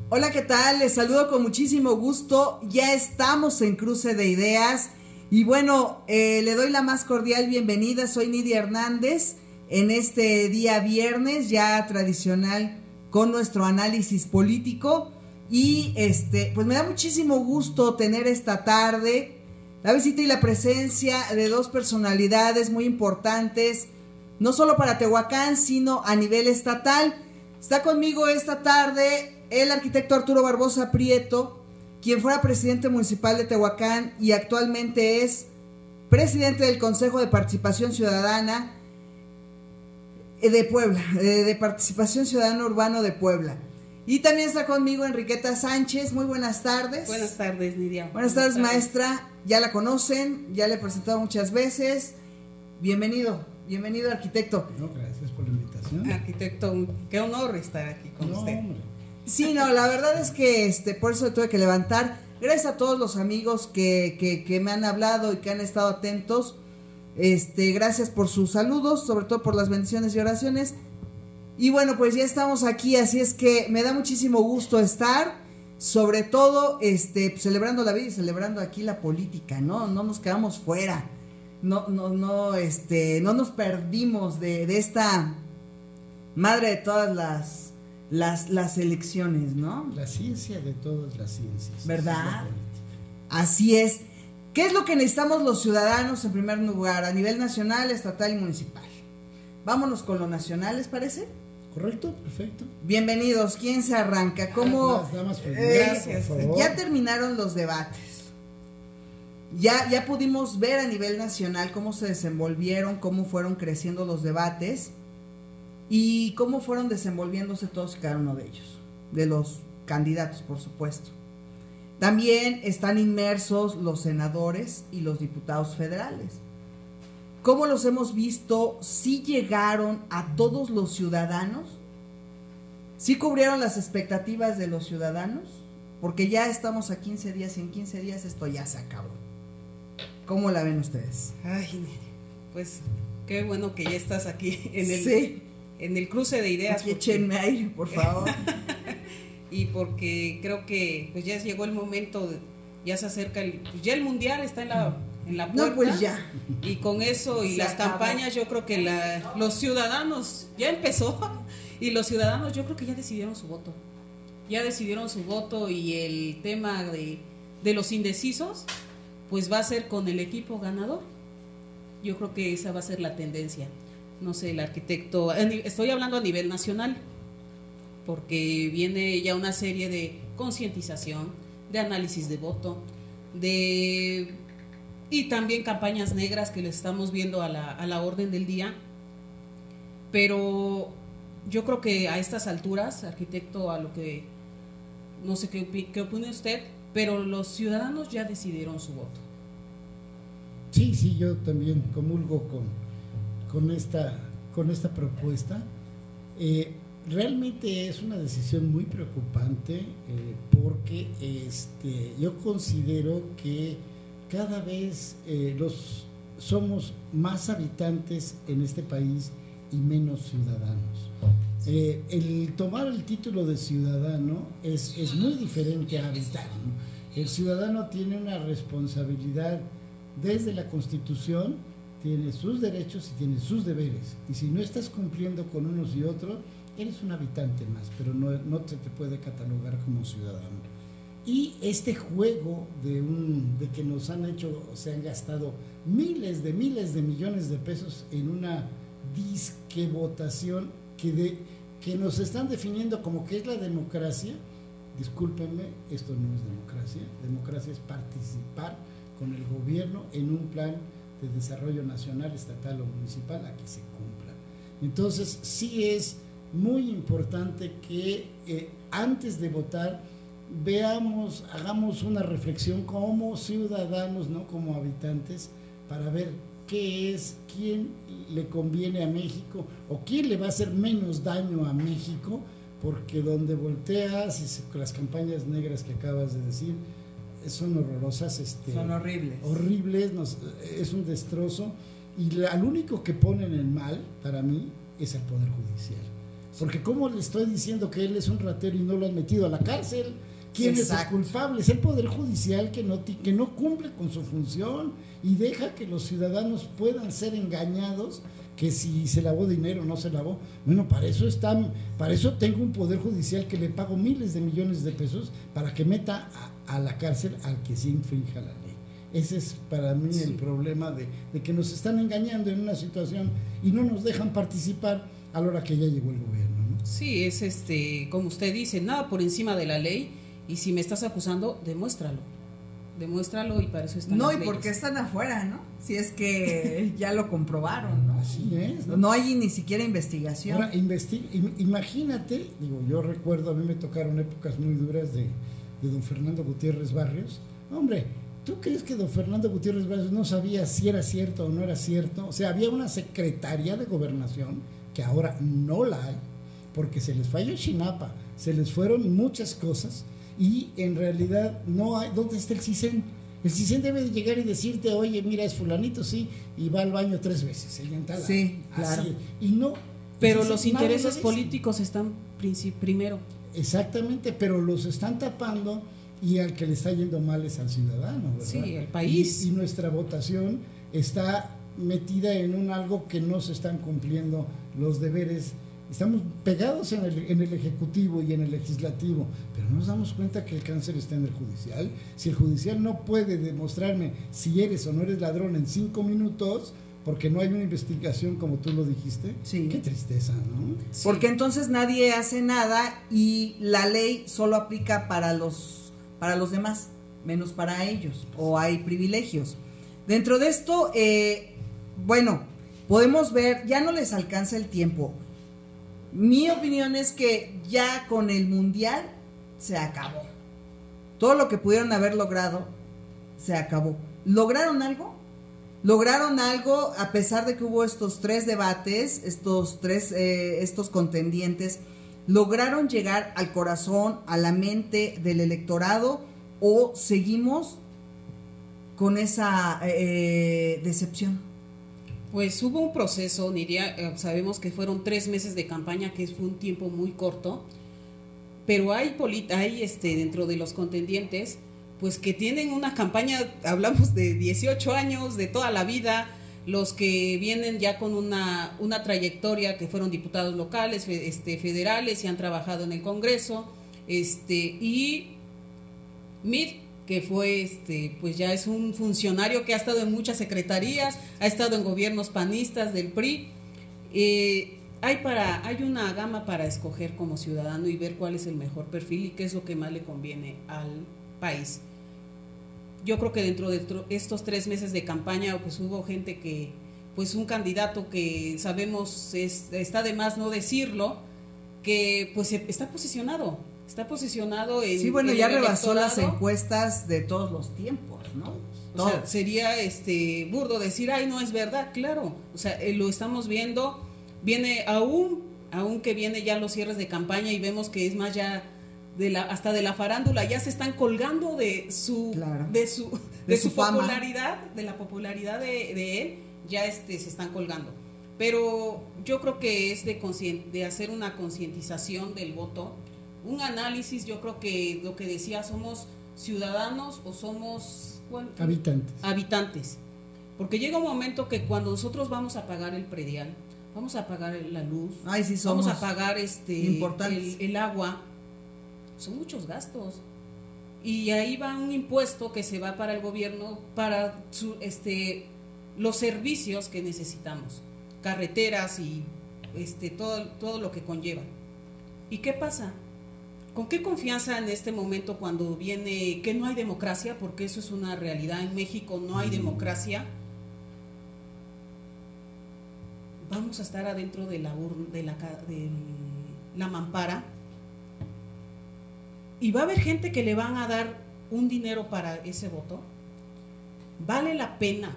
Hola, ¿qué tal? Les saludo con muchísimo gusto. Ya estamos en Cruce de Ideas. Y bueno, le doy la más cordial bienvenida. Soy Nidia Hernández en este día viernes, ya tradicional, con nuestro análisis político. Y pues me da muchísimo gusto tener esta tarde la visita y la presencia de dos personalidades muy importantes, no solo para Tehuacán, sino a nivel estatal. Está conmigo esta tarde el arquitecto Arturo Barbosa Prieto, quien fuera presidente municipal de Tehuacán y actualmente es presidente del Consejo de Participación Ciudadana de Puebla, de Participación Ciudadana Urbano de Puebla. Y también está conmigo Enriqueta Sánchez. Muy buenas tardes. Buenas tardes, Nidia. Buenas tardes, maestra. Ya la conocen, ya le he presentado muchas veces. Bienvenido, arquitecto. No, gracias por la invitación. Arquitecto, qué honor estar aquí con usted. Hombre. Sí, no, la verdad es que por eso tuve que levantar. Gracias a todos los amigos que me han hablado y que han estado atentos. Gracias por sus saludos, sobre todo por las bendiciones y oraciones. Y bueno, pues ya estamos aquí, así es que me da muchísimo gusto estar, sobre todo celebrando la vida y celebrando aquí la política, ¿no? No nos quedamos fuera. No nos perdimos de esta madre de todas las elecciones, ¿no? La ciencia de todas las ciencias. ¿Verdad? Así es. ¿Qué es lo que necesitamos los ciudadanos en primer lugar, a nivel nacional, estatal y municipal? Vámonos con lo nacional, ¿les parece? Correcto, perfecto. Bienvenidos. ¿Quién se arranca? ¿Cómo? Las damas gracias. por favor. Ya terminaron los debates. Ya pudimos ver a nivel nacional cómo se desenvolvieron, cómo fueron creciendo los debates y cómo fueron desenvolviéndose todos y cada uno de ellos, de los candidatos, por supuesto. También están inmersos los senadores y los diputados federales. ¿Cómo los hemos visto? ¿Sí llegaron a todos los ciudadanos? ¿Sí cubrieron las expectativas de los ciudadanos? Porque ya estamos a 15 días y en 15 días esto ya se acabó. ¿Cómo la ven ustedes? Ay, pues qué bueno que ya estás aquí en el cruce de ideas. Aquí échenme aire, por favor. Y porque creo que pues ya llegó el momento, ya se acerca, pues ya el mundial está en la puerta. No, pues ya. Y con eso y las campañas, yo creo que los ciudadanos, ya empezó, y los ciudadanos yo creo que ya decidieron su voto. Ya decidieron su voto y el tema de los indecisos, pues va a ser con el equipo ganador. Yo creo que esa va a ser la tendencia. No sé, el arquitecto, estoy hablando a nivel nacional, porque viene ya una serie de concientización, de análisis de voto, y también campañas negras que le estamos viendo a la orden del día. Pero yo creo que a estas alturas, arquitecto, a lo que no sé qué opina usted, pero los ciudadanos ya decidieron su voto. Sí, yo también comulgo con esta propuesta. Realmente es una decisión muy preocupante porque yo considero que cada vez somos más habitantes en este país y menos ciudadanos. El tomar el título de ciudadano es muy diferente a habitar, ¿no? El ciudadano tiene una responsabilidad desde la Constitución, tiene sus derechos y tiene sus deberes, y si no estás cumpliendo con unos y otros, eres un habitante más, pero no se te puede catalogar como ciudadano. Y este juego de que nos han hecho, se han gastado miles de millones de pesos en una disque votación que nos están definiendo como que es la democracia. Discúlpenme, esto no es democracia. Democracia es participar con el gobierno en un plan de desarrollo nacional, estatal o municipal a que se cumpla. Entonces sí es muy importante que antes de votar hagamos una reflexión como ciudadanos, no como habitantes, para ver quién le conviene a México o quién le va a hacer menos daño a México, porque donde volteas, y las campañas negras que acabas de decir son horrorosas, son horribles, es un destrozo, y al único que ponen en mal, para mí, es el Poder Judicial. porque ¿cómo le estoy diciendo que él es un ratero y no lo han metido a la cárcel? ¿Quién es el culpable? Es el Poder Judicial que no cumple con su función y deja que los ciudadanos puedan ser engañados, que si se lavó dinero o no se lavó. Bueno, para eso tengo un Poder Judicial que le pago miles de millones de pesos para que meta a la cárcel al que sí infrinja la ley. Ese es para mí el problema de que nos están engañando en una situación y no nos dejan participar a la hora que ya llegó el gobierno, ¿no? Sí, es como usted dice, nada por encima de la ley, y si me estás acusando, demuéstralo y para eso están las leyes. No, y porque están afuera, ¿no? Si es que ya lo comprobaron, ¿no? Así es, ¿no? No hay ni siquiera investigación. Ahora, imagínate, yo recuerdo, a mí me tocaron épocas muy duras de don Fernando Gutiérrez Barrios. Hombre, ¿tú crees que don Fernando Gutiérrez Barrios no sabía si era cierto o no era cierto? O sea, había una Secretaría de Gobernación que ahora no la hay, porque se les falló Chinapa, se les fueron muchas cosas, y en realidad no hay. ¿Dónde está el CISEN? El CISEN debe de llegar y decirte, oye, mira, es fulanito, sí, y va al baño 3 veces. Sí, claro. Así, y no. Pero los intereses políticos están primero. Exactamente, pero los están tapando, y al que le está yendo mal es al ciudadano, ¿verdad? Sí, el país. Y nuestra votación está metida en algo que no se están cumpliendo los deberes. Estamos pegados en el Ejecutivo y en el Legislativo, pero nos damos cuenta que el cáncer está en el Judicial. Si el Judicial no puede demostrarme si eres o no eres ladrón en 5 minutos, porque no hay una investigación como tú lo dijiste, sí. Qué tristeza, ¿no? Sí. Porque entonces nadie hace nada y la ley solo aplica para los demás, menos para ellos, o hay privilegios. Dentro de esto, bueno, podemos ver, ya no les alcanza el tiempo. Mi opinión es que ya con el Mundial se acabó. Todo lo que pudieron haber logrado se acabó. ¿Lograron algo? Lograron algo a pesar de que hubo estos 3 debates, estos contendientes. ¿Lograron llegar al corazón, a la mente del electorado, o seguimos con esa decepción? Pues hubo un proceso, Nidia, sabemos que fueron 3 meses de campaña, que fue un tiempo muy corto, pero hay dentro de los contendientes, pues que tienen una campaña, hablamos de 18 años, de toda la vida, los que vienen ya con una trayectoria, que fueron diputados locales, federales, y han trabajado en el Congreso, y Mid, que fue pues ya es un funcionario que ha estado en muchas secretarías, ha estado en gobiernos panistas del PRI. Hay una gama para escoger como ciudadano y ver cuál es el mejor perfil y qué es lo que más le conviene al país. Yo creo que dentro de estos 3 meses de campaña, pues hubo gente que, pues un candidato que sabemos, está de más no decirlo, que pues está posicionado en... Sí, bueno, ya rebasó las encuestas de todos los tiempos, ¿no? O sea, sería burdo decir, ay, no es verdad, claro. O sea, lo estamos viendo, viene aún que viene ya los cierres de campaña y vemos que es más ya hasta de la farándula, ya se están colgando de su popularidad, de la popularidad de él, ya se están colgando. Pero yo creo que es de hacer una concientización del voto, un análisis. Yo creo que lo que decía, somos ciudadanos o somos habitantes, porque llega un momento que cuando nosotros vamos a pagar el predial, vamos a pagar la luz, vamos a pagar el agua, son muchos gastos, y ahí va un impuesto que se va para el gobierno para los servicios que necesitamos, carreteras y todo lo que conlleva. ¿Y qué pasa? ¿Con qué confianza en este momento, cuando viene que no hay democracia? Porque eso es una realidad, en México no hay democracia. Vamos a estar adentro de la mampara, y va a haber gente que le van a dar un dinero para ese voto. Vale la pena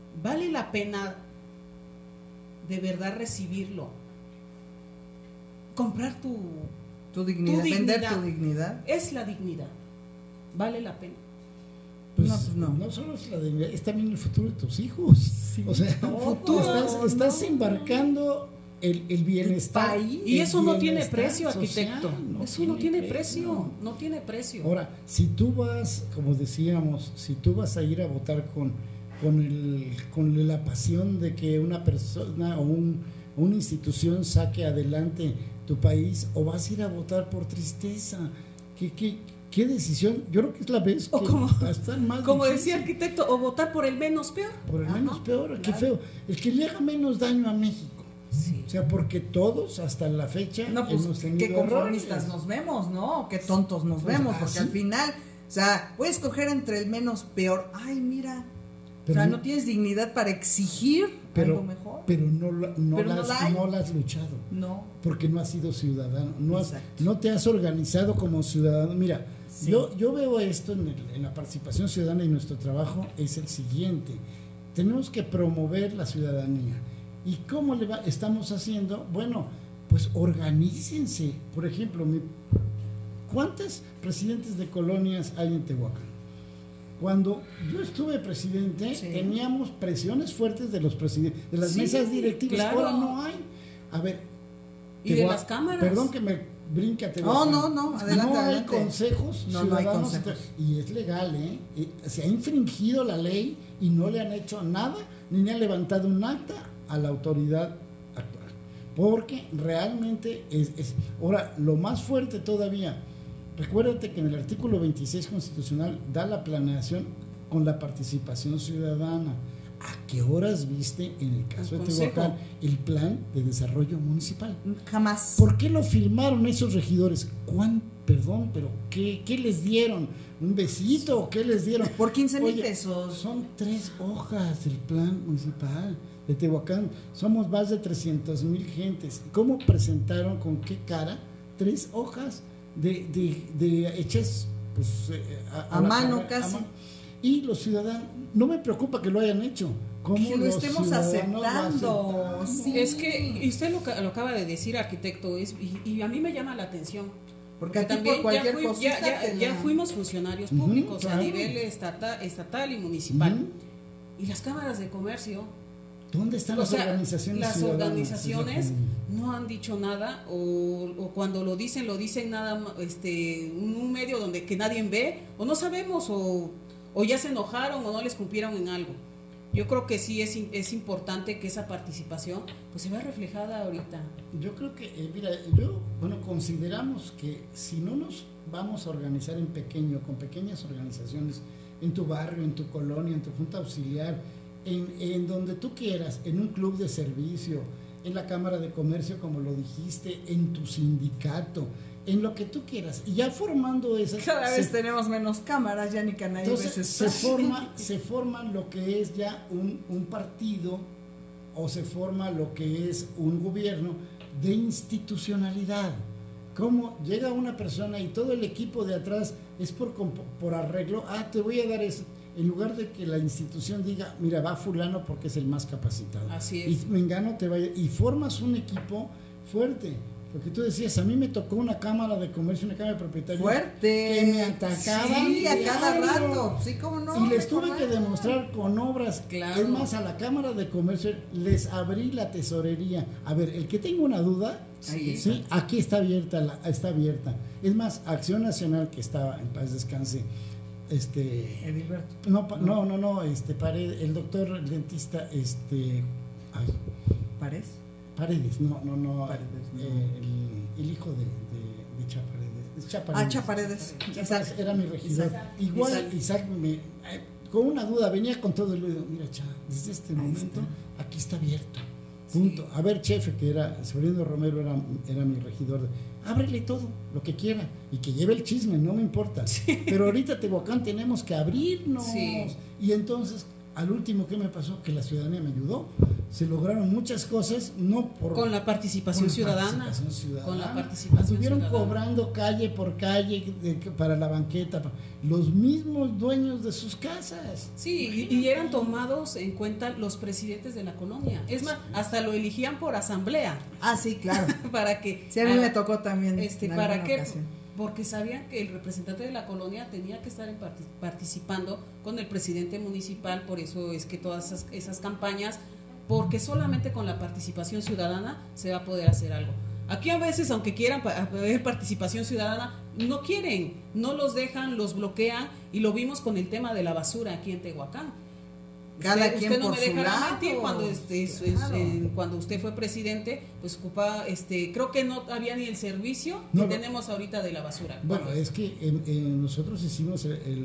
de verdad recibirlo, comprar tu dignidad, vender tu dignidad. Es la dignidad, vale la pena. Pues no solo es la dignidad, es también el futuro de tus hijos. Sí, o sea, estás embarcando el bienestar. Y eso no tiene precio, arquitecto. Eso no tiene precio. No tiene precio. Ahora, si tú vas, como decíamos, si tú vas a ir a votar con la pasión de que una persona o una institución saque adelante tu país, o vas a ir a votar por tristeza, ¿qué decisión? Yo creo que es la vez que va a estar más como difícil. decía arquitecto, o votar por el menos peor. Por el menos peor, qué feo. El que le haga menos daño a México. Sí. O sea, porque todos hasta la fecha hemos tenido qué conformistas errores. nos vemos, ¿no? Qué tontos nos vemos, porque al final, o sea, puedes escoger entre el menos peor. Ay, mira, pero o sea, no tienes dignidad para exigir algo mejor. Pero no la has luchado. No. Porque no has sido ciudadano. No te has organizado como ciudadano. Mira, sí. yo veo esto en la participación ciudadana, y nuestro trabajo es el siguiente. Tenemos que promover la ciudadanía. ¿Y cómo estamos haciendo? Bueno, pues organícense. Por ejemplo, ¿cuántos presidentes de colonias hay en Tehuacán? Cuando yo estuve presidente, teníamos presiones fuertes de los presidentes, de las mesas directivas. Claro. Ahora no hay. A ver, y de las cámaras. Perdón que me brinque a Tehuacán. No, adelante. No hay consejos ciudadanos. No hay consejos. Y es legal, se ha infringido la ley y no le han hecho nada, ni le han levantado un acta a la autoridad actual. Porque realmente es. Ahora, lo más fuerte todavía, recuérdate que en el artículo 26 constitucional da la planeación con la participación ciudadana. ¿A qué horas viste en el caso de Tehuacán el plan de desarrollo municipal? Jamás. ¿Por qué lo firmaron esos regidores? Perdón, pero ¿qué les dieron? ¿Un besito o qué les dieron? Por 15,000 pesos. Son 3 hojas del plan municipal de Tehuacán. Somos más de 300,000 gentes. ¿Cómo presentaron, con qué cara? 3 hojas de hechas pues, a mano casi. Y los ciudadanos, no me preocupa que lo hayan hecho. Que lo estemos aceptando. Sí. Es que usted lo acaba de decir, arquitecto, y a mí me llama la atención. Porque también ya fuimos funcionarios públicos a nivel estatal y municipal. Y las cámaras de comercio. ¿Dónde están las organizaciones? Las organizaciones no han dicho nada, o cuando lo dicen nada, un medio donde que nadie ve, o no sabemos, o ya se enojaron o no les cumplieron en algo. Yo creo que sí es importante que esa participación pues se vea reflejada ahorita. Yo creo que, consideramos que si no nos vamos a organizar en pequeño, con pequeñas organizaciones, en tu barrio, en tu colonia, en tu junta auxiliar, en donde tú quieras, en un club de servicio, en la Cámara de Comercio, como lo dijiste, en tu sindicato, en lo que tú quieras, y ya formando esas... Cada vez tenemos menos cámaras, ya ni canales. Entonces se forma lo que es ya un partido, o se forma lo que es un gobierno de institucionalidad. ¿Cómo llega una persona y todo el equipo de atrás es por arreglo? Te voy a dar eso. En lugar de que la institución diga, mira, va fulano porque es el más capacitado. Así es. Y Mengano te vaya, y formas un equipo fuerte. Porque tú decías, a mí me tocó una cámara de comercio, una cámara de propietarios fuerte, que me atacaban. Sí, a cada rato. Sí, cómo no. Y les tuve que demostrar con obras. Claro. Es más, a la Cámara de Comercio les abrí la tesorería. A ver, el que tenga una duda, sí, aquí está abierta, Es más, Acción Nacional, que estaba, en paz descanse, Edilberto. Paredes, el doctor, el dentista, Paredes, no. Paredes, el hijo de Chaparedes. Chaparedes. Isaac era mi regidor. Igual Isaac con una duda venía con todo el oído. Mira, desde este momento aquí está abierto. Punto. Sí. A ver, Chefe, que era Severino Romero, era mi regidor. Ábrele todo, lo que quiera, y que lleve el chisme, no me importa. Sí. Pero ahorita Tehuacán tenemos que abrirnos. Sí. Y entonces, al último, ¿qué me pasó? Que la ciudadanía me ayudó. Se lograron muchas cosas, con la participación ciudadana. Con la participación estuvieron ciudadana. Cobrando calle por calle para la banqueta, los mismos dueños de sus casas. Sí, y eran tomados en cuenta los presidentes de la colonia. Es más, hasta lo eligían por asamblea. Sí, claro. Para que sí, a mí me tocó también. ¿Para qué? Porque sabían que el representante de la colonia tenía que estar participando con el presidente municipal. Por eso es que todas esas campañas porque solamente con la participación ciudadana se va a poder hacer algo. Aquí a veces, aunque quieran haber participación ciudadana, no quieren, no los dejan, los bloquean, y lo vimos con el tema de la basura aquí en Tehuacán. Cada quien usted no por me su dejará lado. mentir, Claro. cuando usted fue presidente, pues ocupaba, creo que no había ni el servicio que tenemos ahorita de la basura. Bueno, es que nosotros hicimos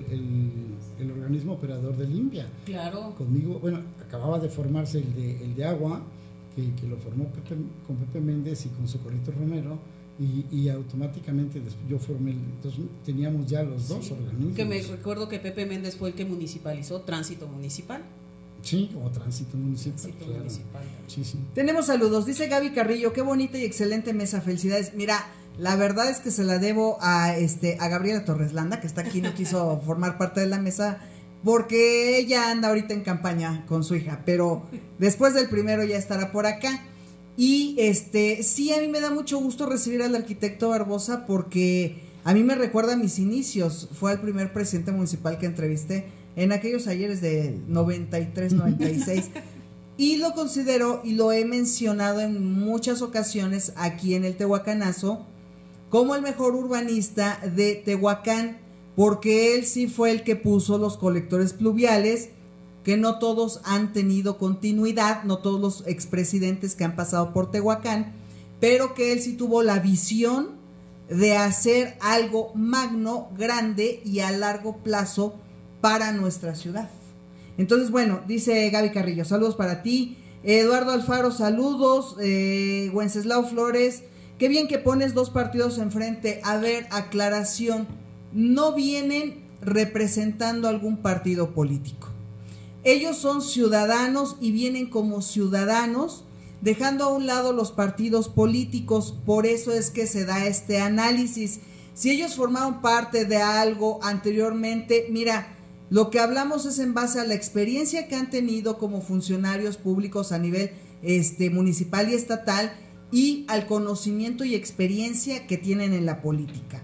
el organismo operador de Limpia. Claro. Conmigo, bueno, acababa de formarse el de agua, que lo formó con Pepe Méndez y con Socorrito Romero, y automáticamente yo formé, entonces teníamos ya los dos organismos. Que me recuerdo que Pepe Méndez fue el que municipalizó Tránsito Municipal. Sí, como Tránsito Municipal. Tránsito claro. Municipal. Sí, sí. Tenemos saludos, dice Gaby Carrillo, qué bonita y excelente mesa, felicidades. Mira, la verdad es que se la debo a Gabriela Torreslanda, que está aquí, no quiso formar parte de la mesa, porque ella anda ahorita en campaña con su hija, pero después del primero ya estará por acá. Y sí, a mí me da mucho gusto recibir al arquitecto Barbosa, porque a mí me recuerda a mis inicios. Fue el primer presidente municipal que entrevisté en aquellos ayeres de 93, 96. Y lo considero, y lo he mencionado en muchas ocasiones aquí en el Tehuacanazo, como el mejor urbanista de Tehuacán, porque él sí fue el que puso los colectores pluviales, que no todos han tenido continuidad, no todos los expresidentes que han pasado por Tehuacán, pero que él sí tuvo la visión de hacer algo magno, grande y a largo plazo para nuestra ciudad. Entonces, bueno, dice Gaby Carrillo, saludos para ti. Eduardo Alfaro, saludos. Wenceslao Flores, qué bien que pones dos partidos enfrente. A ver, aclaración, no vienen representando algún partido político. Ellos son ciudadanos y vienen como ciudadanos, dejando a un lado los partidos políticos. Por eso es que se da este análisis. Si ellos formaron parte de algo anteriormente, mira, lo que hablamos es en base a la experiencia que han tenido como funcionarios públicos a nivel municipal y estatal, y al conocimiento y experiencia que tienen en la política.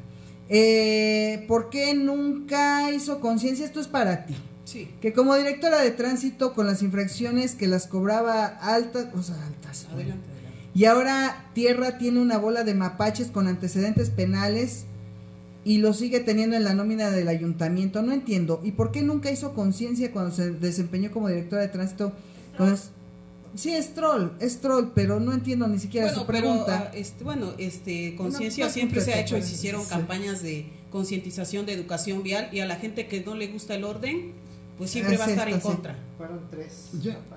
¿Por qué nunca hizo conciencia? Esto es para ti. Sí. Que como directora de tránsito, con las infracciones que las cobraba altas, Adelante. y ahora Tierra tiene una bola de mapaches con antecedentes penales y lo sigue teniendo en la nómina del ayuntamiento. No entiendo. ¿Y por qué nunca hizo conciencia cuando se desempeñó como directora de tránsito? Sí, es troll, pero no entiendo ni siquiera su pregunta. Conciencia No, siempre se ha hecho, y pues, se hicieron campañas de concientización, de educación vial, y a la gente que no le gusta el orden, pues siempre va a estar en contra. Fueron tres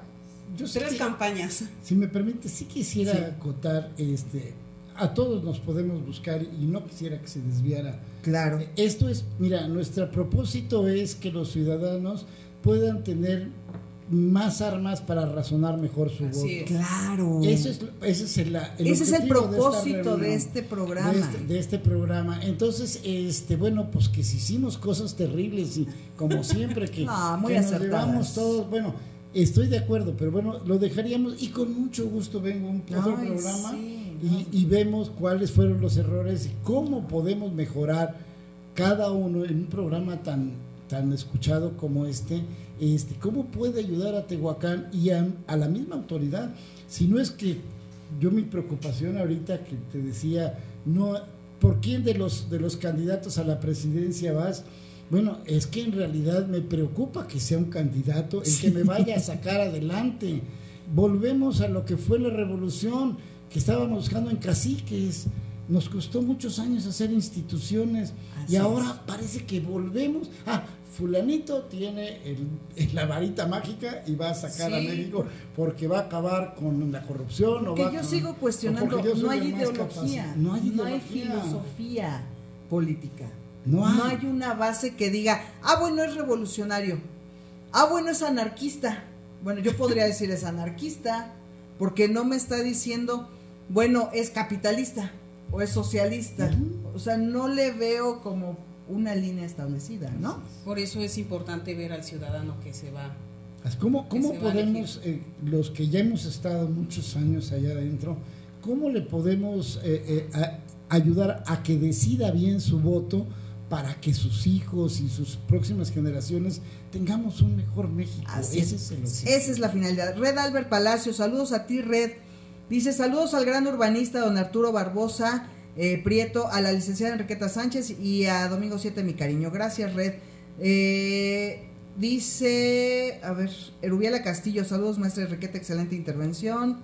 campañas. Si me permite, sí quisiera acotar, a todos nos podemos buscar, y no quisiera que se desviara. Claro. Esto es, mira, nuestro propósito es que los ciudadanos puedan tener más armas para razonar mejor su voto. Claro. Ese es el propósito de este programa. De este programa. Entonces, bueno, pues que si hicimos cosas terribles, y como siempre que, muy que nos acertadas. llevamos todos, bueno, estoy de acuerdo, pero bueno, lo dejaríamos, y con mucho gusto vengo a otro programa, sí, y vemos cuáles fueron los errores y cómo podemos mejorar cada uno en un programa tan escuchado como cómo puede ayudar a Tehuacán y a la misma autoridad. Si no es que mi preocupación ahorita que te decía, no, ¿por quién de los candidatos a la presidencia vas? Bueno, es que en realidad me preocupa que sea un candidato el que me vaya a sacar adelante. Volvemos a lo que fue la revolución, que estábamos buscando en caciques. Nos costó muchos años hacer instituciones. Así y ahora parece que volvemos. Fulanito tiene la varita mágica y va a sacar a México porque va a acabar con la corrupción. Porque yo sigo cuestionando, no hay ideología, no hay filosofía política. No hay una base que diga, bueno, es revolucionario, bueno, es anarquista. Bueno, yo podría decir es anarquista, porque no me está diciendo, bueno, es capitalista o es socialista. O sea, no le veo como una línea establecida, ¿no? Por eso es importante ver al ciudadano que se va. ¿Cómo podemos, los que ya hemos estado muchos años allá adentro, cómo le podemos ayudar a que decida bien su voto para que sus hijos y sus próximas generaciones tengamos un mejor México. Esa es la finalidad. Red Albert Palacio, saludos a ti, Red. Dice, saludos al gran urbanista don Arturo Barbosa Prieto, a la licenciada Enriqueta Sánchez y a Domingo 7, mi cariño. Gracias, Red. Dice, a ver, Erubiela Castillo, saludos, maestra Enriqueta, excelente intervención.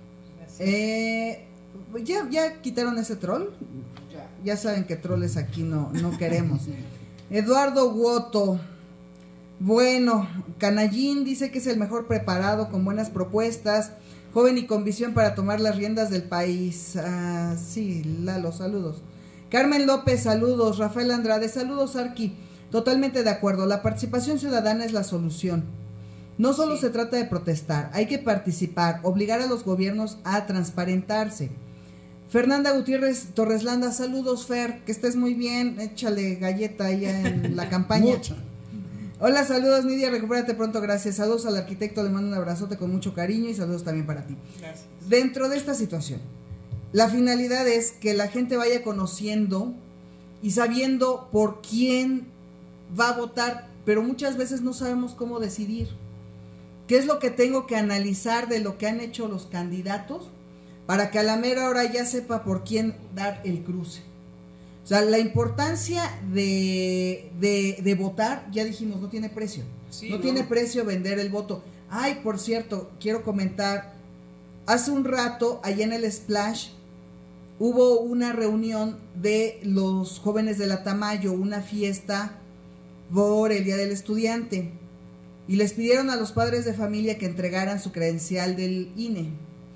¿Ya quitaron ese troll? Ya saben que troles aquí no queremos. Eduardo Guoto, bueno, Canallín dice que es el mejor preparado, con buenas propuestas, joven y con visión para tomar las riendas del país. Sí, Lalo, saludos. Carmen López, saludos. Rafael Andrade, saludos, Arqui. Totalmente de acuerdo, la participación ciudadana es la solución. No solo se trata de protestar, hay que participar, obligar a los gobiernos a transparentarse. Fernanda Gutiérrez Torreslanda, saludos, Fer, que estés muy bien, échale galleta ahí en la campaña. Mucha. Hola, saludos, Nidia, recupérate pronto, gracias. Saludos al arquitecto, le mando un abrazote con mucho cariño y saludos también para ti. Gracias. Dentro de esta situación, la finalidad es que la gente vaya conociendo y sabiendo por quién va a votar, pero muchas veces no sabemos cómo decidir. ¿Qué es lo que tengo que analizar de lo que han hecho los candidatos para que a la mera hora ya sepa por quién dar el cruce? O sea, la importancia de votar, ya dijimos, no tiene precio. Sí, no tiene precio vender el voto. Ay, por cierto, quiero comentar, hace un rato, allá en el Splash, hubo una reunión de los jóvenes de la Tamayo, una fiesta por el Día del Estudiante, y les pidieron a los padres de familia que entregaran su credencial del INE.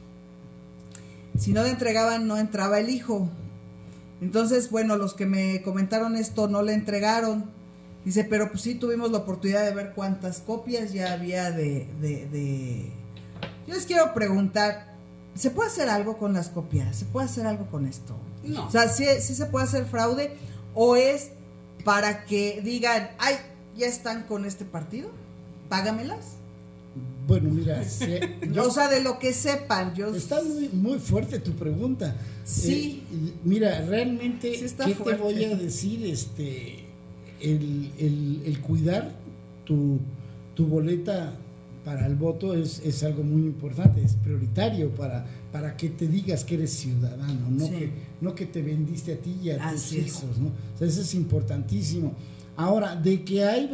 Si no le entregaban, no entraba el hijo. Entonces, bueno, los que me comentaron esto no le entregaron. Dice, pero pues sí tuvimos la oportunidad de ver cuántas copias ya había de... Yo les quiero preguntar, ¿se puede hacer algo con las copias? ¿Se puede hacer algo con esto? No. O sea, ¿sí se puede hacer fraude? ¿O es para que digan, ay, ya están con este partido? Págamelas. Bueno, mira, o sea, de lo que sepan. Está muy fuerte tu pregunta. Sí. Mira, realmente, sí ¿qué fuerte. Te voy a decir? El cuidar tu boleta para el voto es algo muy importante, es prioritario para que te digas que eres ciudadano, no que te vendiste a ti y a tus hijos, ¿no? O sea, eso es importantísimo. Ahora, de que hay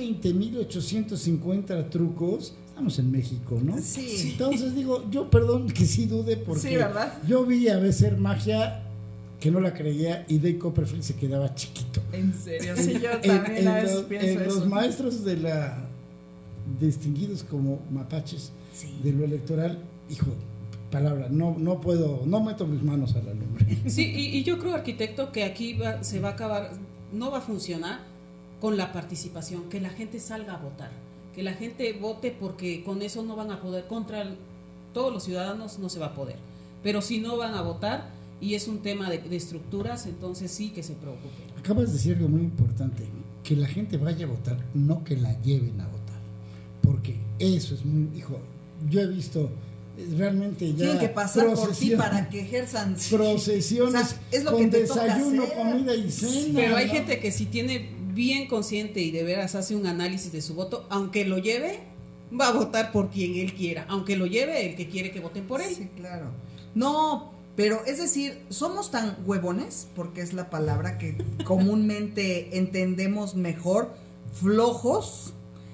20,850 trucos, estamos en México, ¿no? Sí. Entonces digo, yo perdón que sí dude porque sí, ¿verdad? Yo vi a veces magia que no la creía y Dave Copperfield se quedaba chiquito. ¿En serio? Sí, yo también a veces pienso eso. Los maestros de la distinguidos como mapaches de lo electoral, hijo, palabra, no puedo, no meto mis manos a la lumbre. Sí, y yo creo, arquitecto, que aquí se va a acabar, no va a funcionar con la participación, que la gente salga a votar, que la gente vote, porque con eso no van a poder, contra todos los ciudadanos no se va a poder, pero si no van a votar y es un tema de estructuras, entonces sí que se preocupen. Acabas de decir algo muy importante, que la gente vaya a votar, no que la lleven a votar, porque eso es muy, hijo, yo he visto realmente ya tienen que pasar por ti para que ejerzan procesiones, o sea, es lo con que te desayuno, toca hacer. Comida y cena. Pero hay gente que si tiene bien consciente y de veras hace un análisis de su voto, aunque lo lleve, va a votar por quien él quiera, aunque lo lleve el que quiere que voten por él. Sí, claro. No, pero es decir, somos tan huevones, porque es la palabra que comúnmente entendemos mejor, flojos,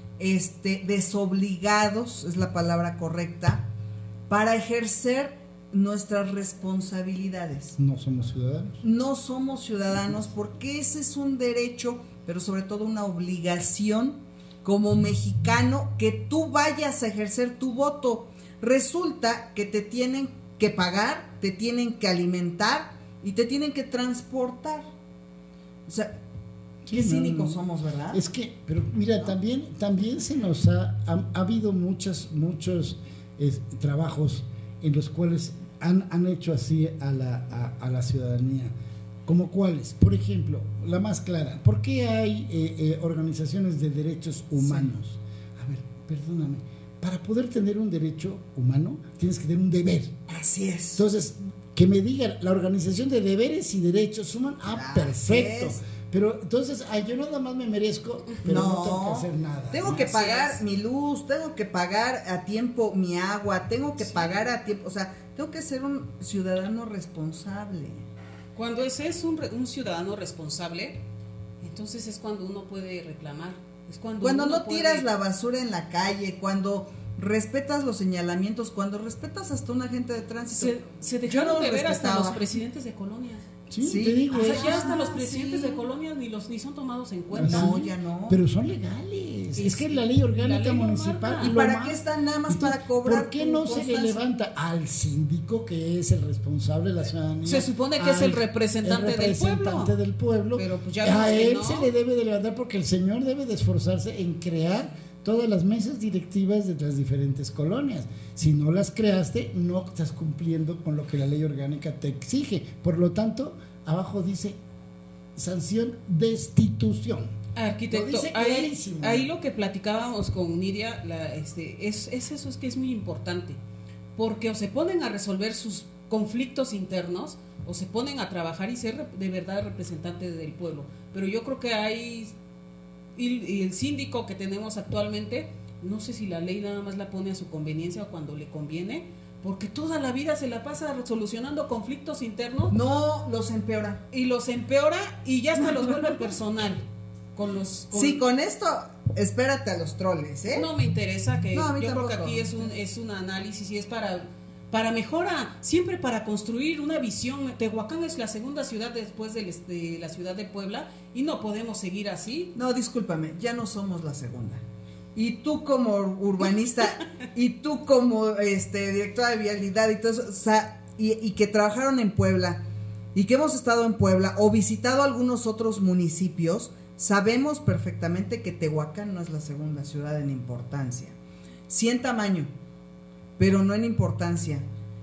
desobligados, es la palabra correcta, para ejercer nuestras responsabilidades. No somos ciudadanos. No somos ciudadanos porque ese es un derecho, pero sobre todo una obligación como mexicano, que tú vayas a ejercer tu voto. Resulta que te tienen que pagar, te tienen que alimentar y te tienen que transportar. O sea, qué cínicos somos, ¿verdad? Es que, pero mira, también se nos ha habido muchos trabajos en los cuales han hecho así a la ciudadanía. ¿Como cuáles? Por ejemplo, la más clara, ¿por qué hay organizaciones de derechos humanos? Sí. A ver, perdóname, para poder tener un derecho humano tienes que tener un deber. Así es. Entonces, que me digan la organización de deberes y derechos humanos, perfecto. Pero entonces, yo nada más me merezco, pero no tengo que hacer nada. Tengo que pagar mi luz, tengo que pagar a tiempo mi agua, tengo que pagar a tiempo, o sea, tengo que ser un ciudadano responsable. Cuando es un ciudadano responsable, entonces es cuando uno puede reclamar. Es cuando no tiras la basura en la calle, cuando respetas los señalamientos, cuando respetas hasta un agente de tránsito. Se dejaron de ver hasta los presidentes de colonias. Sí, te digo. O sea, ya hasta los presidentes de colonias ni son tomados en cuenta. No, ya no. Pero son legales. Es que la ley orgánica municipal. ¿Y para qué están nada más? Entonces, para cobrar? ¿Por qué no se le levanta al síndico, que es el responsable de la ciudadanía? Se supone que es el representante del pueblo. Pero pues ya a él se le debe de levantar, porque el señor debe de esforzarse en crear todas las mesas directivas de las diferentes colonias. Si no las creaste, no estás cumpliendo con lo que la ley orgánica te exige. Por lo tanto, abajo dice sanción destitución. Arquitecto, ahí lo que platicábamos con Nidia, es eso, es que es muy importante, porque o se ponen a resolver sus conflictos internos o se ponen a trabajar y ser de verdad representantes del pueblo. Pero yo creo que hay... Y el síndico que tenemos actualmente, no sé si la ley nada más la pone a su conveniencia o cuando le conviene, porque toda la vida se la pasa solucionando conflictos internos. No, los empeora. Y los empeora y ya hasta los vuelve personal. Sí, con esto, espérate a los troles, ¿eh? No me interesa, que no, yo creo que aquí es un análisis y es para mejora, siempre para construir una visión. Tehuacán es la segunda ciudad después de la ciudad de Puebla y no podemos seguir así. No, discúlpame, ya no somos la segunda. Y tú como urbanista y tú como directora de vialidad y todo eso, o sea, y que trabajaron en Puebla y que hemos estado en Puebla o visitado algunos otros municipios, sabemos perfectamente que Tehuacán no es la segunda ciudad en importancia. Sí en tamaño, pero no en importancia,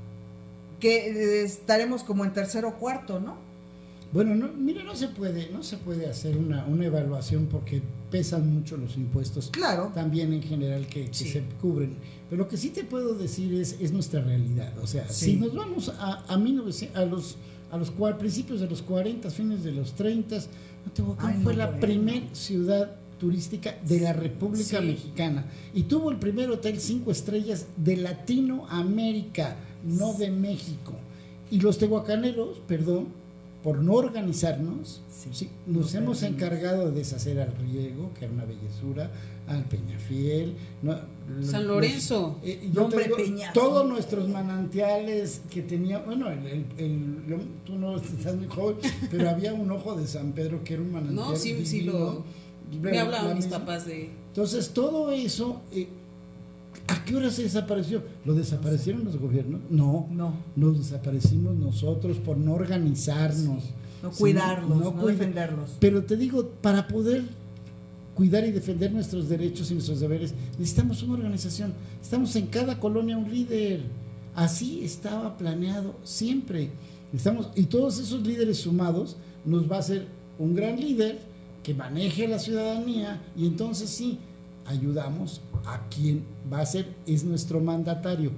que estaremos como en tercero o cuarto, ¿no? Bueno, no se puede hacer una evaluación porque pesan mucho los impuestos, claro, también en general que se cubren, pero lo que sí te puedo decir es nuestra realidad. O sea, si nos vamos a los principios de los 40, fines de los 30, Tehuacán fue la primer ciudad turística de la República Mexicana y tuvo el primer hotel 5 estrellas de Latinoamérica, no de México. Y los tehuacaneros, por no organizarnos, nos hemos encargado de deshacer al Riego, que era una bellezura, al Peñafiel, San Lorenzo, todos nuestros manantiales que tenía, bueno, tú no estás muy joven, pero había un ojo de San Pedro que era un manantial. No, sí, me hablaban mis papás de... Entonces, todo eso, ¿a qué hora se desapareció? ¿Lo desaparecieron los gobiernos? No, nos desaparecimos nosotros por no organizarnos. No cuidarlos, no defenderlos. Pero te digo, para poder cuidar y defender nuestros derechos y nuestros deberes, necesitamos una organización. Estamos en cada colonia un líder. Así estaba planeado siempre. Y todos esos líderes sumados nos va a hacer un gran líder que maneje la ciudadanía, y entonces sí, ayudamos a quien va a ser, es nuestro mandatario.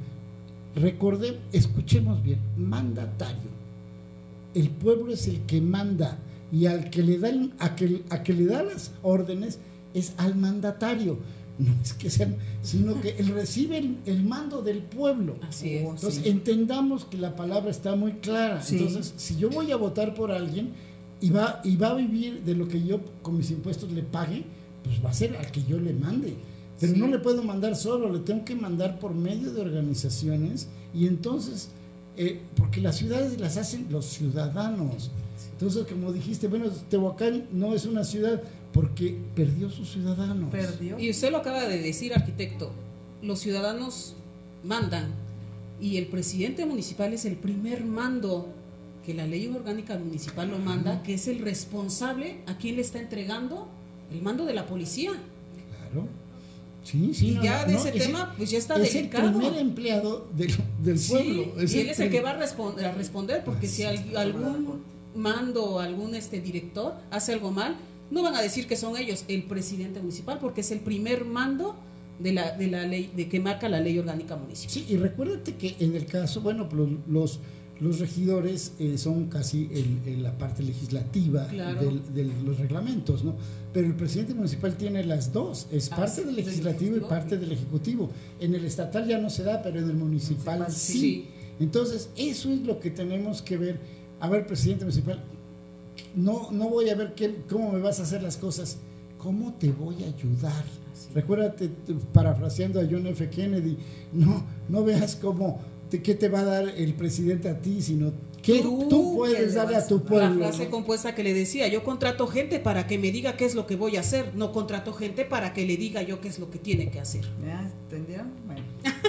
Escuchemos bien, mandatario. El pueblo es el que manda, y al que le dan, a que le da las órdenes es al mandatario. No es que sean, sino que él recibe el mando del pueblo. Así es. Entonces entendamos que la palabra está muy clara. Entonces, si yo voy a votar por alguien y va a vivir de lo que yo con mis impuestos le pague, pues va a ser al que yo le mande. Pero no le puedo mandar solo, le tengo que mandar por medio de organizaciones, y entonces, porque las ciudades las hacen los ciudadanos. Entonces, como dijiste, bueno, Tehuacán no es una ciudad porque perdió sus ciudadanos. Y usted lo acaba de decir, arquitecto, los ciudadanos mandan, y el presidente municipal es el primer mando, que la ley orgánica municipal lo manda, que es el responsable a quien le está entregando el mando de la policía. Claro. Sí, y ya de ese tema, pues ya está delicado. Es el primer empleado del pueblo. Y él es el que va a responder, porque si algún mando o algún director hace algo mal, no van a decir que son ellos, el presidente municipal, porque es el primer mando de la ley, de que marca la ley orgánica municipal. Sí, y recuérdate que en el caso, bueno, los regidores son casi la parte legislativa, claro, de los reglamentos, ¿no? Pero el presidente municipal tiene las dos, es parte del legislativo y parte del ejecutivo. En el estatal ya no se da, pero en el municipal sí. Entonces, eso es lo que tenemos que ver. A ver, presidente municipal, no voy a ver cómo me vas a hacer las cosas, ¿cómo te voy a ayudar? Recuérdate, parafraseando a John F. Kennedy, no veas qué te va a dar el presidente a ti, sino qué tú puedes darle a tu pueblo. La frase compuesta que le decía, yo contrato gente para que me diga qué es lo que voy a hacer, no contrato gente para que le diga yo qué es lo que tiene que hacer. ¿Ya entendieron? Bueno.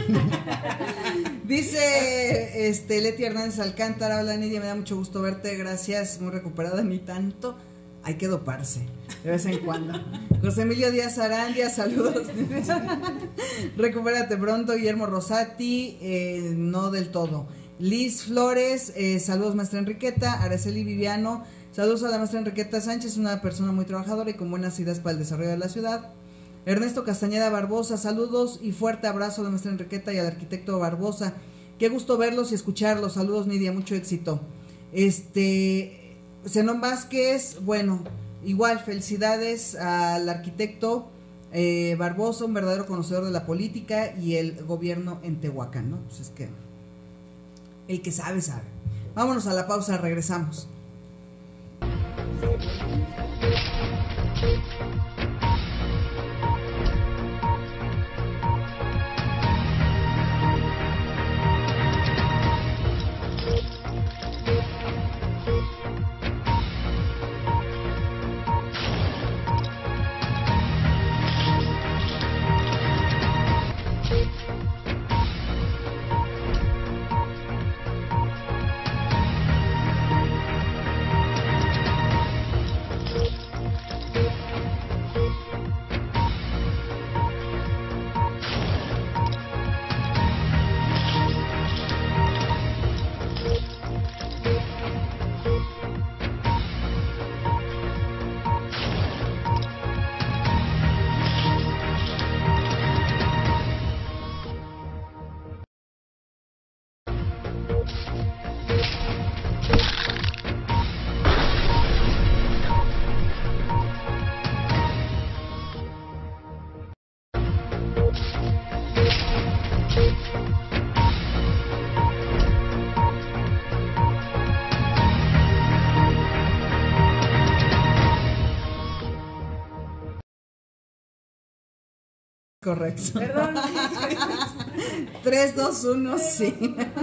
Dice Leti Hernández Alcántara, hola Nidia, me da mucho gusto verte, gracias, muy recuperada, ni tanto. Hay que doparse de vez en cuando. José Emilio Díaz Arandia, saludos. Recupérate pronto. Guillermo Rosati, no del todo. Liz Flores, saludos maestra Enriqueta. Araceli Viviano, saludos a la maestra Enriqueta Sánchez, una persona muy trabajadora y con buenas ideas para el desarrollo de la ciudad. Ernesto Castañeda Barbosa, saludos y fuerte abrazo a la maestra Enriqueta y al arquitecto Barbosa. Qué gusto verlos y escucharlos. Saludos Nidia, mucho éxito. Zenón Vázquez, bueno, igual felicidades al arquitecto Barbosa, un verdadero conocedor de la política y el gobierno en Tehuacán, ¿no? Pues es que el que sabe, sabe. Vámonos a la pausa, regresamos. Correcto. Perdón. 3, 2, 1, sí.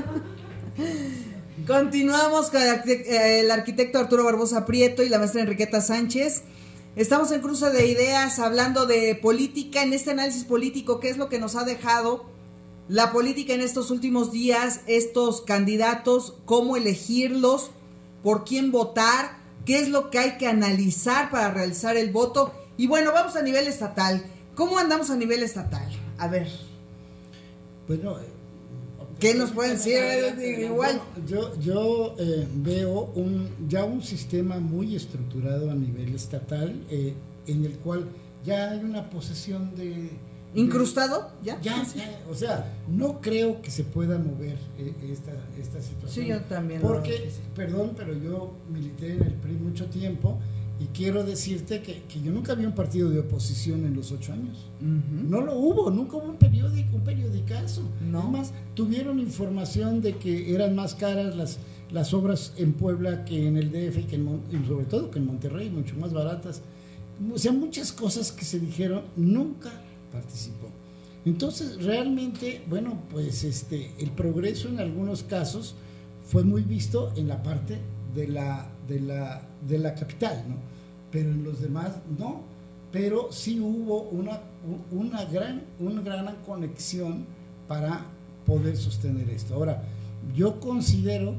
Continuamos con el arquitecto Arturo Barbosa Prieto y la maestra Enriqueta Sánchez. Estamos en Cruce de Ideas hablando de política, en este análisis político, qué es lo que nos ha dejado la política en estos últimos días, estos candidatos, cómo elegirlos, por quién votar, qué es lo que hay que analizar para realizar el voto. Y bueno, vamos a nivel estatal. ¿Cómo andamos a nivel estatal? A ver. Bueno, ¿qué nos pueden decir? Igual. Yo veo ya un sistema muy estructurado a nivel estatal, en el cual ya hay una posesión de... ¿Incrustado? ¿Ya? O sea, no creo que se pueda mover esta situación. Sí, yo también. Porque, perdón, pero yo milité en el PRI mucho tiempo y quiero decirte que yo nunca vi un partido de oposición en los 8 años. Uh-huh. No lo hubo, nunca hubo un periodicazo. No. Además, tuvieron información de que eran más caras las obras en Puebla que en el DF y sobre todo que en Monterrey, mucho más baratas. O sea, muchas cosas que se dijeron, nunca participó. Entonces, realmente, bueno, pues el progreso en algunos casos fue muy visto en la parte de la capital, ¿no? Pero en los demás no, pero sí hubo una gran conexión para poder sostener esto. Ahora, yo considero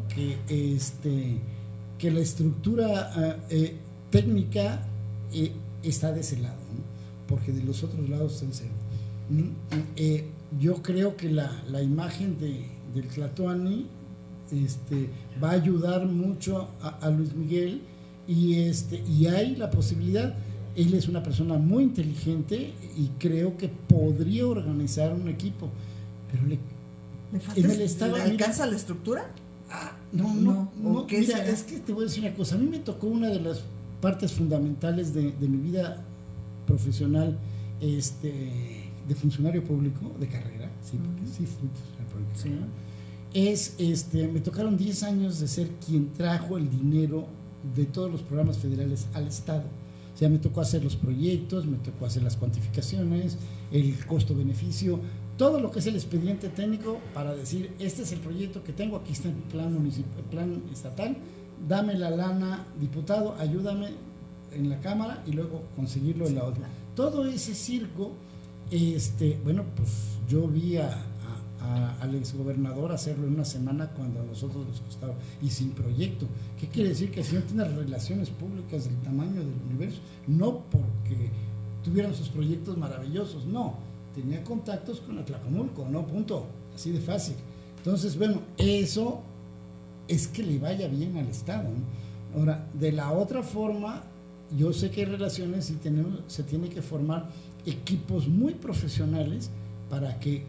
que la estructura técnica está de ese lado, ¿no? Porque de los otros lados está en cero. Yo creo que la imagen del Tlatoani va a ayudar mucho a Luis Miguel y hay la posibilidad. Él es una persona muy inteligente y creo que podría organizar un equipo, pero ¿le falta, en el estado, ¿le alcanza la estructura? No, mira, es que te voy a decir una cosa. A mí me tocó una de las partes fundamentales de mi vida profesional, de funcionario público, de carrera, sí, porque sí fui funcionario público, me tocaron 10 años de ser quien trajo el dinero de todos los programas federales al Estado. O sea, me tocó hacer los proyectos, me tocó hacer las cuantificaciones, el costo-beneficio, todo lo que es el expediente técnico para decir, este es el proyecto que tengo, aquí está el plan municipal, el plan estatal, dame la lana, diputado, ayúdame en la Cámara y luego conseguirlo en la otra. Todo ese circo, bueno, pues yo vi al exgobernador hacerlo en una semana cuando a nosotros nos costaba, y sin proyecto. ¿Qué quiere decir? Que el señor tiene relaciones públicas del tamaño del universo, no porque tuvieran sus proyectos maravillosos, no, tenía contactos con Atlacomulco, no, punto, así de fácil. Entonces, bueno, eso es que le vaya bien al Estado, ¿no? Ahora, de la otra forma, yo sé que hay relaciones y se tiene que formar equipos muy profesionales para que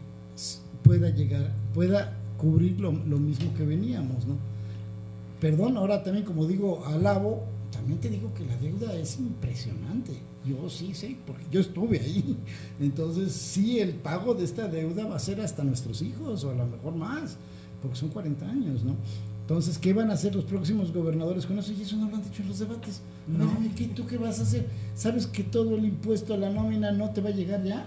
pueda cubrir lo mismo que veníamos, ¿no? Perdón, ahora también, como digo, alabo, también te digo que la deuda es impresionante. Yo sí sé, porque yo estuve ahí. Entonces, sí, el pago de esta deuda va a ser hasta nuestros hijos, o a lo mejor más, porque son 40 años, ¿no? Entonces, ¿qué van a hacer los próximos gobernadores con eso? Y eso no lo han dicho en los debates. No. ¿Tú qué vas a hacer? ¿Sabes que todo el impuesto a la nómina no te va a llegar ya?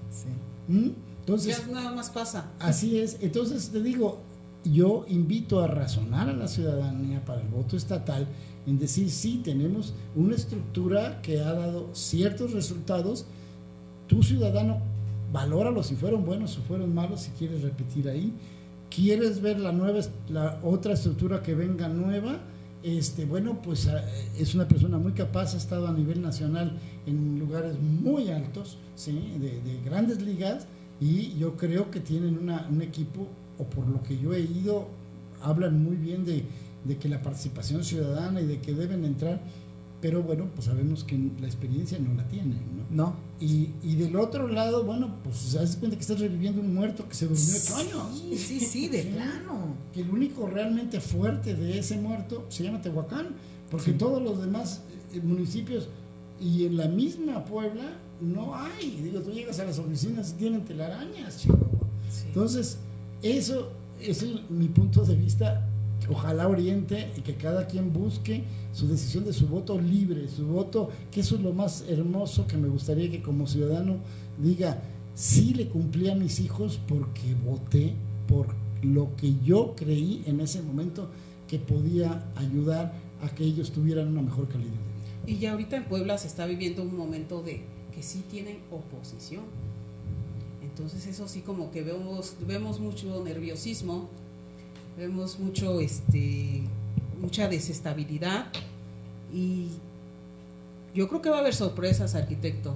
Sí. Entonces, ya nada más pasa. Así es. Entonces, te digo, yo invito a razonar a la ciudadanía para el voto estatal en decir, sí, tenemos una estructura que ha dado ciertos resultados. Tu ciudadano, valóralo si fueron buenos o fueron malos, si quieres repetir ahí. ¿Quieres ver la otra estructura que venga nueva? Bueno, pues es una persona muy capaz, ha estado a nivel nacional en lugares muy altos, ¿sí? de grandes ligas, y yo creo que tienen un equipo, o por lo que yo he ido, hablan muy bien de que la participación ciudadana y de que deben entrar, pero bueno, pues sabemos que la experiencia no la tienen, ¿no? Y del otro lado, bueno, pues se das cuenta que estás reviviendo un muerto que se durmió 8 años. Sí, de plano. Que el único realmente fuerte de ese muerto se llama Tehuacán, porque todos los demás municipios y en la misma Puebla no hay. Digo, tú llegas a las oficinas y tienen telarañas, Chihuahua. Sí. Entonces, eso es mi punto de vista. Ojalá oriente y que cada quien busque su decisión de su voto libre, su voto, que eso es lo más hermoso que me gustaría que como ciudadano diga, sí le cumplí a mis hijos porque voté por lo que yo creí en ese momento que podía ayudar a que ellos tuvieran una mejor calidad de vida. Y ya ahorita en Puebla se está viviendo un momento de que sí tienen oposición. Entonces eso sí como que vemos mucho nerviosismo, vemos mucha desestabilidad, y yo creo que va a haber sorpresas, arquitecto,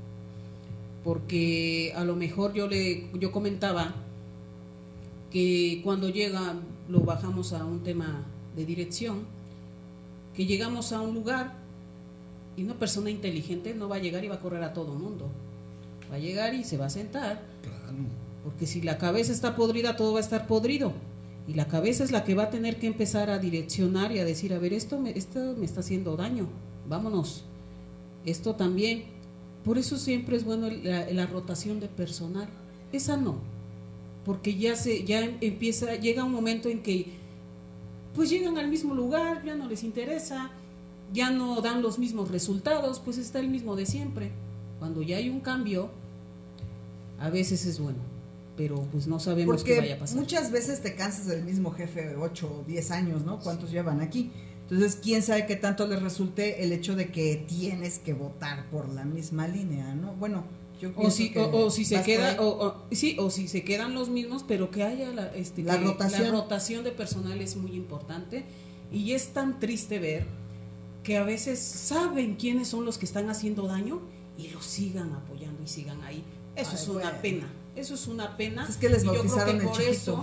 porque a lo mejor yo comentaba que cuando lo bajamos a un tema de dirección, que llegamos a un lugar y una persona inteligente no va a llegar y va a correr a todo mundo, va a llegar y se va a sentar, claro. Porque si la cabeza está podrida, todo va a estar podrido. Y la cabeza es la que va a tener que empezar a direccionar y a decir, a ver, esto me está haciendo daño, vámonos, esto también. Por eso siempre es bueno la rotación de personal. Esa no, porque llega un momento en que pues llegan al mismo lugar, ya no les interesa, ya no dan los mismos resultados, pues está el mismo de siempre. Cuando ya hay un cambio, a veces es bueno, pero pues no sabemos qué vaya a pasar. Muchas veces te cansas del mismo jefe 8 o 10 años, ¿no? ¿Cuántos llevan aquí? Entonces, quién sabe qué tanto les resulte el hecho de que tienes que votar por la misma línea, ¿no? Bueno, yo pienso o si se quedan los mismos, pero que haya la rotación de personal es muy importante. Y es tan triste ver que a veces saben quiénes son los que están haciendo daño y los sigan apoyando y sigan ahí. Eso es una pena. Eso es una pena. Es que les bautizaron el chiquito.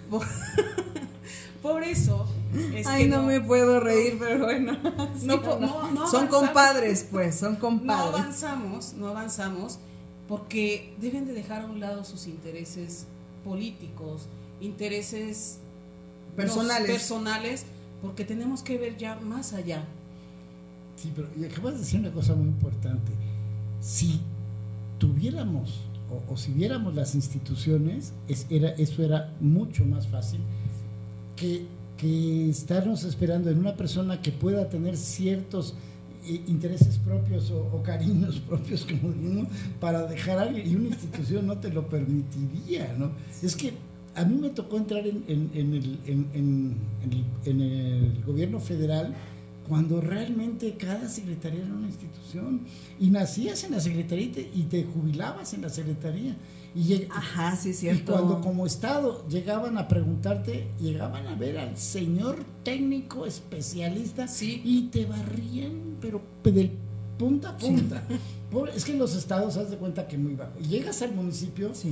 Por eso es Ay, que no me puedo reír, pero bueno. No son compadres, pues, son compadres. No avanzamos porque deben de dejar a un lado sus intereses políticos, intereses personales, porque tenemos que ver ya más allá. Sí, pero y acabas de decir una cosa muy importante. Si tuviéramos o si viéramos las instituciones, eso era mucho más fácil que estarnos esperando en una persona que pueda tener ciertos intereses propios o cariños propios, como digo, para dejar a alguien, y una institución no te lo permitiría, ¿no? Es que a mí me tocó entrar en el gobierno federal cuando realmente cada secretaría era una institución, y nacías en la secretaría y te jubilabas en la secretaría. Ajá, sí, cierto. Y cuando como Estado llegaban a preguntarte, llegaban a ver al señor técnico especialista, sí, y te barrían, pero de punta a punta. Sí. Es que en los estados haz de cuenta que muy bajo. Y llegas al municipio, sí,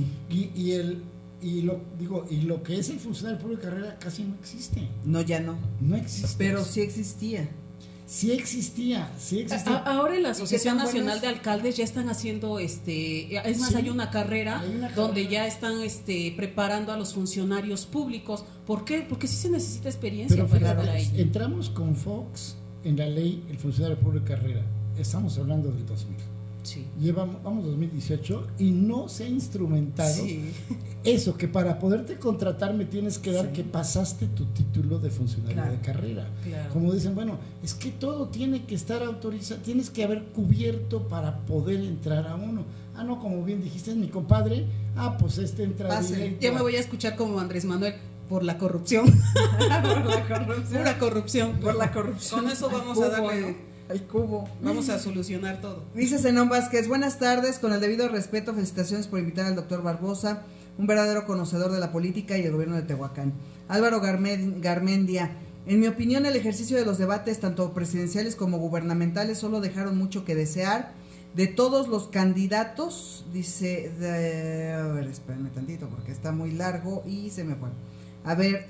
y lo que es el funcionario público de carrera casi no existe. No, ya no. No existe. Pero sí existía. Sí existía. Ahora en la Asociación Nacional de Alcaldes ya están haciendo, es más, sí, hay una carrera donde ya están preparando a los funcionarios públicos. ¿Por qué? Porque sí se necesita experiencia. Pero fíjate, para ello. Entramos con Fox en la ley el funcionario público de carrera. Estamos hablando del 2000. Sí. Vamos 2018 y no se ha instrumentado, sí, eso, que para poderte contratar me tienes que dar, sí, que pasaste tu título de funcionario, claro, de carrera. Claro. Como dicen, bueno, es que todo tiene que estar autorizado, tienes que haber cubierto para poder entrar a uno. Ah, no, como bien dijiste, es mi compadre, pues entra directo. Ya me voy a escuchar como Andrés Manuel. Por la corrupción. Por la corrupción. Pura corrupción. Por la corrupción. Con eso vamos a darle el cubo. Vamos a solucionar todo. Dice Zenón Vázquez, buenas tardes, con el debido respeto, felicitaciones por invitar al doctor Barbosa, un verdadero conocedor de la política y el gobierno de Tehuacán. Álvaro Garmendia, en mi opinión el ejercicio de los debates, tanto presidenciales como gubernamentales, solo dejaron mucho que desear. De todos los candidatos, dice, a ver, espérenme tantito porque está muy largo y se me fue. A ver,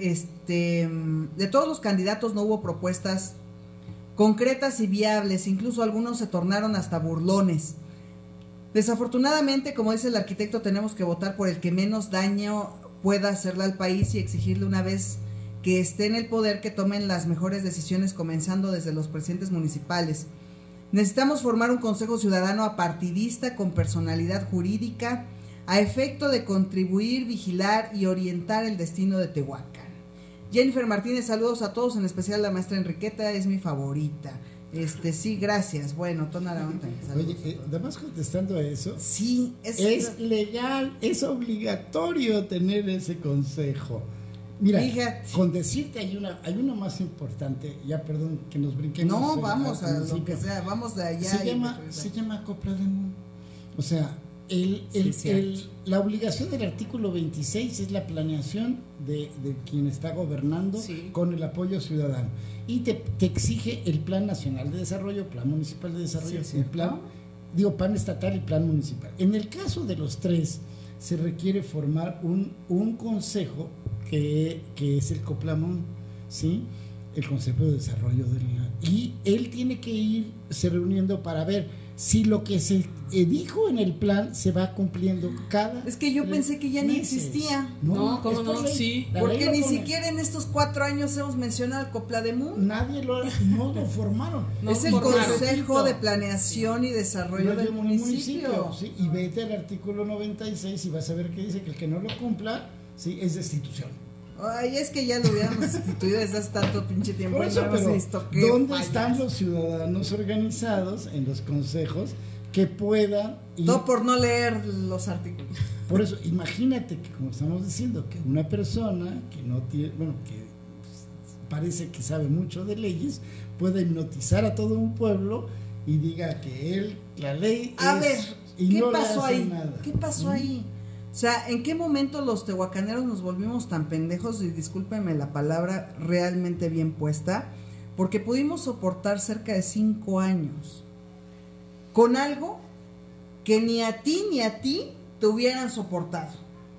de todos los candidatos no hubo propuestas concretas y viables, incluso algunos se tornaron hasta burlones. Desafortunadamente, como dice el arquitecto, tenemos que votar por el que menos daño pueda hacerle al país y exigirle una vez que esté en el poder que tomen las mejores decisiones, comenzando desde los presidentes municipales. Necesitamos formar un consejo ciudadano apartidista con personalidad jurídica a efecto de contribuir, vigilar y orientar el destino de Tehuacán. Jennifer Martínez, saludos a todos, en especial a la maestra Enriqueta, es mi favorita. Sí, gracias. Bueno, Tonaraonta. Oye, además contestando a eso, sí, es legal, es obligatorio tener ese consejo. Mira, fíjate, con decirte hay una más importante, ya perdón que nos brinquemos. No, vamos a lo que sea, vamos de allá. Se llama Copla de Mon. O sea, la obligación del artículo 26 es la planeación de quien está gobernando, sí, con el apoyo ciudadano, y te exige el Plan Nacional de Desarrollo, Plan Municipal de Desarrollo, sí, el plan estatal y Plan Municipal. En el caso de los tres se requiere formar un consejo que es el Coplamón, ¿sí? El Consejo de Desarrollo y él tiene que irse reuniendo para ver si lo que se dijo en el plan se va cumpliendo cada. Es que yo pensé que ya ni existía. No, ¿cómo no? Sí. Porque ni siquiera en estos 4 años hemos mencionado el Coplademún. Nadie no lo formaron. Es el Consejo de Planeación y Desarrollo del Municipio. Sí, y vete al artículo 96 y vas a ver que dice que el que no lo cumpla, sí, es destitución. Ay, es que ya lo hubiéramos instituido desde hace tanto pinche tiempo. Por eso, pero ¿dónde están los ciudadanos organizados en los consejos que puedan todo por no leer los artículos? Por eso, imagínate que, como estamos diciendo, que una persona que no tiene, que parece que sabe mucho de leyes, pueda hipnotizar a todo un pueblo y diga que la ley a ver, ¿qué pasó ahí? ¿Qué pasó ahí? O sea, ¿en qué momento los tehuacaneros nos volvimos tan pendejos? Y discúlpenme la palabra realmente bien puesta, porque pudimos soportar cerca de 5 años con algo que ni a ti te hubieran soportado.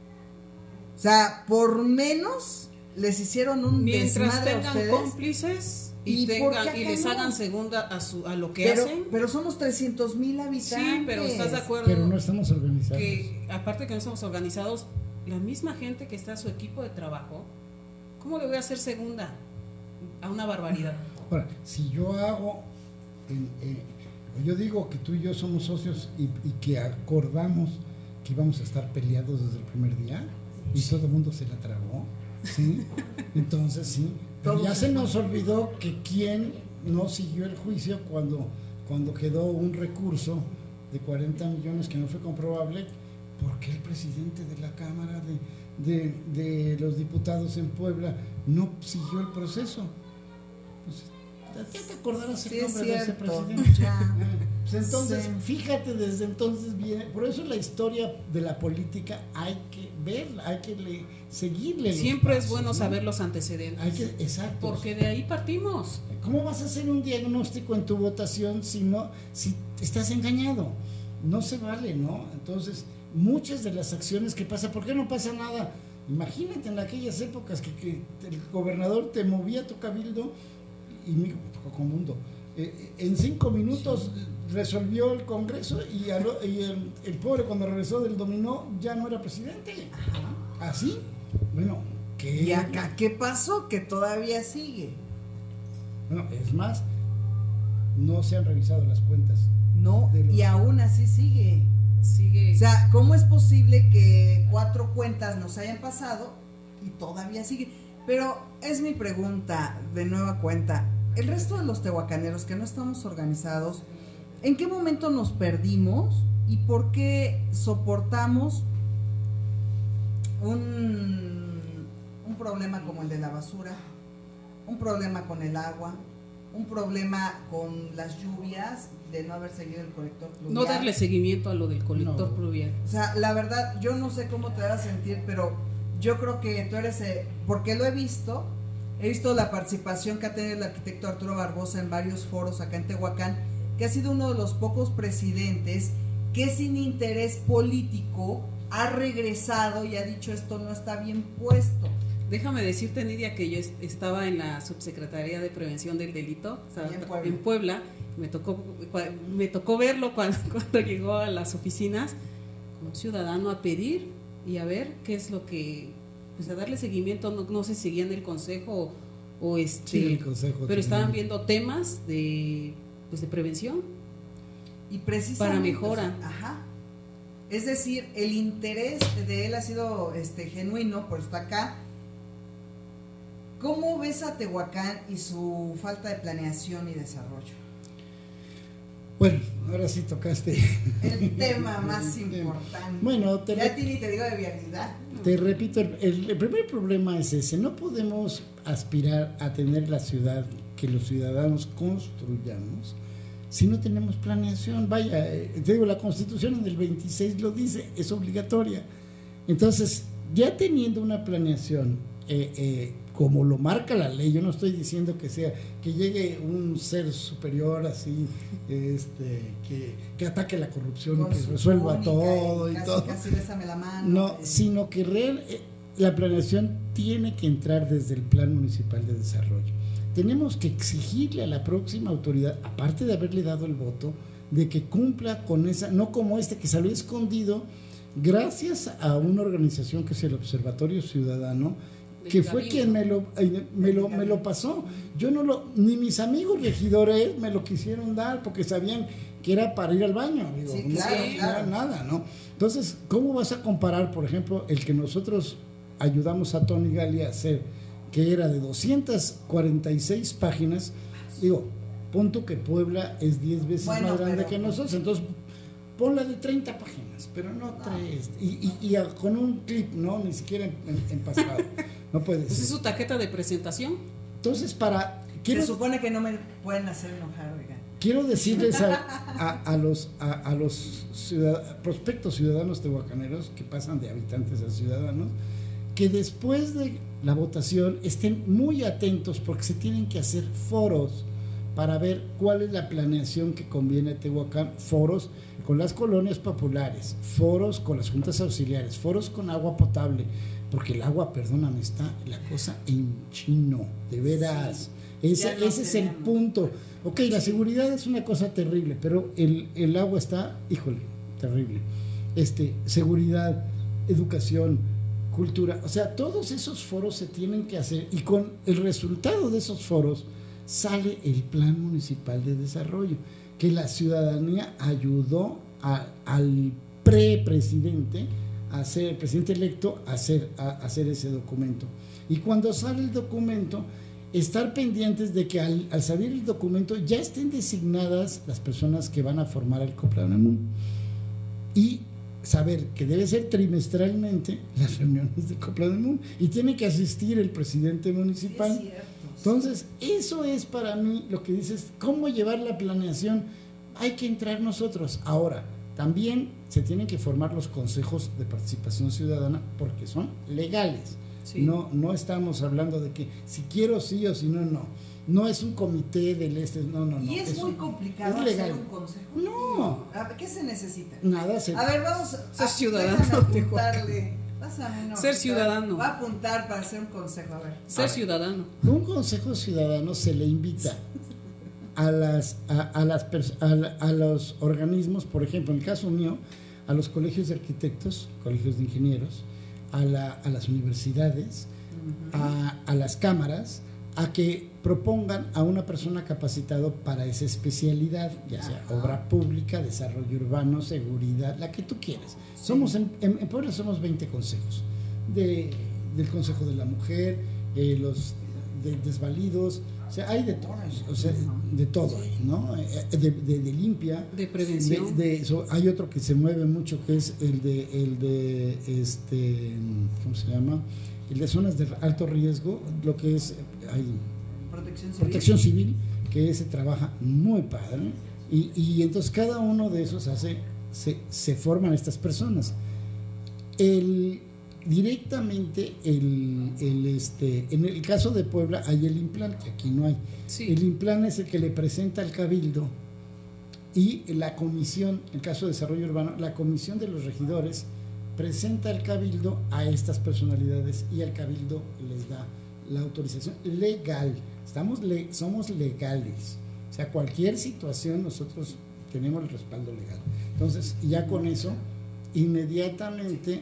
O sea, por menos les hicieron un mientras desmadre tengan a ustedes. Cómplices y les hagan segunda a lo que hacen. Pero somos 300,000 habitantes. Sí, pero ¿estás de acuerdo? Pero no estamos organizados. Que aparte que no estamos organizados, la misma gente que está a su equipo de trabajo ¿Cómo le voy a hacer segunda a una barbaridad? Ahora, si yo hago, yo digo que tú y yo somos socios y que acordamos que íbamos a estar peleados desde el primer día y todo el mundo se la tragó, ¿sí? Entonces sí, pero ya se nos olvidó que quién no siguió el juicio cuando quedó un recurso de 40 millones que no fue comprobable, porque el presidente de la Cámara de los Diputados en Puebla no siguió el proceso. Pues, ya te acordarás el nombre de ese presidente. Ya. Pues entonces, fíjate, desde entonces viene, por eso la historia de la política hay que verla, hay que seguirle. Siempre pasos, es bueno, ¿no?, saber los antecedentes. Exacto. Porque de ahí partimos. ¿Cómo vas a hacer un diagnóstico en tu votación si estás engañado? No se vale, ¿no? Entonces, muchas de las acciones que pasa, ¿por qué no pasa nada? Imagínate en aquellas épocas que el gobernador te movía tu cabildo y Cocomundo. En 5 minutos resolvió el Congreso y el pobre cuando regresó del dominó ya no era presidente. Ajá. ¿Así? Bueno, ¿qué? ¿Y acá qué pasó? Que todavía sigue. Bueno, es más, no se han revisado las cuentas. No, y aún así sigue. Sigue. O sea, ¿cómo es posible que 4 cuentas nos hayan pasado y todavía sigue? Pero es mi pregunta de nueva cuenta. El resto de los tehuacaneros que no estamos organizados, ¿en qué momento nos perdimos y por qué soportamos un problema como el de la basura, un problema con el agua, un problema con las lluvias, de no haber seguido el colector pluvial? No darle seguimiento a lo del colector pluvial. O sea, la verdad, yo no sé cómo te vas a sentir, pero yo creo que tú eres, porque lo he visto la participación que ha tenido el arquitecto Arturo Barbosa en varios foros acá en Tehuacán, que ha sido uno de los pocos presidentes que sin interés político ha regresado y ha dicho esto no está bien puesto. Déjame decirte, Nidia, que yo estaba en la Subsecretaría de Prevención del Delito, en Puebla. Me tocó verlo cuando llegó a las oficinas como ciudadano a pedir y a ver qué es lo que, pues a darle seguimiento. No sé si seguían el consejo sí, el consejo, pero estaban viendo temas de prevención y precisamente para mejora. Ajá. Es decir, el interés de él ha sido genuino, por estar acá. ¿Cómo ves a Tehuacán y su falta de planeación y desarrollo? Bueno, ahora sí tocaste el tema más importante. Bueno, ya a ti ni te digo de vialidad. Te repito, el primer problema es ese. No podemos aspirar a tener la ciudad que los ciudadanos construyamos si no tenemos planeación. Vaya, te digo, la Constitución en el 26 lo dice, es obligatoria. Entonces, ya teniendo una planeación, como lo marca la ley, yo no estoy diciendo que llegue un ser superior así, que ataque la corrupción y que resuelva todo y todo. Casi bésame la mano. No, sino que la planeación tiene que entrar desde el Plan Municipal de Desarrollo. Tenemos que exigirle a la próxima autoridad, aparte de haberle dado el voto, de que cumpla con esa, no como que salió escondido, gracias a una organización que es el Observatorio Ciudadano, que fue quien me lo pasó. Yo ni mis amigos regidores me lo quisieron dar porque sabían que era para ir al baño. Digo, sí, claro. Nada, ¿no? Entonces, ¿cómo vas a comparar, por ejemplo, el que nosotros ayudamos a Tony Gali a hacer, que era de 246 páginas? Digo, punto que Puebla es 10 veces más grande que nosotros, entonces ponla de 30 páginas, pero no 3, y con un clip, ¿no? Ni siquiera en pasado. No puede ser. ¿Es su tarjeta de presentación? Entonces, se supone que no me pueden hacer enojar, oigan. Quiero decirles a los prospectos ciudadanos tehuacaneros que pasan de habitantes a ciudadanos, que después de la votación estén muy atentos, porque se tienen que hacer foros para ver cuál es la planeación que conviene a Tehuacán, foros con las colonias populares, foros con las juntas auxiliares, foros con agua potable, porque el agua, perdóname, está la cosa en chino, de veras. Sí, ese es el punto. Ok, la seguridad es una cosa terrible, pero el agua está, híjole, terrible. Seguridad, educación, cultura, o sea, todos esos foros se tienen que hacer y con el resultado de esos foros sale el Plan Municipal de Desarrollo, que la ciudadanía ayudó al presidente electo a hacer ese documento. Y cuando sale el documento, estar pendientes de que al salir el documento ya estén designadas las personas que van a formar el Coplanemun. Y saber que debe ser trimestralmente las reuniones del Coplanemun y tiene que asistir el presidente municipal. Sí, es cierto. Entonces, eso es para mí lo que dices, cómo llevar la planeación. Hay que entrar nosotros. Ahora, también se tienen que formar los consejos de participación ciudadana porque son legales. Sí. No estamos hablando de que si quiero sí o si no, no. No es un comité del no. Y es muy complicado hacer un consejo. No. ¿Qué se necesita? Nada. A ver, vamos ser ciudadano. Ser ciudadano. Va a apuntar para hacer un consejo. A ver. Ser ciudadano. Un consejo ciudadano se le invita a los organismos, por ejemplo, en el caso mío, a los colegios de arquitectos, colegios de ingenieros, a las universidades, a las cámaras, a que propongan a una persona capacitado para esa especialidad, ya sea obra pública, desarrollo urbano, seguridad, la que tú quieras. Sí. Somos en Puebla somos 20 consejos, del Consejo de la Mujer, los desvalidos, o sea, hay de todo, o sea, de todo, ¿no? De limpia, de prevención. Hay otro que se mueve mucho que es el de ¿cómo se llama? El de zonas de alto riesgo, lo que es protección civil, que ese trabaja muy padre, y entonces cada uno de esos se forman estas personas. Directamente en el caso de Puebla hay el INPLAN, que aquí no hay. Sí. El INPLAN es el que le presenta al Cabildo, y la comisión, en el caso de desarrollo urbano, la comisión de los regidores presenta al Cabildo a estas personalidades y al Cabildo les da la autorización legal. Somos legales, o sea, cualquier situación nosotros tenemos el respaldo legal. Entonces, ya con eso, inmediatamente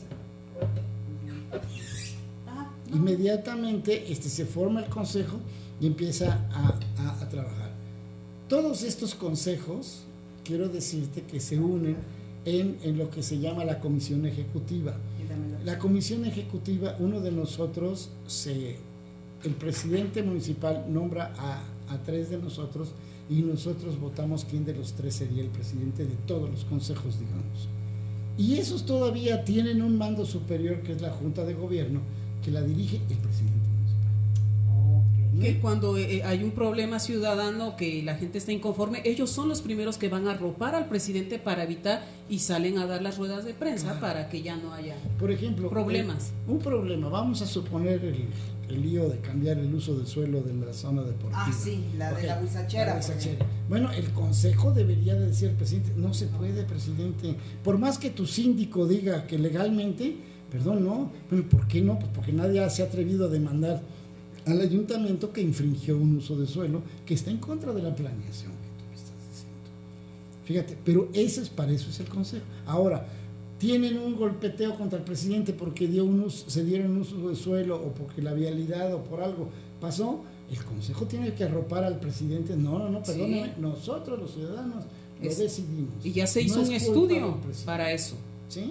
se forma el consejo y empieza a trabajar. Todos estos consejos, quiero decirte que se unen en lo que se llama la comisión ejecutiva. La comisión ejecutiva, uno de nosotros, el presidente municipal nombra a 3 de nosotros y nosotros votamos quién de los 3 sería el presidente de todos los consejos, digamos. Y esos todavía tienen un mando superior, que es la Junta de Gobierno, que la dirige el presidente municipal. Que cuando hay un problema ciudadano, que la gente está inconforme, ellos son los primeros que van a arropar al presidente para evitar, y salen a dar las ruedas de prensa para que ya no haya, por ejemplo, problemas. Un problema, vamos a suponer el lío de cambiar el uso del suelo de la zona deportiva. Sí, de la huizachera. Bueno, el consejo debería de decir al presidente, no se puede, presidente, por más que tu síndico diga que legalmente, perdón, no, pero ¿por qué no? Pues porque nadie se ha atrevido a demandar al ayuntamiento que infringió un uso de suelo que está en contra de la planeación que tú estás diciendo. Fíjate, pero para eso es el consejo. Ahora, tienen un golpeteo contra el presidente porque se dieron un uso de suelo, o porque la vialidad o por algo pasó, el consejo tiene que arropar al presidente. No, perdóname, sí. Nosotros los ciudadanos lo decidimos. Y ya se hizo un estudio para eso. ¿Sí?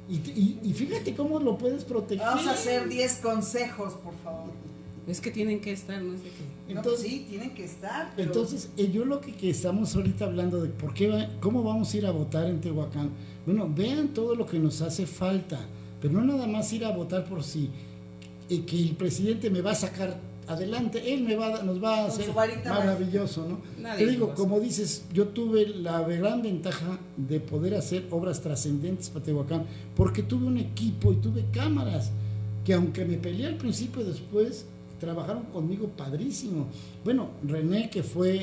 Y fíjate cómo lo puedes proteger. Vamos a hacer 10 consejos, por favor. Es que tienen que estar, no es de que... Entonces, sí, tienen que estar. Pero... Entonces, yo lo que estamos ahorita hablando de cómo vamos a ir a votar en Tehuacán. Bueno, vean todo lo que nos hace falta, pero no nada más ir a votar por sí, que el presidente me va a sacar adelante, él nos va a hacer maravilloso, ¿no? Te digo, como dices, yo tuve la gran ventaja de poder hacer obras trascendentes para Tehuacán, porque tuve un equipo y tuve cámaras, que aunque me peleé al principio, después trabajaron conmigo padrísimo. Bueno, René, que fue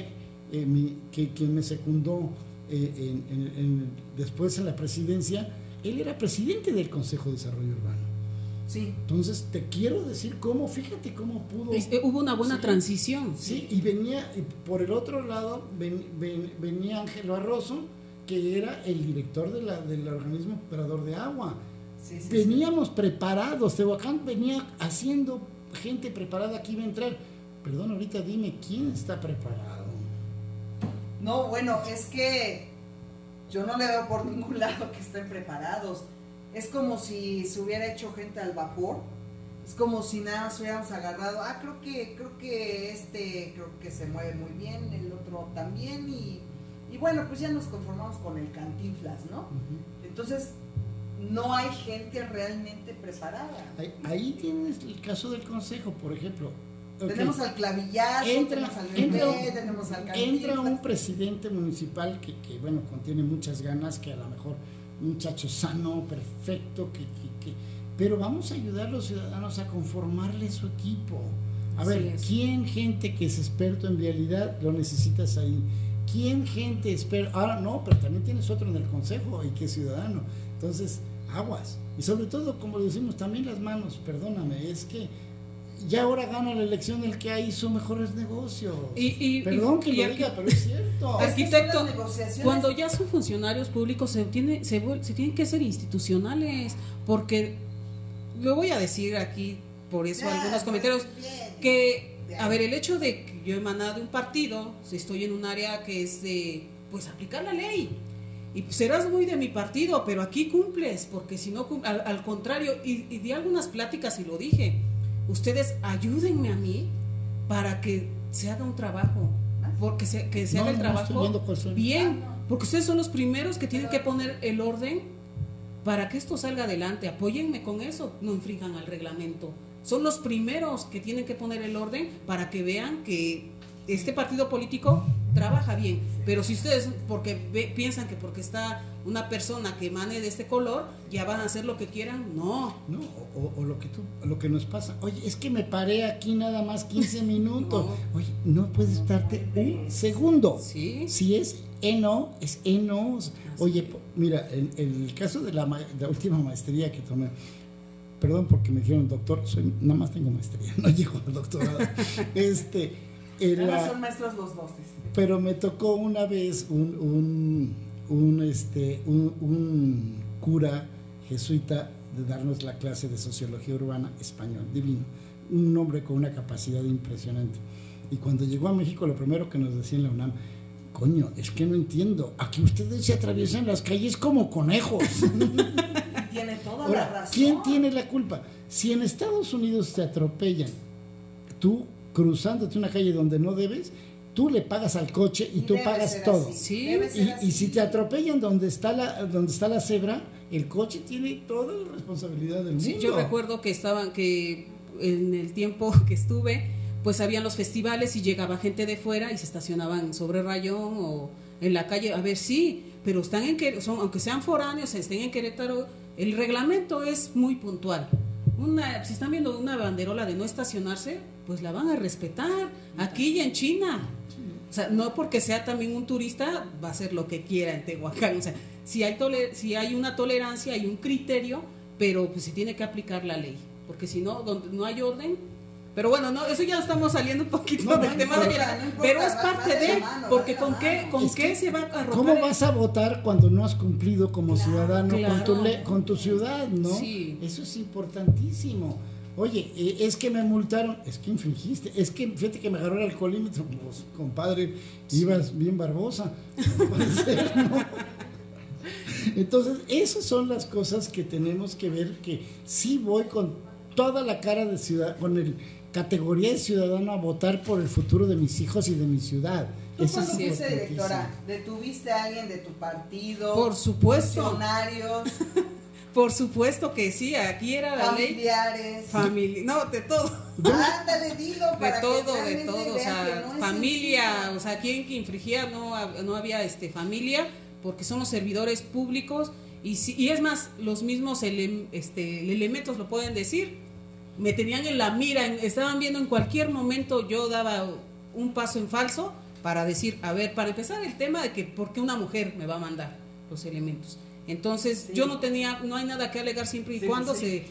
quien me secundó después en la presidencia, él era presidente del Consejo de Desarrollo Urbano. Sí. Entonces te quiero decir fíjate cómo pudo. Hubo una buena transición. Sí, y venía, por el otro lado, venía Ángel Barroso, que era el director del organismo operador de agua. veníamos preparados. Tehuacán venía haciendo gente preparada que iba a entrar. Perdón, ahorita dime, ¿quién está preparado? No, bueno, es que yo no le veo por ningún lado que estén preparados. Es como si se hubiera hecho gente al vapor. Es como si nada más hubiéramos agarrado, creo que se mueve muy bien, el otro también, y bueno, pues ya nos conformamos con el Cantinflas, ¿no? Uh-huh. Entonces, no hay gente realmente preparada. Ahí tienes el caso del consejo, por ejemplo. Okay. Tenemos al Clavillazo, tenemos al Bebé, tenemos al Cantinflas. Entra un presidente municipal que bueno, contiene muchas ganas, que a lo mejor un muchacho sano, perfecto, pero vamos a ayudar a los ciudadanos a conformarle su equipo. A ver, ¿quién gente que es experto en vialidad lo necesitas ahí? ¿Quién gente experto? Ahora no, pero también tienes otro en el consejo y que es ciudadano. Entonces, aguas. Y sobre todo, como decimos, también las manos, perdóname, es que ya ahora gana la elección el que hizo mejores negocios. Perdón que lo diga, pero es cierto. Arquitecto, cuando ya son funcionarios públicos se tienen que ser institucionales, porque lo voy a decir aquí, por eso algunos comentarios, que, a ver, el hecho de que yo he emanado de un partido, estoy en un área que es de, pues, aplicar la ley, y serás muy de mi partido, pero aquí cumples, porque si no, al contrario, y di algunas pláticas y lo dije, ustedes ayúdenme a mí para que se haga un trabajo, porque que se haga el trabajo bien, porque ustedes son los primeros que tienen que poner el orden para que esto salga adelante. Apóyenme con eso, no infrinjan al reglamento. Son los primeros que tienen que poner el orden para que vean que este partido político trabaja bien. Pero si ustedes piensan que porque está una persona que emane de este color ya van a hacer lo que quieran, no. O lo que nos pasa, oye, es que me paré aquí nada más 15 minutos. No. Oye, no puedes estarte un segundo. ¿Sí? Si es no, es no. Oye, mira, el caso de la última maestría que tomé, perdón porque me dijeron doctor, nada más tengo maestría, no llego al doctorado. Son maestros los dos. Pero me tocó una vez un cura jesuita de darnos la clase de sociología urbana español, divino, un hombre con una capacidad impresionante. Y cuando llegó a México, lo primero que nos decía en la UNAM, coño, es que no entiendo, aquí ustedes se atraviesan las calles como conejos. Tiene toda la razón. ¿Quién tiene la culpa? Si en Estados Unidos te atropellan, tú cruzándote una calle donde no debes, tú le pagas al coche y tú pagas todo. Sí. Y si te atropellan donde está la cebra, el coche tiene toda la responsabilidad del mundo. Sí, yo recuerdo que en el tiempo que estuve, pues habían los festivales y llegaba gente de fuera y se estacionaban sobre rayón o en la calle, a ver, sí, pero están aunque sean foráneos, estén en Querétaro, el reglamento es muy puntual. Si están viendo una banderola de no estacionarse, pues la van a respetar. Aquí y en China. O sea, no porque sea también un turista, va a hacer lo que quiera en Tehuacán. O sea, si hay una tolerancia, hay un criterio, pero pues se tiene que aplicar la ley. Porque si no, donde no hay orden. Pero bueno, no, eso ya estamos saliendo un poquito del tema de pero es parte de, porque con qué se va a arrojar. ¿Cómo vas a votar cuando no has cumplido como ciudadano con tu ciudad, no? Sí. Eso es importantísimo. Oye, es que me multaron, es que infringiste, es que fíjate que me agarró el alcoholímetro, pues, compadre, ibas bien Barbosa. No puede ser, ¿no? Entonces, esas son las cosas que tenemos que ver, que sí voy con toda la cara de ciudad, con el categoría de ciudadano a votar por el futuro de mis hijos y de mi ciudad. ¿Tú cuando fuiste directora, detuviste a alguien de tu partido? Por supuesto. Funcionarios. Por supuesto que sí, aquí era la familiares. Ley. No, de todo. Ándale, dilo para de todo, o sea, no familia, o sea, quien que infringía no había familia, porque son los servidores públicos y es más, los mismos elementos lo pueden decir. Me tenían en la mira, estaban viendo en cualquier momento, yo daba un paso en falso para decir, a ver, para empezar el tema de que por qué una mujer me va a mandar los elementos. Entonces, sí. Yo no hay nada que alegar siempre y cuando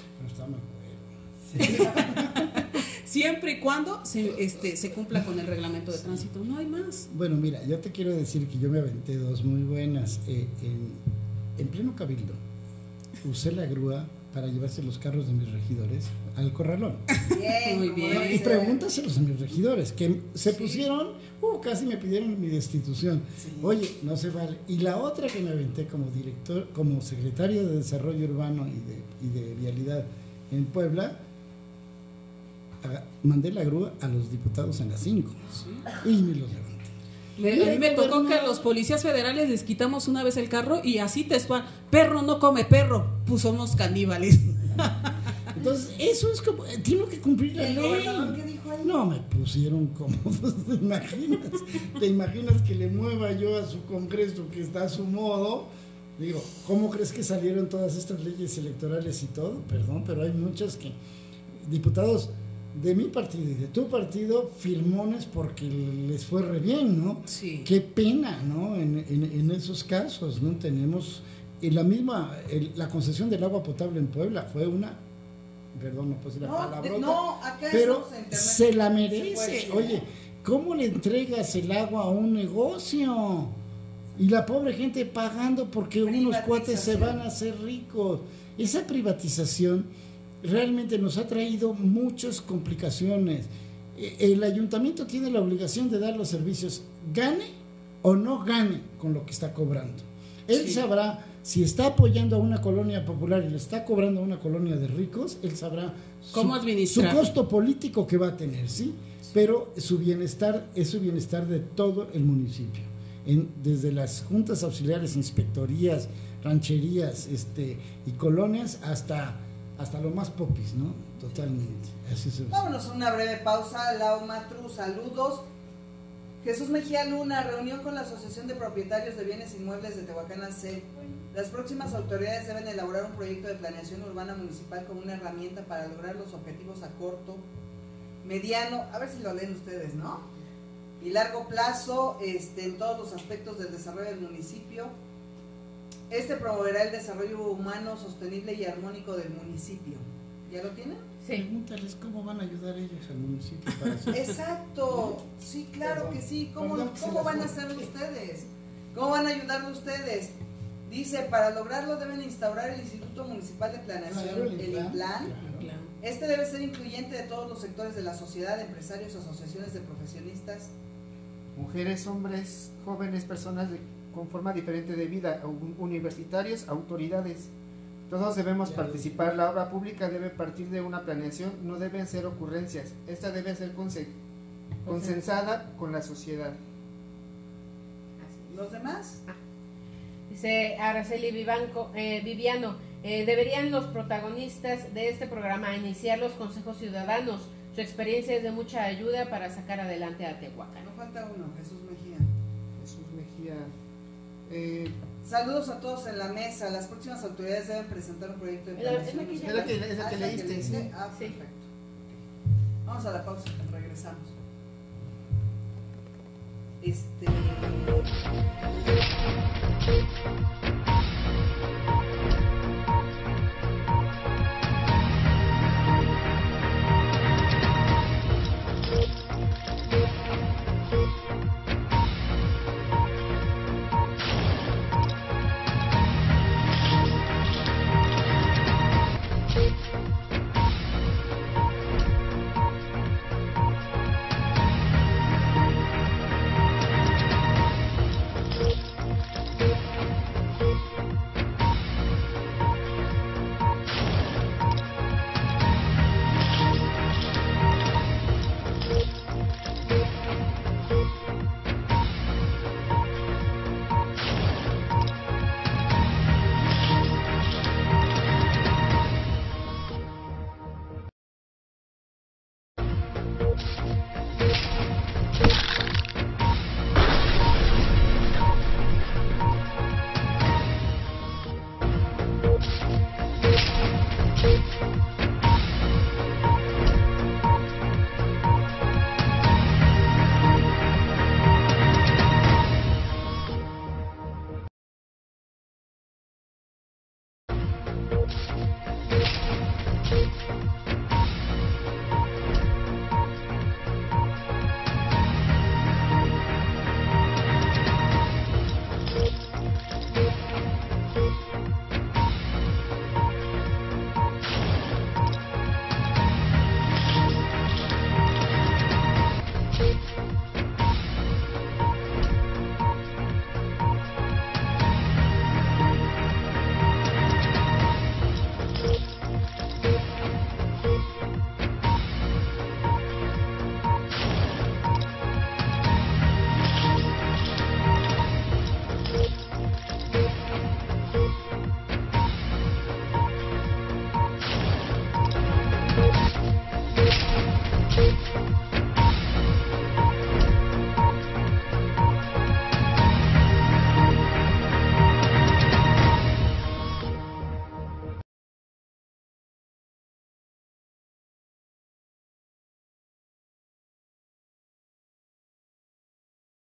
siempre y cuando se cumpla con el reglamento de tránsito, no hay más. Bueno, mira, yo te quiero decir que yo me aventé dos muy buenas en pleno cabildo. Usé la grúa para llevarse los carros de mis regidores al corralón. Bien, muy bien. Y pregúntaselos a mis regidores, que se pusieron, casi me pidieron mi destitución. Sí. Oye, no se vale. Y la otra que me aventé como director, como secretario de Desarrollo Urbano y de Vialidad en Puebla, mandé la grúa a los diputados en las 5 y me los levanté. A mí me tocó que a los policías federales les quitamos una vez el carro y así textual, perro no come perro, pues somos caníbales. Entonces, eso es como, tengo que cumplir la ¿El gobernador ley. qué dijo ahí? No, me pusieron como, ¿te imaginas que le mueva yo a su congreso que está a su modo? Digo, ¿cómo crees que salieron todas estas leyes electorales y todo? Perdón, pero hay muchas que, diputados de mi partido y de tu partido, filmones porque les fue re bien, ¿no? Sí. Qué pena, ¿no? En esos casos, ¿no? Tenemos la concesión del agua potable en Puebla fue una, perdón, no puedo decir la palabrota, no, acá pero estamos en internet. se la Se merece. puede decir. Oye, ¿cómo le entregas el agua a un negocio? Y la pobre gente pagando porque unos cuates se van a hacer ricos. Esa privatización realmente nos ha traído muchas complicaciones. El ayuntamiento tiene la obligación de dar los servicios, gane o no gane con lo que está cobrando. Él sabrá si está apoyando a una colonia popular y le está cobrando a una colonia de ricos, él sabrá ¿Cómo administrar? su costo político que va a tener, ¿sí? Pero su bienestar es su bienestar de todo el municipio. Desde las juntas auxiliares, inspectorías, rancherías y colonias hasta lo más popis, ¿no? Totalmente. Así es. Vámonos a una breve pausa. Lau Matru, saludos. Jesús Mejía Luna, reunión con la Asociación de Propietarios de Bienes Inmuebles de Tehuacán AC. Las próximas autoridades deben elaborar un proyecto de planeación urbana municipal como una herramienta para lograr los objetivos a corto, mediano, a ver si lo leen ustedes, ¿no? Y largo plazo, en todos los aspectos del desarrollo del municipio. Promoverá el desarrollo humano, sostenible y armónico del municipio. ¿Ya lo tienen? Sí. Pregúntales cómo van a ayudar ellos al municipio para hacer. Exacto, sí, claro que sí. ¿Cómo van a hacerlo ustedes? ¿Cómo van a ayudarlo ustedes? Dice, para lograrlo deben instaurar el Instituto Municipal de Planeación, el IPLAN. Claro. Debe ser incluyente de todos los sectores de la sociedad, empresarios, asociaciones de profesionistas. Mujeres, hombres, jóvenes, personas con forma diferente de vida, universitarios, autoridades. Todos debemos participar. La obra pública debe partir de una planeación, no deben ser ocurrencias. Esta debe ser consensada con la sociedad. ¿Los demás? Dice Araceli Viviano, deberían los protagonistas de este programa iniciar los consejos ciudadanos. Su experiencia es de mucha ayuda para sacar adelante a Tehuacán. No falta uno, Jesús Mejía. Jesús Mejía. Saludos a todos en la mesa. Las próximas autoridades deben presentar un proyecto de planeación. Es la que leíste, sí. Ah, Sí. perfecto. Vamos a la pausa, regresamos.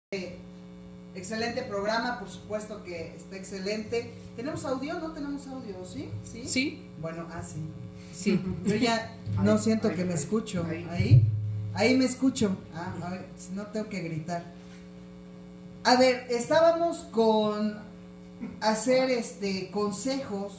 excelente programa, por supuesto que está excelente. ¿Tenemos audio? ¿No tenemos audio? ¿Sí? ¿Sí? Sí. Bueno, sí. Sí. Yo ya no siento que me escucho. Ahí me escucho. A ver, si no tengo que gritar. A ver, estábamos con hacer consejos.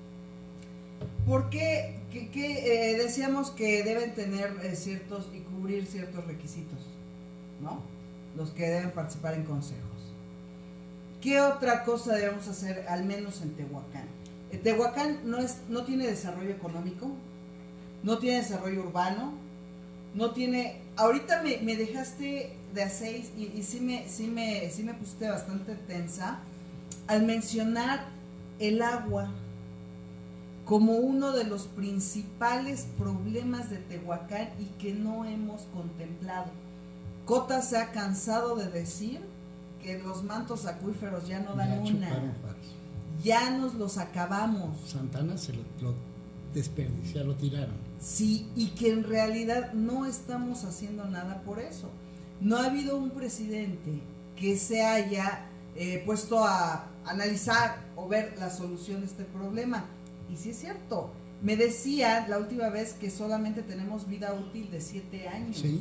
Porque decíamos que deben tener ciertos y cubrir ciertos requisitos, ¿no? Los que deben participar en consejos. ¿Qué otra cosa debemos hacer, al menos en Tehuacán? Tehuacán no tiene desarrollo económico, no tiene desarrollo urbano, no tiene. Ahorita me dejaste de a 6 y sí me pusiste bastante tensa al mencionar el agua como uno de los principales problemas de Tehuacán y que no hemos contemplado. Cota se ha cansado de decir que los mantos acuíferos ya no dan una. Ya nos los acabamos. Santana se lo desperdició, lo tiraron. Sí, y que en realidad no estamos haciendo nada por eso. No ha habido un presidente que se haya puesto a analizar o ver la solución de este problema. Y sí es cierto, me decía la última vez que solamente tenemos vida útil de 7 años. Sí.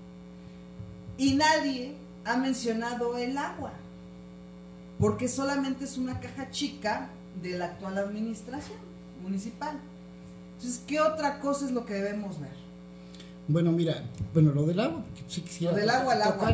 Y nadie ha mencionado el agua, porque solamente es una caja chica de la actual administración municipal. Entonces, ¿qué otra cosa es lo que debemos ver? Bueno, mira, lo del agua, sí quisiera tocar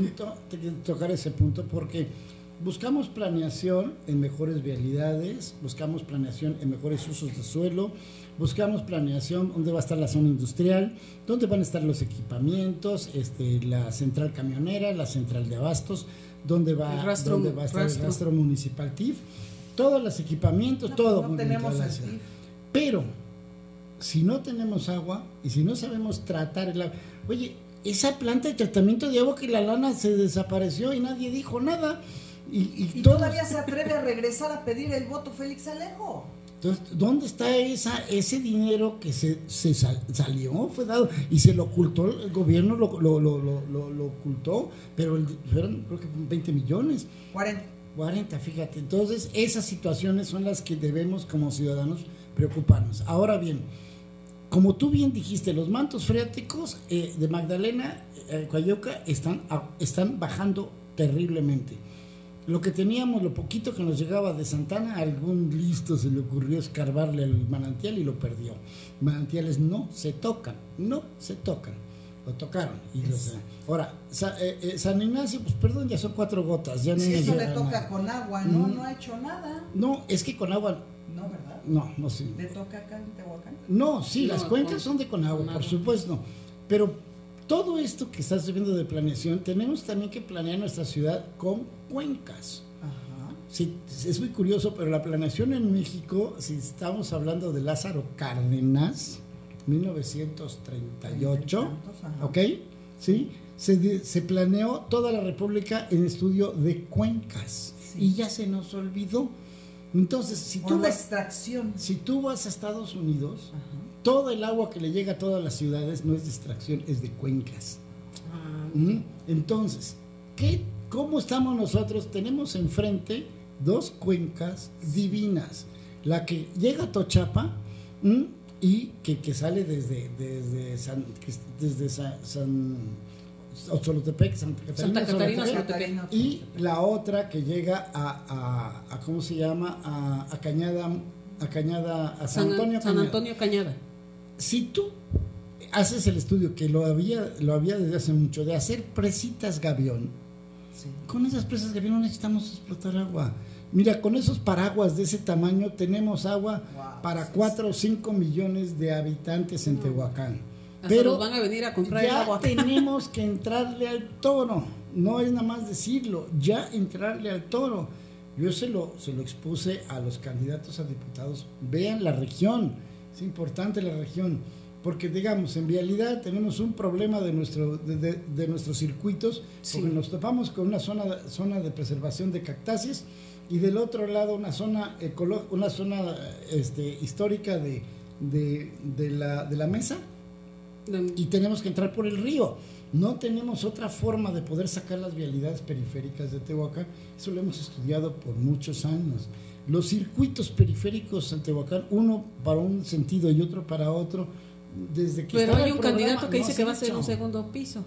ese punto porque buscamos planeación en mejores vialidades, buscamos planeación en mejores usos de suelo, buscamos planeación dónde va a estar la zona industrial, dónde van a estar los equipamientos, la central camionera, la central de abastos, dónde va a estar el rastro municipal TIF, todos los equipamientos, todo. No tenemos el TIF. Pero si no tenemos agua y si no sabemos tratar el agua, oye, esa planta de tratamiento de agua que la lana se desapareció y nadie dijo nada. Y todavía se atreve a regresar a pedir el voto Félix Alejo. Entonces, ¿dónde está ese dinero que se salió? Fue dado y se lo ocultó, el gobierno lo ocultó, pero fueron creo que 20 millones. 40, fíjate. Entonces, esas situaciones son las que debemos como ciudadanos preocuparnos. Ahora bien, como tú bien dijiste, los mantos freáticos de Magdalena, Coyoacán, están bajando terriblemente. Lo que teníamos, lo poquito que nos llegaba de Santana, a algún listo se le ocurrió escarbarle al manantial y lo perdió. Manantiales no se tocan, lo tocaron. Ahora, San Ignacio, pues perdón, ya son 4 gotas. Ya si no eso le toca nada. Con agua, no ha hecho nada. No, es que con agua... No, ¿verdad? No sé. ¿Le toca acá en Tehuacán? No, sí, las cuencas son de con agua, por supuesto. Pero todo esto que estás viendo de planeación, tenemos también que planear nuestra ciudad con cuencas. Ajá. Sí, es muy curioso, pero la planeación en México, si estamos hablando de Lázaro Cárdenas, 1938, ¿ok? ¿Sí? Se planeó toda la República en estudio de cuencas, sí. Y ya se nos olvidó. Entonces, si tú vas a Estados Unidos, ajá, todo el agua que le llega a todas las ciudades no es de extracción, es de cuencas. Okay. Entonces, ¿cómo estamos nosotros? Tenemos enfrente 2 cuencas divinas. La que llega a Tochapa y que sale desde Otzolotepec, Santa Catarina, y la otra que llega a ¿cómo se llama? A Cañada, a San Antonio Cañada. Si tú haces el estudio que lo había desde hace mucho de hacer presitas gavión, sí, con esas presas gavión no necesitamos explotar agua. Mira, con esos paraguas de ese tamaño tenemos agua para 4 o 5 millones de habitantes en Tehuacán. Pero nos van a venir a comprar el agua. Tenemos que entrarle al toro, no es nada más decirlo, ya entrarle al toro. Yo se lo expuse a los candidatos a diputados. Vean la región, es importante la región, porque digamos, en vialidad tenemos un problema de nuestros circuitos, sí, porque nos topamos con una zona de preservación de cactáceas y del otro lado una zona histórica de la mesa, y tenemos que entrar por el río. No tenemos otra forma de poder sacar las vialidades periféricas de Tehuacán. Eso lo hemos estudiado por muchos años. Los circuitos periféricos en Tehuacán, uno para un sentido y otro para otro, desde que pero estaba hay el un programa, candidato que no dice se que ha va a ser hecho. un segundo piso.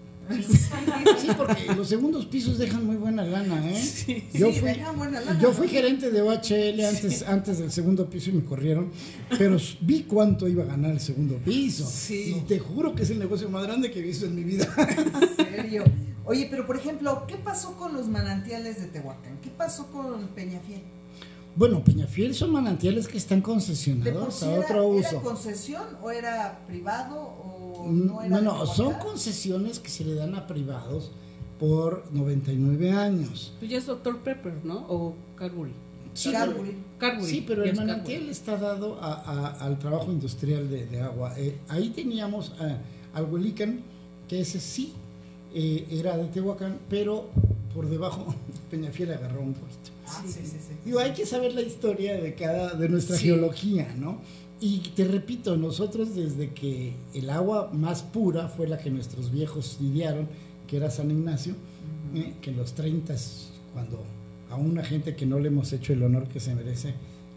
Sí, porque los segundos pisos dejan muy buena lana, ¿eh? Sí, Yo sí, fui, dejan buena lana, yo fui ¿no? gerente de OHL antes del segundo piso y me corrieron, pero vi cuánto iba a ganar el segundo piso. Sí. Y te juro que es el negocio más grande que he visto en mi vida. En serio. Oye, pero por ejemplo, ¿qué pasó con los manantiales de Tehuacán? ¿Qué pasó con Peñafiel? Bueno, Peñafiel son manantiales que están ¿De por concesionados sí a era otro uso. concesión o era privado o no era de No, son Tehuacán? concesiones que se le dan a privados por 99 años. Pues ya es Dr. Pepper, ¿no? O Carbury. Sí, Carbury. Carbury. Sí, pero ya el es manantial Carbury. está dado al trabajo industrial de agua. Ahí teníamos al Huelican, que ese sí era de Tehuacán, pero por debajo Peñafiel agarró un puesto. Ah, sí, sí, sí. Digo, hay que saber la historia de nuestra Sí. geología, ¿no? Y te repito, nosotros desde que el agua más pura fue la que nuestros viejos lidiaron, que era San Ignacio, que en los 30s, cuando a una gente que no le hemos hecho el honor que se merece,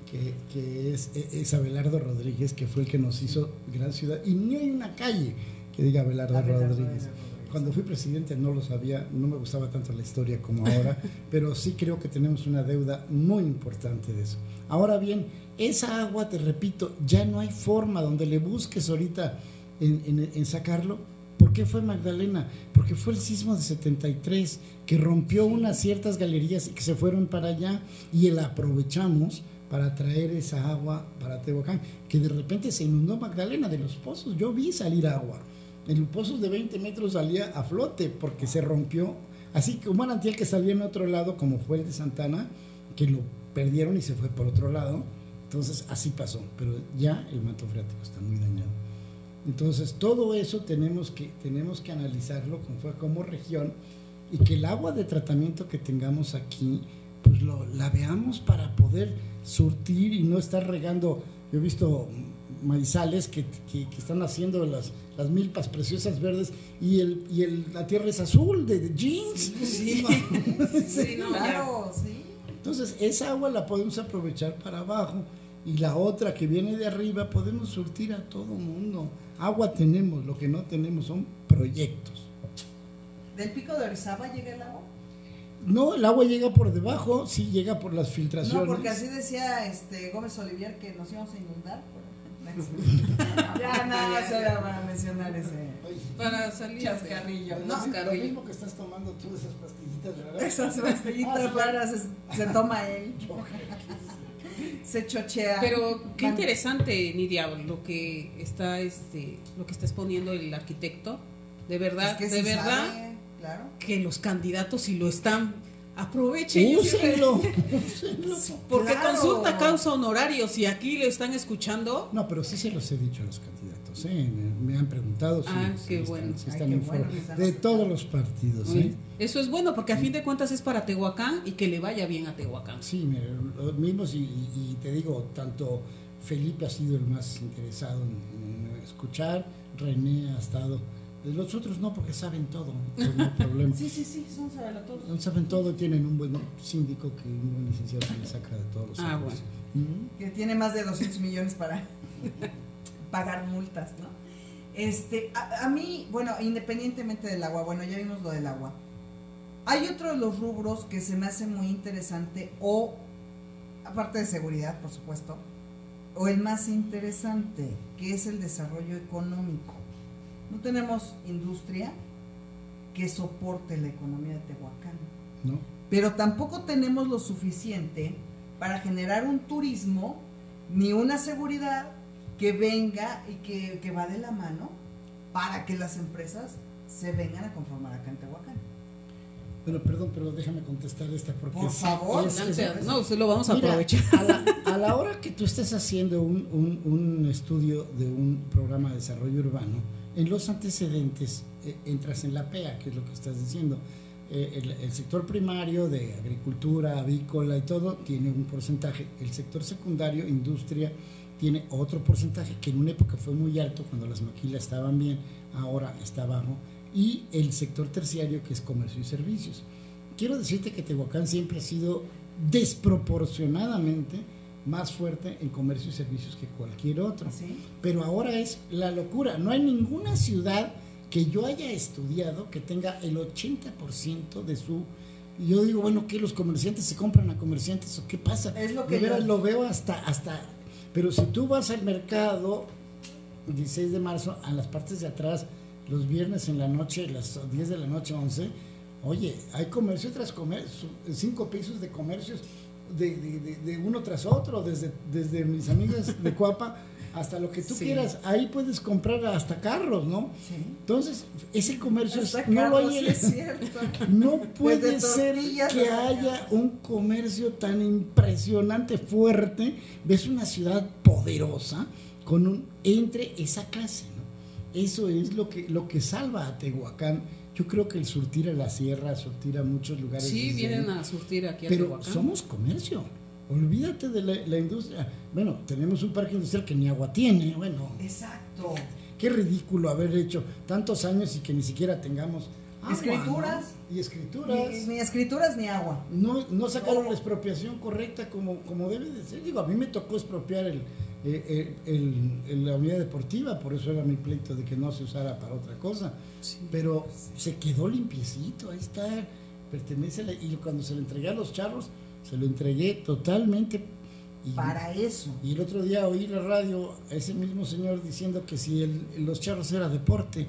que es Abelardo Rodríguez, que fue el que nos hizo gran ciudad, y ni hay una calle que diga Abelardo Rodríguez. Cuando fui presidente no lo sabía, no me gustaba tanto la historia como ahora, pero sí creo que tenemos una deuda muy importante de eso. Ahora bien, esa agua, te repito, ya no hay forma donde le busques ahorita en sacarlo. ¿Por qué fue Magdalena? Porque fue el sismo de 73 que rompió unas ciertas galerías y que se fueron para allá y la aprovechamos para traer esa agua para Tehuacán, que de repente se inundó Magdalena de los pozos. Yo vi salir agua. En pozos de 20 metros salía a flote porque se rompió. Así que un manantial que salía en otro lado, como fue el de Santana, que lo perdieron y se fue por otro lado. Entonces así pasó, pero ya el manto freático está muy dañado. Entonces todo eso tenemos que analizarlo como región, y que el agua de tratamiento que tengamos aquí, pues la veamos para poder surtir y no estar regando. Yo he visto maizales que están haciendo las milpas preciosas verdes y la tierra es azul de jeans. Sí, sí, no, Claro, sí. Entonces esa agua la podemos aprovechar para abajo, y la otra que viene de arriba podemos surtir a todo mundo. Agua tenemos, lo que no tenemos son proyectos. ¿Del Pico de Orizaba llega el agua? No, el agua llega por debajo, sí llega por las filtraciones. No, porque así decía Gómez Olivier que nos íbamos a inundar. Ya nada más era para mencionar ese Para salir chascarrillo. Lo No, mismo que estás tomando tú, esas pastillitas, ¿verdad? esas pastillitas raras se toma él. Se chochea. Pero qué interesante, Nidia, lo que está exponiendo el arquitecto. De verdad, Es que de sí verdad, sabe, claro. que los candidatos si lo están, aprovechen. Úsenlo. Porque Claro. consulta causa honorarios y aquí lo están escuchando. No, pero sí se los he dicho a los candidatos, ¿eh? Me han preguntado si, Qué están, bueno. si Ay, están qué informados. bueno, les han De aceptado. todos los partidos, ¿eh? Uy, eso es bueno porque a fin de cuentas es para Tehuacán y que le vaya bien a Tehuacán. Sí, los mismos, y te digo, tanto Felipe ha sido el más interesado en escuchar, René ha estado, los otros no, porque saben todo, pues no hay problema. Sí, son sabelotodos. No saben todo, tienen un buen síndico, un buen licenciado que le saca de todos los Ah, años. Que tiene más de 200 millones para pagar multas, ¿no? A mí, bueno, independientemente del agua, bueno, ya vimos lo del agua. Hay otro de los rubros que se me hace muy interesante, o aparte de seguridad, por supuesto, o el más interesante, que es el desarrollo económico. No tenemos industria que soporte la economía de Tehuacán, ¿No? pero tampoco tenemos lo suficiente para generar un turismo ni una seguridad que venga y que va de la mano para que las empresas se vengan a conformar acá en Tehuacán. Pero perdón, pero déjame contestar esta porque Por favor, No, se lo vamos a Mira, aprovechar. a la hora que tú estés haciendo un estudio de un programa de desarrollo urbano, en los antecedentes entras en la PEA, que es lo que estás diciendo. El sector primario de agricultura, avícola y todo tiene un porcentaje. El sector secundario, industria, tiene otro porcentaje que en una época fue muy alto cuando las maquilas estaban bien, ahora está bajo, y el sector terciario, que es comercio y servicios. Quiero decirte que Tehuacán siempre ha sido desproporcionadamente más fuerte en comercio y servicios que cualquier otro. ¿Sí? Pero ahora es la locura. No hay ninguna ciudad que yo haya estudiado que tenga el 80% de su... Y yo digo, bueno, ¿qué? ¿Los comerciantes se compran a comerciantes o qué pasa? Es lo que lo veo hasta... Pero si tú vas al mercado, el 16 de marzo, a las partes de atrás, los viernes en la noche, las 10 de la noche, 11, oye, hay comercio tras comercio, 5 pisos de comercios de uno tras otro, desde mis amigas de Cuapa hasta lo que tú quieras. Ahí puedes comprar hasta carros, ¿no? Sí. Entonces, ese comercio no puede ser que haya un comercio tan impresionante, fuerte. Ves una ciudad poderosa entre esa clase, ¿no? Eso es lo que salva a Tehuacán. Yo creo que el surtir a la sierra, surtir a muchos lugares. Sí, vienen a surtir aquí a Tehuacán. Pero somos comercio. Olvídate de la industria. Bueno, tenemos un parque industrial que ni agua tiene. Bueno. Exacto. Qué ridículo haber hecho tantos años y que ni siquiera tengamos agua, escrituras. ¿no? Y escrituras. Ni escrituras ni agua. No sacaron la expropiación correcta como debe de ser. Digo, a mí me tocó expropiar la unidad deportiva, por eso era mi pleito de que no se usara para otra cosa. Sí. Pero se quedó limpiecito, ahí está, pertenece y cuando se le entregué a los charros, se lo entregué totalmente para eso. Y el otro día oí la radio a ese mismo señor diciendo que si los charros era deporte.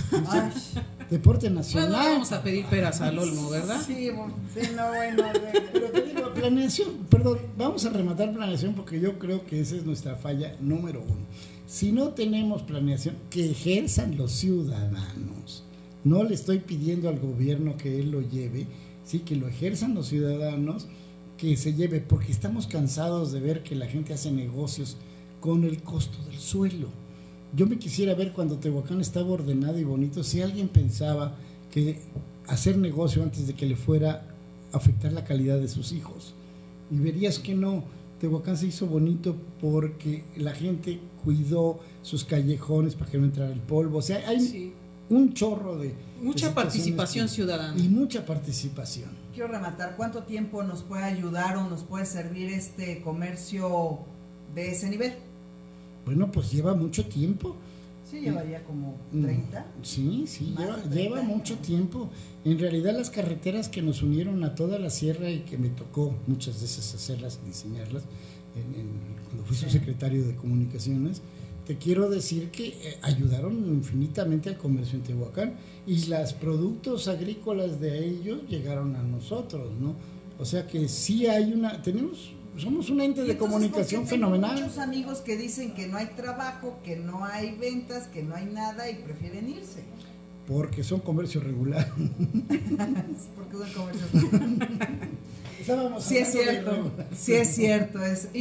Deporte nacional. Bueno, vamos a pedir peras al olmo, ¿verdad? Sí, bueno. Pero te digo, vamos a rematar planeación porque yo creo que esa es nuestra falla número 1. Si no tenemos planeación, que ejerzan los ciudadanos. No le estoy pidiendo al gobierno que él lo lleve, sí, que lo ejerzan los ciudadanos, que se lleve, porque estamos cansados de ver que la gente hace negocios con el costo del suelo. Yo me quisiera ver cuando Tehuacán estaba ordenado y bonito, si alguien pensaba que hacer negocio antes de que le fuera a afectar la calidad de sus hijos. Y verías que no, Tehuacán se hizo bonito porque la gente cuidó sus callejones para que no entrara el polvo. O sea, hay un chorro de... Mucha participación ciudadana. Y mucha participación. Quiero rematar, ¿cuánto tiempo nos puede ayudar o nos puede servir este comercio de ese nivel? Bueno, pues lleva mucho tiempo. Sí, llevaría como 30. Sí, lleva mucho tiempo. En realidad las carreteras que nos unieron a toda la sierra y que me tocó muchas veces hacerlas y diseñarlas, cuando fui subsecretario de Comunicaciones, te quiero decir que ayudaron infinitamente al comercio en Tehuacán y los productos agrícolas de ellos llegaron a nosotros, ¿no? O sea que sí hay somos un ente de comunicación fenomenal. Hay muchos amigos que dicen que no hay trabajo, que no hay ventas, que no hay nada y prefieren irse. Porque son comercio regular. Porque son comercio regular. Sí es cierto.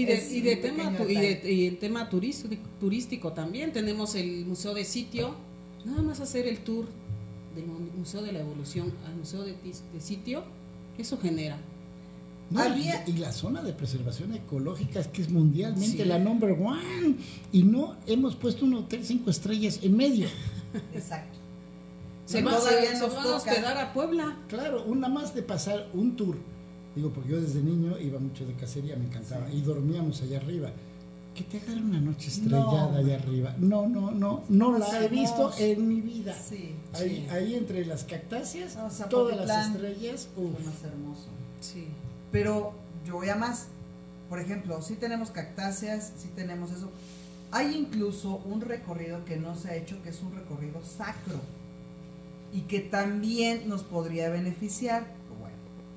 Y el tema turístico también. Tenemos el Museo de Sitio. Nada más hacer el tour del Museo de la Evolución al Museo de Sitio, eso genera. No, y la zona de preservación ecológica es que es mundialmente la number one y no hemos puesto un hotel 5 estrellas en medio. Exacto. Se van a hospedar a Puebla. Claro, nada más de pasar un tour. Digo, porque yo desde niño iba mucho de cacería, me encantaba, y dormíamos allá arriba. Que te agarre una noche estrellada allá arriba. No la he visto en mi vida. Sí, ahí entre las cactáceas, todas las estrellas. Más hermoso. Sí. Pero yo voy a más. Por ejemplo, sí tenemos cactáceas, sí tenemos eso. Hay incluso un recorrido que no se ha hecho, que es un recorrido sacro y que también nos podría beneficiar. Bueno,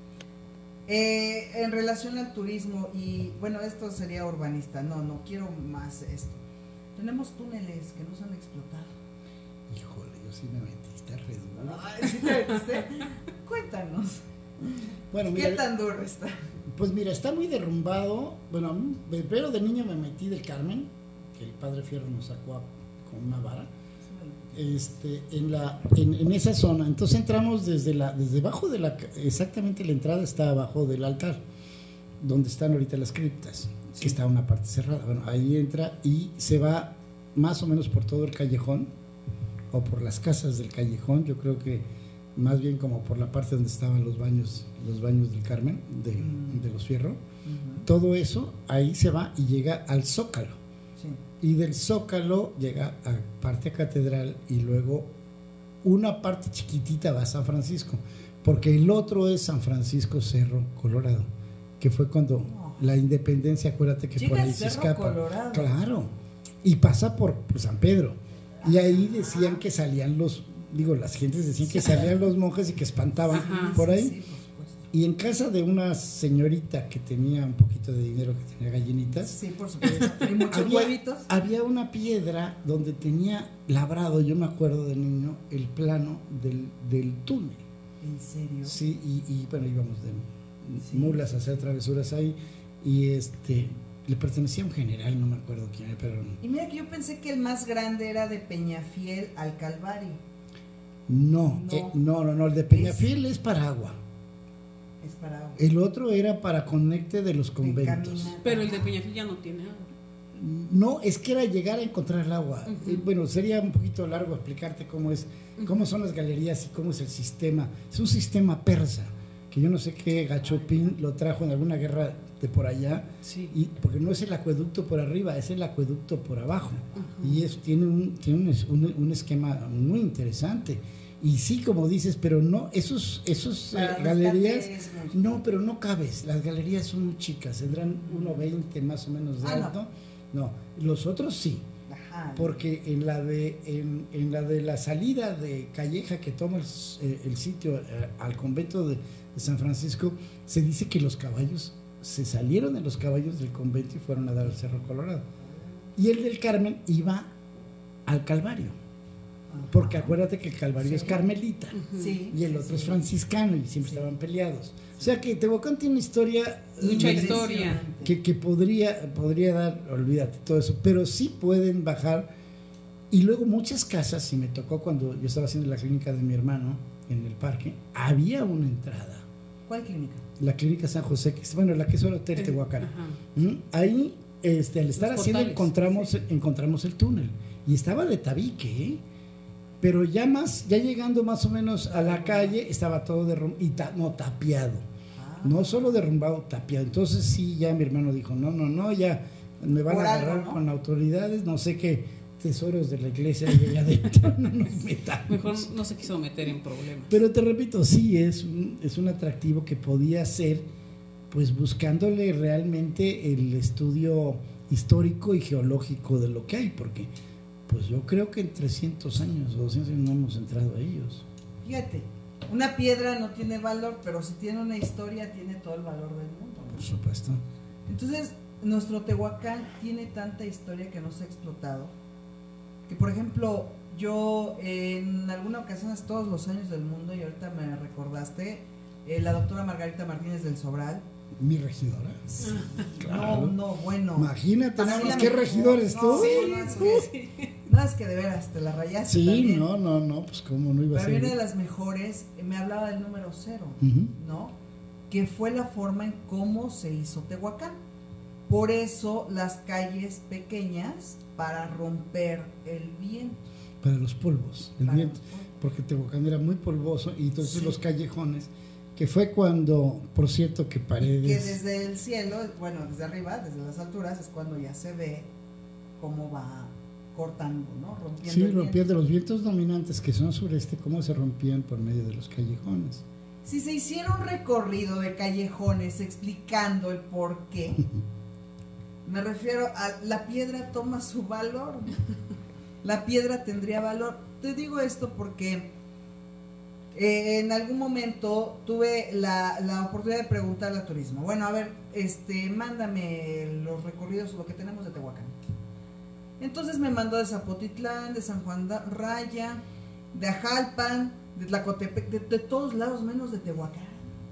en relación al turismo y bueno, esto sería urbanista. No quiero más esto. Tenemos túneles que no se han explotado. Híjole, yo sí me metí, está re duro. Ay, ¿sí te metiste? Cuéntanos. Bueno, mira, ¿qué tan duro está? Pues mira, está muy derrumbado. Bueno, pero de niño me metí del Carmen, que el Padre Fierro nos sacó con una vara. En esa zona. Entonces entramos desde abajo exactamente la entrada está abajo del altar, donde están ahorita las criptas. que está una parte cerrada. Bueno, ahí entra y se va más o menos por todo el callejón o por las casas del callejón, yo creo que más bien como por la parte donde estaban los baños del Carmen, de los Fierro. Todo eso ahí se va y llega al Zócalo. Sí. Y del Zócalo llega a parte catedral y luego una parte chiquitita va a San Francisco, porque el otro es San Francisco Cerro Colorado, que fue cuando la independencia, acuérdate que por ahí se escapa. Colorado. Claro. Y pasa por San Pedro. Y ahí decían que salían las gentes decían que salían los monjes y que espantaban por ahí. Sí, y en casa de una señorita que tenía un poquito de dinero, que tenía gallinitas, sí, por supuesto, y muchos huevitos, había una piedra donde tenía labrado, yo me acuerdo de niño, el plano del túnel. ¿En serio? Sí, y bueno, íbamos de mulas a hacer travesuras ahí, y le pertenecía a un general, no me acuerdo quién era, pero... Y mira que yo pensé que el más grande era de Peñafiel al Calvario. No, el de Peñafiel es para agua. Es para agua. El otro era para conecte de los conventos. Pero el de Peñafiel ya no tiene agua. No, es que era llegar a encontrar el agua. Bueno, sería un poquito largo explicarte cómo son las galerías y cómo es el sistema. Es un sistema persa, que yo no sé qué Gachopín lo trajo en alguna guerra de por allá, y porque no es el acueducto por arriba, es el acueducto por abajo. Y eso tiene un esquema muy interesante. Y sí, como dices, pero no, esos galerías, no, pero no cabes, las galerías son muy chicas, tendrán 1.20 más o menos de alto. No, los otros sí. Ajá. Porque en la de la salida de Calleja, que toma el sitio al convento de San Francisco, se dice que los caballos se salieron de los caballos del convento y fueron a dar al Cerro Colorado. Y el del Carmen iba al Calvario. Porque acuérdate que el Calvario es carmelita y el otro es franciscano y siempre estaban peleados. O sea que Tehuacán tiene una historia, mucha historia que podría dar, olvídate todo eso, pero sí pueden bajar. Y luego muchas casas, y me tocó cuando yo estaba haciendo la clínica de mi hermano en el parque, había una entrada. ¿Cuál clínica? La clínica San José, la que es el Hotel Tehuacán. Ahí, al estar haciendo, encontramos el túnel y estaba de tabique, pero ya llegando más o menos a la calle estaba todo tapiado. No solo derrumbado, tapiado. Entonces sí, ya mi hermano dijo, no, ya me van a agarrar con autoridades, no sé qué tesoros de la iglesia y allá adentro no nos metamos. Mejor no se quiso meter en problemas. Pero te repito, sí, es un atractivo que podía ser, pues buscándole realmente el estudio histórico y geológico de lo que hay, porque pues yo creo que en 300 años o 200 años no hemos entrado a ellos. Fíjate, una piedra no tiene valor, pero si tiene una historia, tiene todo el valor del mundo, ¿no? Por supuesto. Entonces, nuestro Tehuacán tiene tanta historia que no se ha explotado, que por ejemplo, yo en alguna ocasión, todos los años del mundo, y ahorita me recordaste, la doctora Margarita Martínez del Sobral, mi regidora. Sí, claro. No, bueno. Imagínate nada más qué regidores tú. No, es que de veras te la rayaste. Sí, también. No, pues cómo no iba a ser. Pero una de las mejores me hablaba del número 0, ¿no? Que fue la forma en cómo se hizo Tehuacán. Por eso las calles pequeñas, para romper el viento. Para los polvos, el viento. Porque Tehuacán era muy polvoso y entonces los callejones, que fue cuando, por cierto, que Paredes... Que desde el cielo, bueno, desde arriba, desde las alturas, es cuando ya se ve cómo va cortando, ¿no? Rompiendo los vientos dominantes que son sureste, cómo se rompían por medio de los callejones. Si se hiciera un recorrido de callejones explicando el por qué, me refiero a la piedra toma su valor, ¿no? La piedra tendría valor. Te digo esto porque en algún momento tuve la oportunidad de preguntarle a turismo. Bueno, a ver, mándame los recorridos, lo que tenemos de Tehuacán. Entonces me mandó de Zapotitlán, de San Juan Raya, de Ajalpan, de Tlacotepec, de todos lados menos de Tehuacán.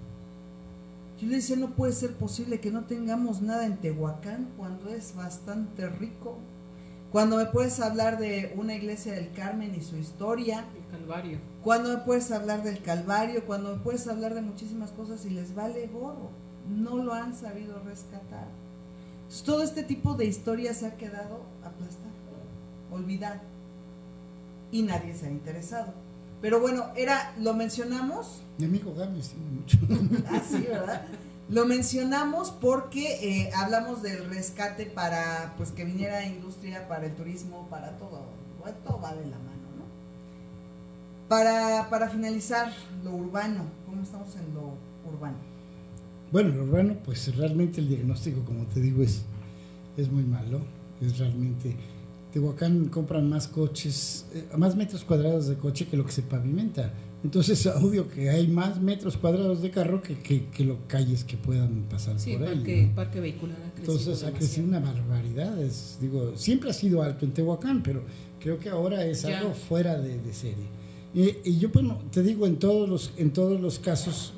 Yo le decía, no puede ser posible que no tengamos nada en Tehuacán cuando es bastante rico. Cuando me puedes hablar de una iglesia del Carmen y su historia. El Calvario. Cuando me puedes hablar del Calvario, cuando me puedes hablar de muchísimas cosas y les vale gorro. No lo han sabido rescatar. Entonces, todo este tipo de historias se ha quedado aplastado, olvidado, y nadie se ha interesado. Pero bueno, lo mencionamos. Mi amigo Gámez tiene mucho. Ah, sí, ¿verdad? Lo mencionamos porque hablamos del rescate para, pues, que viniera industria, para el turismo, para todo va de la mano, ¿no? Para finalizar, lo urbano, ¿cómo estamos en lo urbano? Bueno, lo urbano, pues realmente el diagnóstico, como te digo, es muy malo. Es realmente... Tehuacán compran más coches, más metros cuadrados de coche que lo que se pavimenta. Entonces, obvio que hay más metros cuadrados de carro que los calles que puedan pasar por ahí. Sí, el parque vehicular ha crecido. Entonces, ha crecido una barbaridad. Siempre ha sido alto en Tehuacán, pero creo que ahora es algo fuera de serie. Y yo, bueno, te digo, en todos los casos,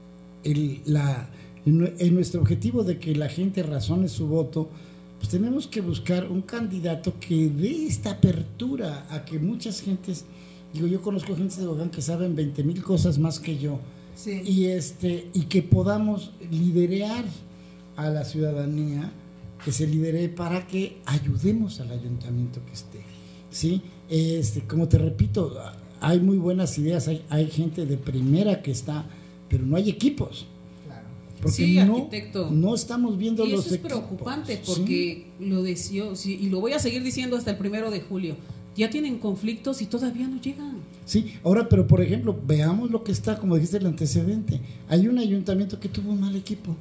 en nuestro objetivo de que la gente razone su voto, pues tenemos que buscar un candidato que dé esta apertura a que muchas gentes, yo conozco gente de Tehuacán que saben 20,000 cosas más que yo, sí. y que podamos liderar a la ciudadanía, que se lidere para que ayudemos al ayuntamiento que esté, ¿sí? Como te repito, hay muy buenas ideas, hay gente de primera que está, pero no hay equipos. Porque sí, arquitecto. No estamos viendo y los eso es equipos. preocupante porque ¿sí? Lo decía, sí, y lo voy a seguir diciendo hasta el 1 de julio. Ya tienen conflictos y todavía no llegan. Sí, ahora, pero por ejemplo, veamos lo que está, como dijiste, el antecedente. Hay un ayuntamiento que tuvo un mal equipo.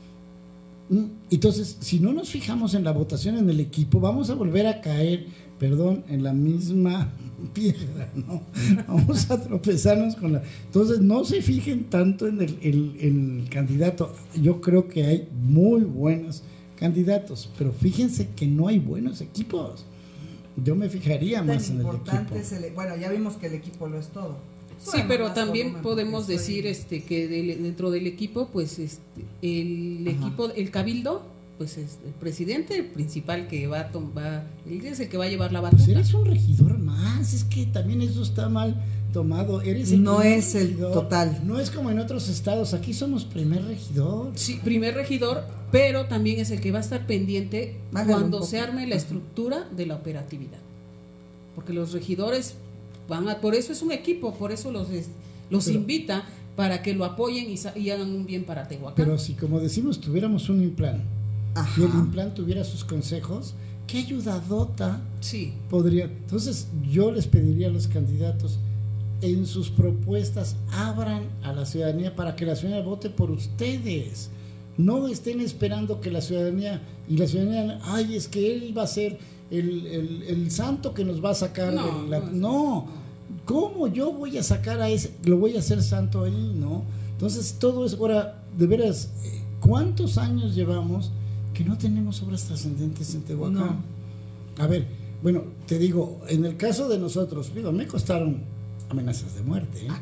Entonces, si no nos fijamos en la votación en el equipo, vamos a volver a caer, en la misma piedra, ¿no? Vamos a tropezarnos con la... Entonces, no se fijen tanto en el candidato. Yo creo que hay muy buenos candidatos, pero fíjense que no hay buenos equipos. Yo me fijaría más en el equipo. Bueno, ya vimos que el equipo lo es todo. Sí, pero también podemos decir que dentro del equipo, pues equipo, el cabildo, pues es el presidente, el principal que él es el que va a llevar la batuta. Pues eres un regidor más, es que también eso está mal tomado. No es el total. No es como en otros estados, aquí somos primer regidor. Sí, primer regidor, pero también es el que va a estar pendiente cuando se arme la estructura de la operatividad. Porque los regidores por eso es un equipo, por eso los invita para que lo apoyen y hagan un bien para Tehuacán. Pero si, como decimos, tuviéramos un Implan, y el Implan tuviera sus consejos, qué ayudadota podría. Entonces, yo les pediría a los candidatos, en sus propuestas, abran a la ciudadanía para que la ciudadanía vote por ustedes. No estén esperando que la ciudadanía, ay, es que él va a ser el santo que nos va a sacar no, ¿cómo yo voy a sacar a ese? Lo voy a hacer santo ahí, ¿no? Entonces todo es ahora, de veras, ¿cuántos años llevamos que no tenemos obras trascendentes en Tehuacán? No. A ver, bueno, te digo, en el caso de nosotros, me costaron amenazas de muerte, ¿eh?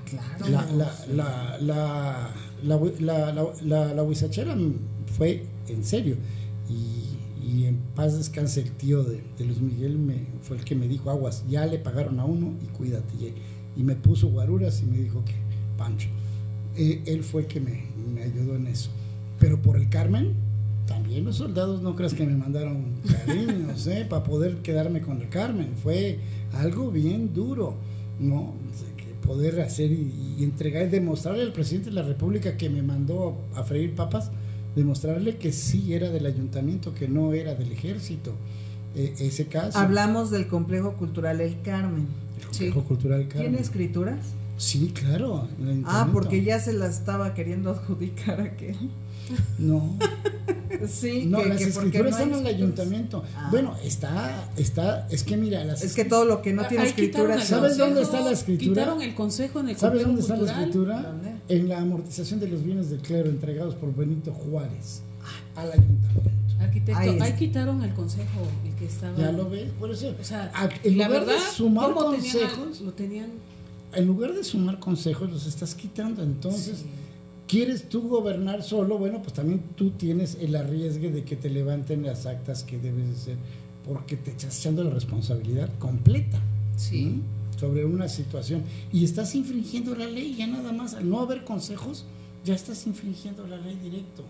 Claro. La huizachera fue en serio, y en paz descanse el tío de Luis Miguel, fue el que me dijo, aguas, ya le pagaron a uno y cuídate, y me puso guaruras y me dijo que Pancho, él fue el que me ayudó en eso. Pero por el Carmen, también los soldados, no creas que me mandaron cariños, para poder quedarme con el Carmen, fue algo bien duro, ¿no? Poder hacer y entregar y demostrarle al presidente de la República que me mandó a freír papas, demostrarle que sí era del ayuntamiento, que no era del ejército. Ese caso. Hablamos del Complejo Cultural El Carmen. El Complejo Cultural El Carmen. ¿Tiene escrituras? Sí, claro. Porque ya se las estaba queriendo adjudicar aquel. No. Sí, no, las escrituras no están en el ayuntamiento. Bueno, está, es que mira, es que todo lo que no tiene escrituras. ¿Sabes dónde está la escritura? Quitaron el consejo en el ¿Sabes dónde cultural? está la escritura? ¿Dónde? En la amortización de los bienes del clero entregados por Benito Juárez al ayuntamiento. Arquitecto, ahí quitaron el consejo, el que estaba. Ya lo ves, por eso. O sea, en la lugar verdad, de sumar ¿cómo consejos, lo tenían? En lugar de sumar consejos, los estás quitando. Entonces, ¿quieres tú gobernar solo? Bueno, pues también tú tienes el arriesgue de que te levanten las actas que debes de ser, porque te estás echando la responsabilidad completa sobre una situación y estás infringiendo la ley. Ya nada más, al no haber consejos, ya estás infringiendo la ley directo.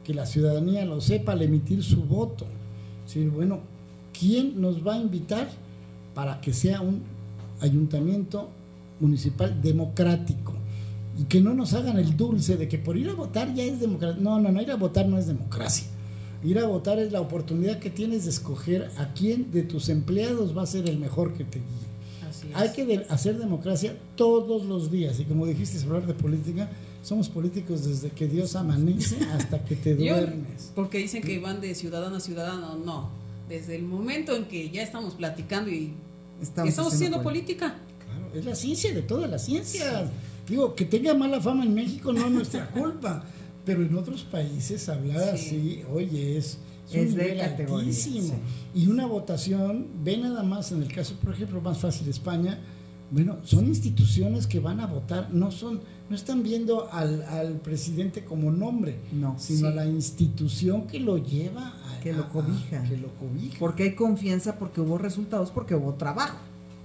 que la ciudadanía lo sepa al emitir su voto. Sí, bueno, ¿quién nos va a invitar para que sea un ayuntamiento municipal democrático? Y que no nos hagan el dulce de que por ir a votar ya es democracia. No, ir a votar no es democracia. Ir a votar es la oportunidad que tienes de escoger a quién de tus empleados va a ser el mejor que te guíe. Así es. Hay que hacer democracia todos los días. Y como dijiste, hablar de política, somos políticos desde que Dios amanece hasta que te duermes. Porque dicen que van de ciudadano a ciudadano, no. Desde el momento en que ya estamos platicando y estamos haciendo política. Claro, es la ciencia de todas las ciencias. Sí. Digo, que tenga mala fama en México no es nuestra culpa, pero en otros países hablar así, oye, es un nivel altísimo. Sí. Y una votación, ve nada más en el caso, por ejemplo, más fácil España, bueno, son instituciones que van a votar, no están viendo al presidente como nombre, sino a la institución que lo lleva que lo cobija. Porque hay confianza, porque hubo resultados, porque hubo trabajo.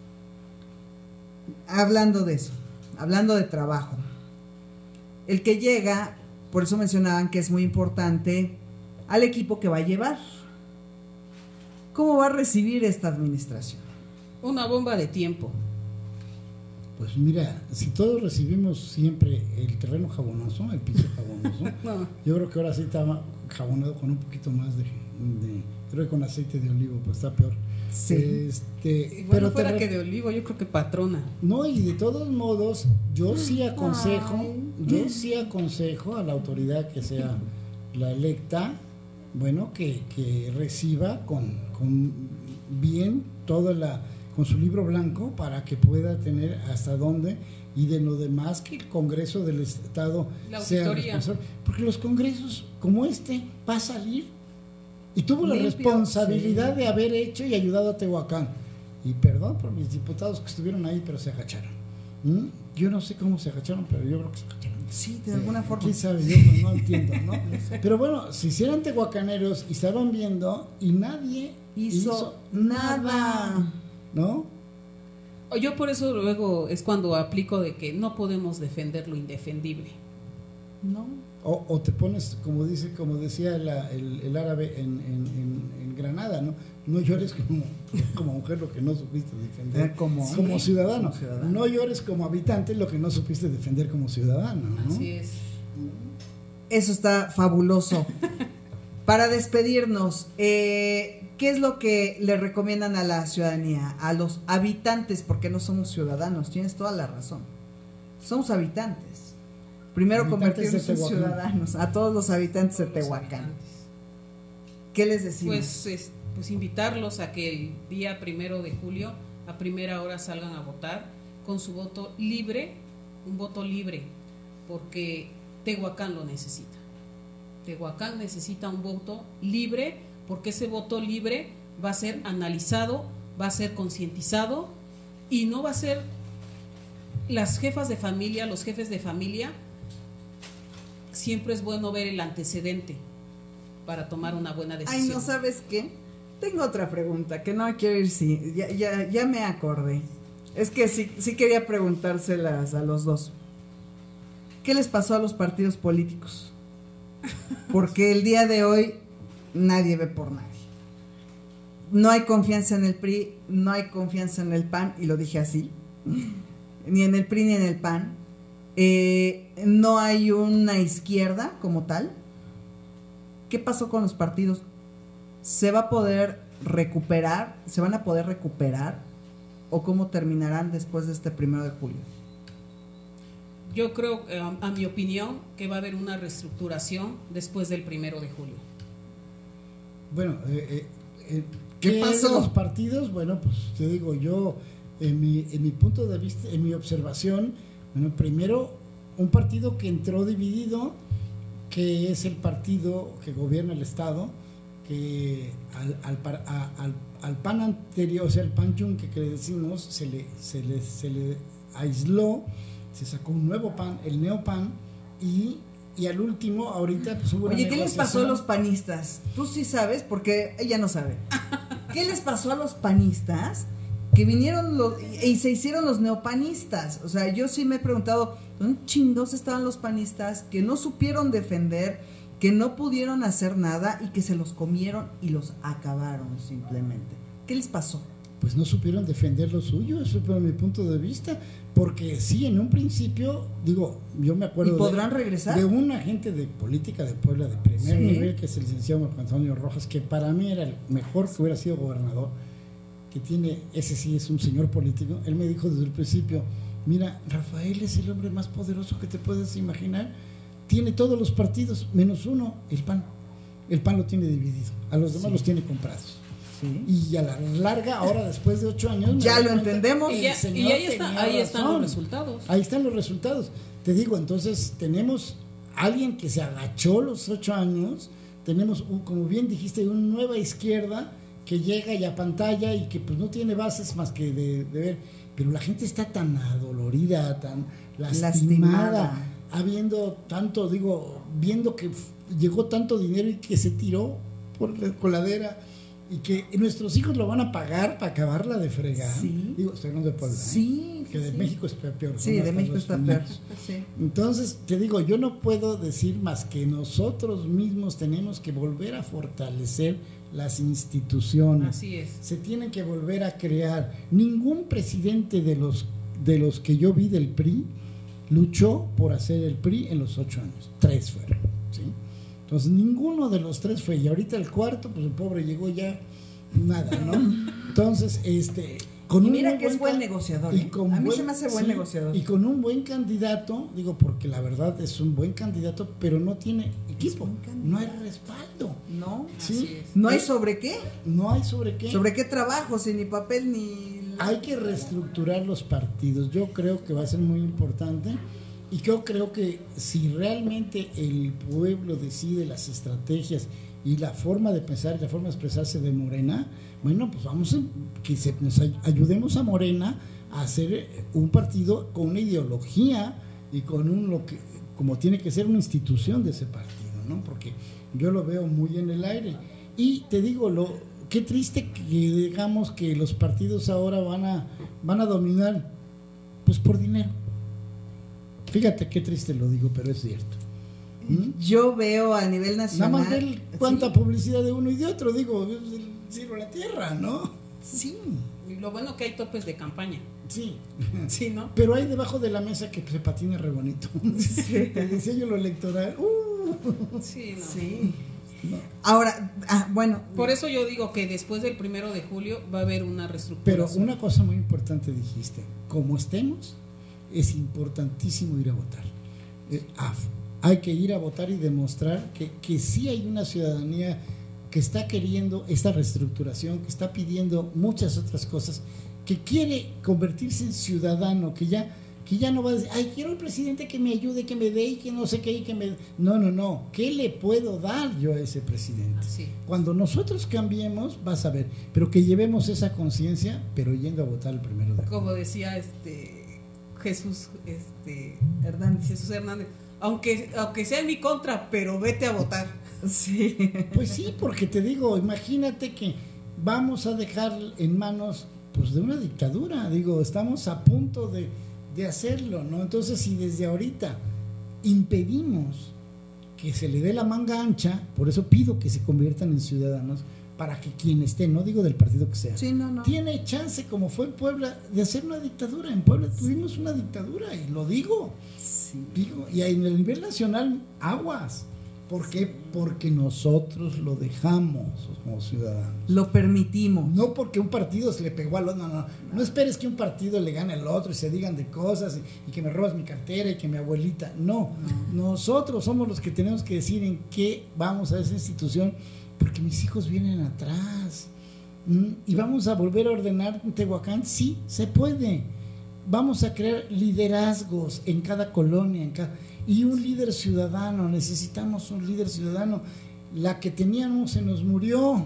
Hablando de eso, hablando de trabajo, el que llega, por eso mencionaban que es muy importante al equipo que va a llevar. ¿Cómo va a recibir esta administración? Una bomba de tiempo. Pues mira, si todos recibimos siempre el terreno jabonoso, el piso jabonoso, no. Yo creo que ahora sí está jabonado con un poquito más de creo que con aceite de olivo, pues está peor. Sí. Bueno, fuera que de olivo, yo creo que patrona. No, y de todos modos, yo sí aconsejo a la autoridad que sea la electa, bueno, que reciba con bien con su libro blanco para que pueda tener hasta dónde, y de lo demás que el Congreso del Estado sea responsable, porque los congresos como va a salir y tuvo la responsabilidad de haber hecho y ayudado a Tehuacán, y perdón por mis diputados que estuvieron ahí pero se agacharon. Yo no sé cómo se agacharon, pero yo creo que se agacharon. Sí, de alguna forma. ¿Quién sabe? Yo no entiendo, ¿no? Pero bueno, si hicieran tehuacaneros y estaban viendo y nadie hizo nada, ¿no? Yo por eso luego es cuando aplico de que no podemos defender lo indefendible. No. O te pones, como decía el árabe en Granada, ¿no? No llores como mujer lo que no supiste defender como ciudadano. No llores como habitante lo que no supiste defender como ciudadano, ¿no? Así es. Eso está fabuloso. Para despedirnos, ¿qué es lo que le recomiendan a la ciudadanía, a los habitantes? Porque no somos ciudadanos, tienes toda la razón. Somos habitantes. Primero convertirnos en ciudadanos, a todos los habitantes de Tehuacán. ¿Qué les decimos? Pues invitarlos a que el día 1 de julio a primera hora salgan a votar con su voto libre, un voto libre, porque Tehuacán lo necesita. Tehuacán necesita un voto libre, porque ese voto libre va a ser analizado, va a ser concientizado, y no va a ser las jefas de familia, los jefes de familia. Siempre es bueno ver el antecedente para tomar una buena decisión. Ay, ¿no sabes qué? Tengo otra pregunta que no quiero ir, ya me acordé. Es que sí quería preguntárselas a los dos. ¿Qué les pasó a los partidos políticos? Porque el día de hoy nadie ve por nadie. No hay confianza en el PRI, no hay confianza en el PAN, y lo dije así, ni en el PRI ni en el PAN. No hay una izquierda como tal. ¿Qué pasó con los partidos? ¿Se va a poder recuperar? ¿Se van a poder recuperar? ¿O cómo terminarán después de este 1 de julio? Yo creo, a mi opinión, que va a haber una reestructuración después del 1 de julio. Bueno, ¿qué pasó de los partidos? Bueno, pues te digo, yo en mi punto de vista, en mi observación, bueno, primero un partido que entró dividido, que es el partido que gobierna el Estado, que al PAN anterior, o sea, el PAN Yunque que le decimos, se le aisló, se sacó un nuevo PAN, el Neopan, y al último, ahorita pues hubo una Oye, ¿qué les pasó a los panistas? Tú sí sabes, porque ella no sabe. ¿Qué les pasó a los panistas? Que vinieron y se hicieron los neopanistas. O sea, yo sí me he preguntado, ¿dónde chingados estaban los panistas que no supieron defender que no pudieron hacer nada y que se los comieron y los acabaron simplemente. ¿Qué les pasó? Pues no supieron defender lo suyo, eso fue mi punto de vista, porque sí, en un principio, digo, yo me acuerdo... ¿Y podrán regresar? De un agente de política de Puebla de primer nivel, que es el licenciado Marco Antonio Rojas, que para mí era el mejor que hubiera sido gobernador, que tiene, ese sí es un señor político. Él me dijo desde el principio, mira, Rafael es el hombre más poderoso que te puedes imaginar, tiene todos los partidos, menos uno, el PAN. El PAN lo tiene dividido, a los demás los tiene comprados. Sí. Y a la larga, ahora después de 8 años... Ya lo entendemos. Y ahí están los resultados. Ahí están los resultados. Te digo, entonces tenemos alguien que se agachó los 8 años, tenemos, como bien dijiste, una nueva izquierda que llega y apantalla y que pues no tiene bases más que de ver, pero la gente está tan adolorida, tan lastimada, habiendo tanto, digo, viendo que llegó tanto dinero y que se tiró por la coladera y que nuestros hijos lo van a pagar para acabarla de fregar. Sí. Digo, estoy hablando de Puebla, sí, que de México está peor. Sí, de México está peor. Sí. Entonces, te digo, yo no puedo decir más que nosotros mismos tenemos que volver a fortalecer las instituciones. Así es. Se tienen que volver a crear. Ningún presidente de los que yo vi del PRI luchó por hacer el PRI en los 8 años. 3 fueron, ¿sí? Entonces ninguno de los 3 fue, y ahorita el cuarto, pues el pobre llegó ya nada, ¿no? Entonces, con un mira que es buen negociador, a mí se me hace buen negociador. Y con un buen candidato, digo, porque la verdad es un buen candidato, pero no tiene equipo, no hay respaldo. No, ¿sí? ¿No hay sobre qué? No hay sobre qué. ¿Sobre qué trabajo? Si ni papel ni... Hay que reestructurar los partidos, yo creo que va a ser muy importante. Y yo creo que si realmente el pueblo decide las estrategias y la forma de pensar y la forma de expresarse de Morena, bueno, pues vamos a que nos ayudemos a Morena a hacer un partido con una ideología y con lo que como tiene que ser una institución de ese partido, ¿no? Porque yo lo veo muy en el aire. Y te digo, qué triste que digamos que los partidos ahora van a dominar pues por dinero. Fíjate qué triste lo digo, pero es cierto. Yo veo a nivel nacional... Nada más ver cuánta publicidad de uno y de otro, digo, es el cielo a la tierra, ¿no? Sí. Y lo bueno que hay topes de campaña. Sí. Sí, ¿no? Pero hay debajo de la mesa que se patina re bonito. Sí. El diseño lo electoral. Sí, no. Sí. No. Ahora, bueno. Por eso yo digo que después del 1 de julio va a haber una reestructuración. Pero una cosa muy importante dijiste, como estemos, es importantísimo ir a votar. Hay que ir a votar y demostrar que sí hay una ciudadanía que está queriendo esta reestructuración, que está pidiendo muchas otras cosas, que quiere convertirse en ciudadano, que ya no va a decir, ay, quiero un presidente que me ayude, que me dé y que no sé qué, y que me... No, ¿qué le puedo dar yo a ese presidente? Sí. Cuando nosotros cambiemos, vas a ver, pero que llevemos esa conciencia, pero yendo a votar el 1 de julio. Como decía Jesús Hernández, aunque sea en mi contra, pero vete a votar. Sí. Pues sí, porque te digo, imagínate que vamos a dejar en manos pues de una dictadura, digo, estamos a punto de hacerlo, ¿no? Entonces, si desde ahorita impedimos que se le dé la manga ancha, por eso pido que se conviertan en ciudadanos, para que quien esté, no digo del partido que sea, sí, no. Tiene chance, como fue en Puebla, de hacer una dictadura. En Puebla tuvimos una dictadura, y lo digo. Sí. Y en el nivel nacional, aguas. ¿Por qué? Porque nosotros lo dejamos como ciudadanos. Lo permitimos. No porque un partido se le pegó al otro, no esperes que un partido le gane al otro y se digan de cosas y que me robas mi cartera y que mi abuelita. No, nosotros somos los que tenemos que decir en qué vamos a esa institución, porque mis hijos vienen atrás. Y vamos a volver a ordenar en Tehuacán, sí, se puede. Vamos a crear liderazgos en cada colonia, y un líder ciudadano, necesitamos un líder ciudadano. La que teníamos se nos murió.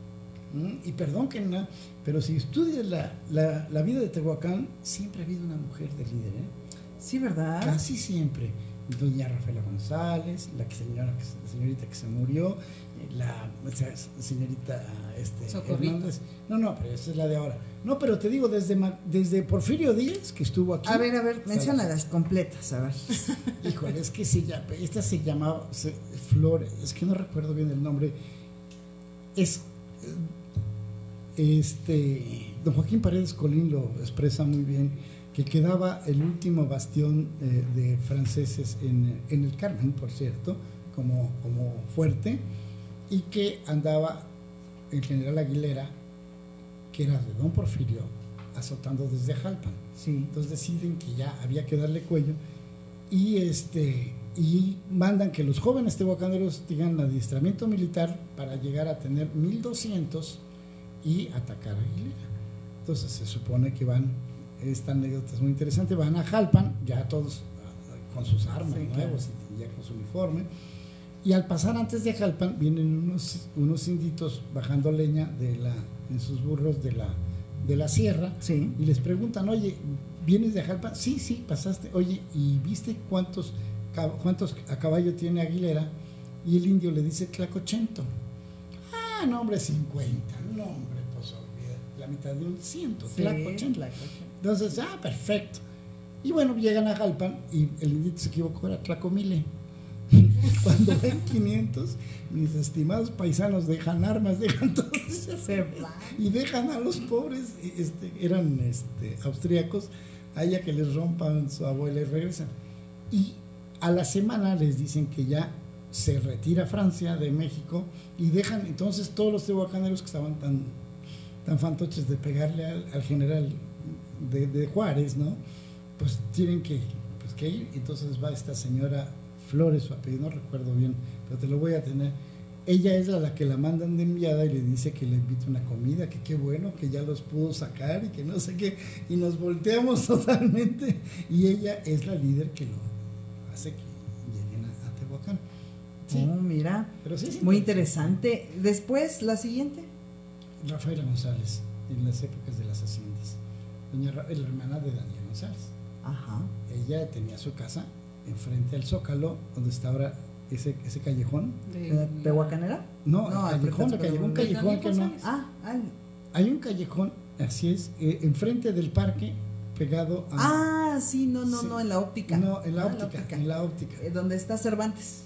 Y perdón que no, pero si estudias la vida de Tehuacán, siempre ha habido una mujer de líder, Sí, ¿verdad? Casi siempre. doña Rafaela González, la señorita que se murió, la señorita Hernández. No, pero esa es la de ahora. No, pero te digo, desde Porfirio Díaz, que estuvo aquí. A ver, menciónalas completas, a ver. Híjole, es que esta se llamaba Flores, es que no recuerdo bien el nombre. Don Joaquín Paredes Colín lo expresa muy bien, que quedaba el último bastión de franceses en el Carmen, por cierto, como fuerte, y que andaba el general Aguilera, que era de don Porfirio, azotando desde Jalpan. Sí. Entonces deciden que ya había que darle cuello y mandan que los jóvenes tehuacaneros tengan adiestramiento militar para llegar a tener 1200 y atacar a Aguilera. Entonces se supone que esta anécdota es muy interesante, van a Jalpan, ya todos con sus armas nuevos y ya con su uniforme, y al pasar antes de Jalpan vienen unos inditos bajando leña en sus burros de la sierra, sí. Y les preguntan, oye, ¿vienes de Jalpan? Sí, pasaste. Oye, ¿y viste cuántos a caballo tiene Aguilera? Y el indio le dice Tlacochento. Ah, no, hombre, 50. No, hombre, pues olvida, la mitad de un 100, sí, Tlacochento. Entonces, perfecto. Y bueno, llegan a Jalpan y el indito se equivocó, era Tlacomile. Cuando ven 500, mis estimados paisanos dejan armas, dejan todo y dejan a los pobres, eran austríacos, allá que les rompan su abuela y regresan. Y a la semana les dicen que ya se retira Francia de México y dejan entonces todos los tehuacaneros que estaban tan fantoches de pegarle al general de Juárez, ¿no? Pues tienen que ir. Entonces va esta señora Flores, su apellido no recuerdo bien, pero te lo voy a tener. Ella es la que la mandan de enviada y le dice que le invite una comida, que qué bueno, que ya los pudo sacar y que no sé qué, y nos volteamos totalmente, y ella es la líder que lo hace que lleguen a Tehuacán. Sí. Oh, mira, pero sí, muy interesante. Después, la siguiente. Rafaela González, en las épocas de las haciendas, la hermana de Daniel González. Ajá. Ella tenía su casa enfrente al Zócalo, donde está ahora ese callejón. ¿De Tehuacanera? No, el callejón, un callejón que no. Hay un callejón, así es, enfrente del parque, pegado a. Sí, no, en la óptica. No, en la óptica. Donde está Cervantes.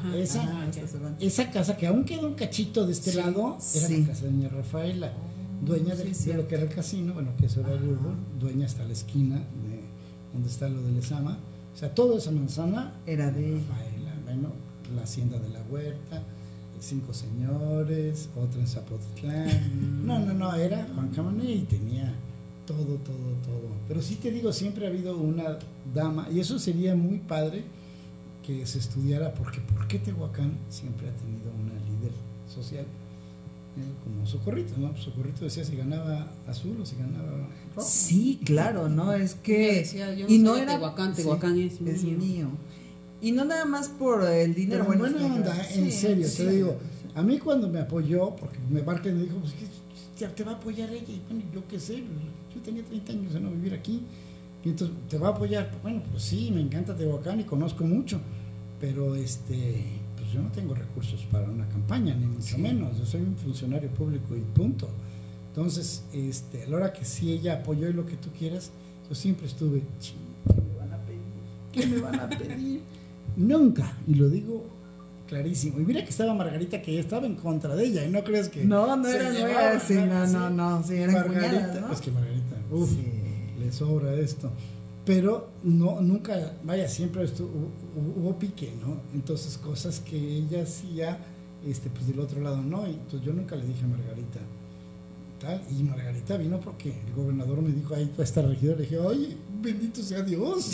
Esa casa, que aún queda un cachito de este lado, era la casa de doña Rafaela, dueña de lo que era el casino, bueno, que eso era el Burgo, dueña hasta la esquina de donde está lo de Lezama. O sea, toda esa manzana era de Rafaela, bueno, la hacienda de la Huerta, 5 señores, otra en Zapotlán. No, era Juan Camané y tenía todo. Pero sí te digo, siempre ha habido una dama, y eso sería muy padre que se estudiara, porque ¿por qué Tehuacán siempre ha tenido una líder social? Como Socorrito, ¿no? Socorrito decía si ganaba azul o si ganaba rojo. Sí, claro, ¿no? Es que decía, yo no era Tehuacán es mío. Y no nada más por el dinero. Pero buena onda, en serio, te digo. A mí cuando me apoyó, porque me marca y me dijo, pues que te va a apoyar ella, y bueno, yo qué sé, yo tenía 30 años de no vivir aquí, y entonces te va a apoyar. Bueno, pues sí, me encanta Tehuacán y conozco mucho, pero pues yo no tengo recursos para una campaña, ni mucho menos. Yo soy un funcionario público y punto. Entonces, a la hora que sí ella apoyó y lo que tú quieras, yo siempre estuve, ¿qué me van a pedir? Nunca, y lo digo clarísimo. Y mira que estaba Margarita, que estaba en contra de ella, y no crees que no era nueva, sí, eran Margarita, cuñadas, ¿no? Pues que Margarita, le sobra esto. Pero nunca, siempre hubo pique, ¿no? Entonces, cosas que ella hacía, pues del otro lado no. Y entonces yo nunca le dije a Margarita tal, y Margarita vino porque el gobernador me dijo, ahí va a estar regidor. Le dije, oye, bendito sea Dios.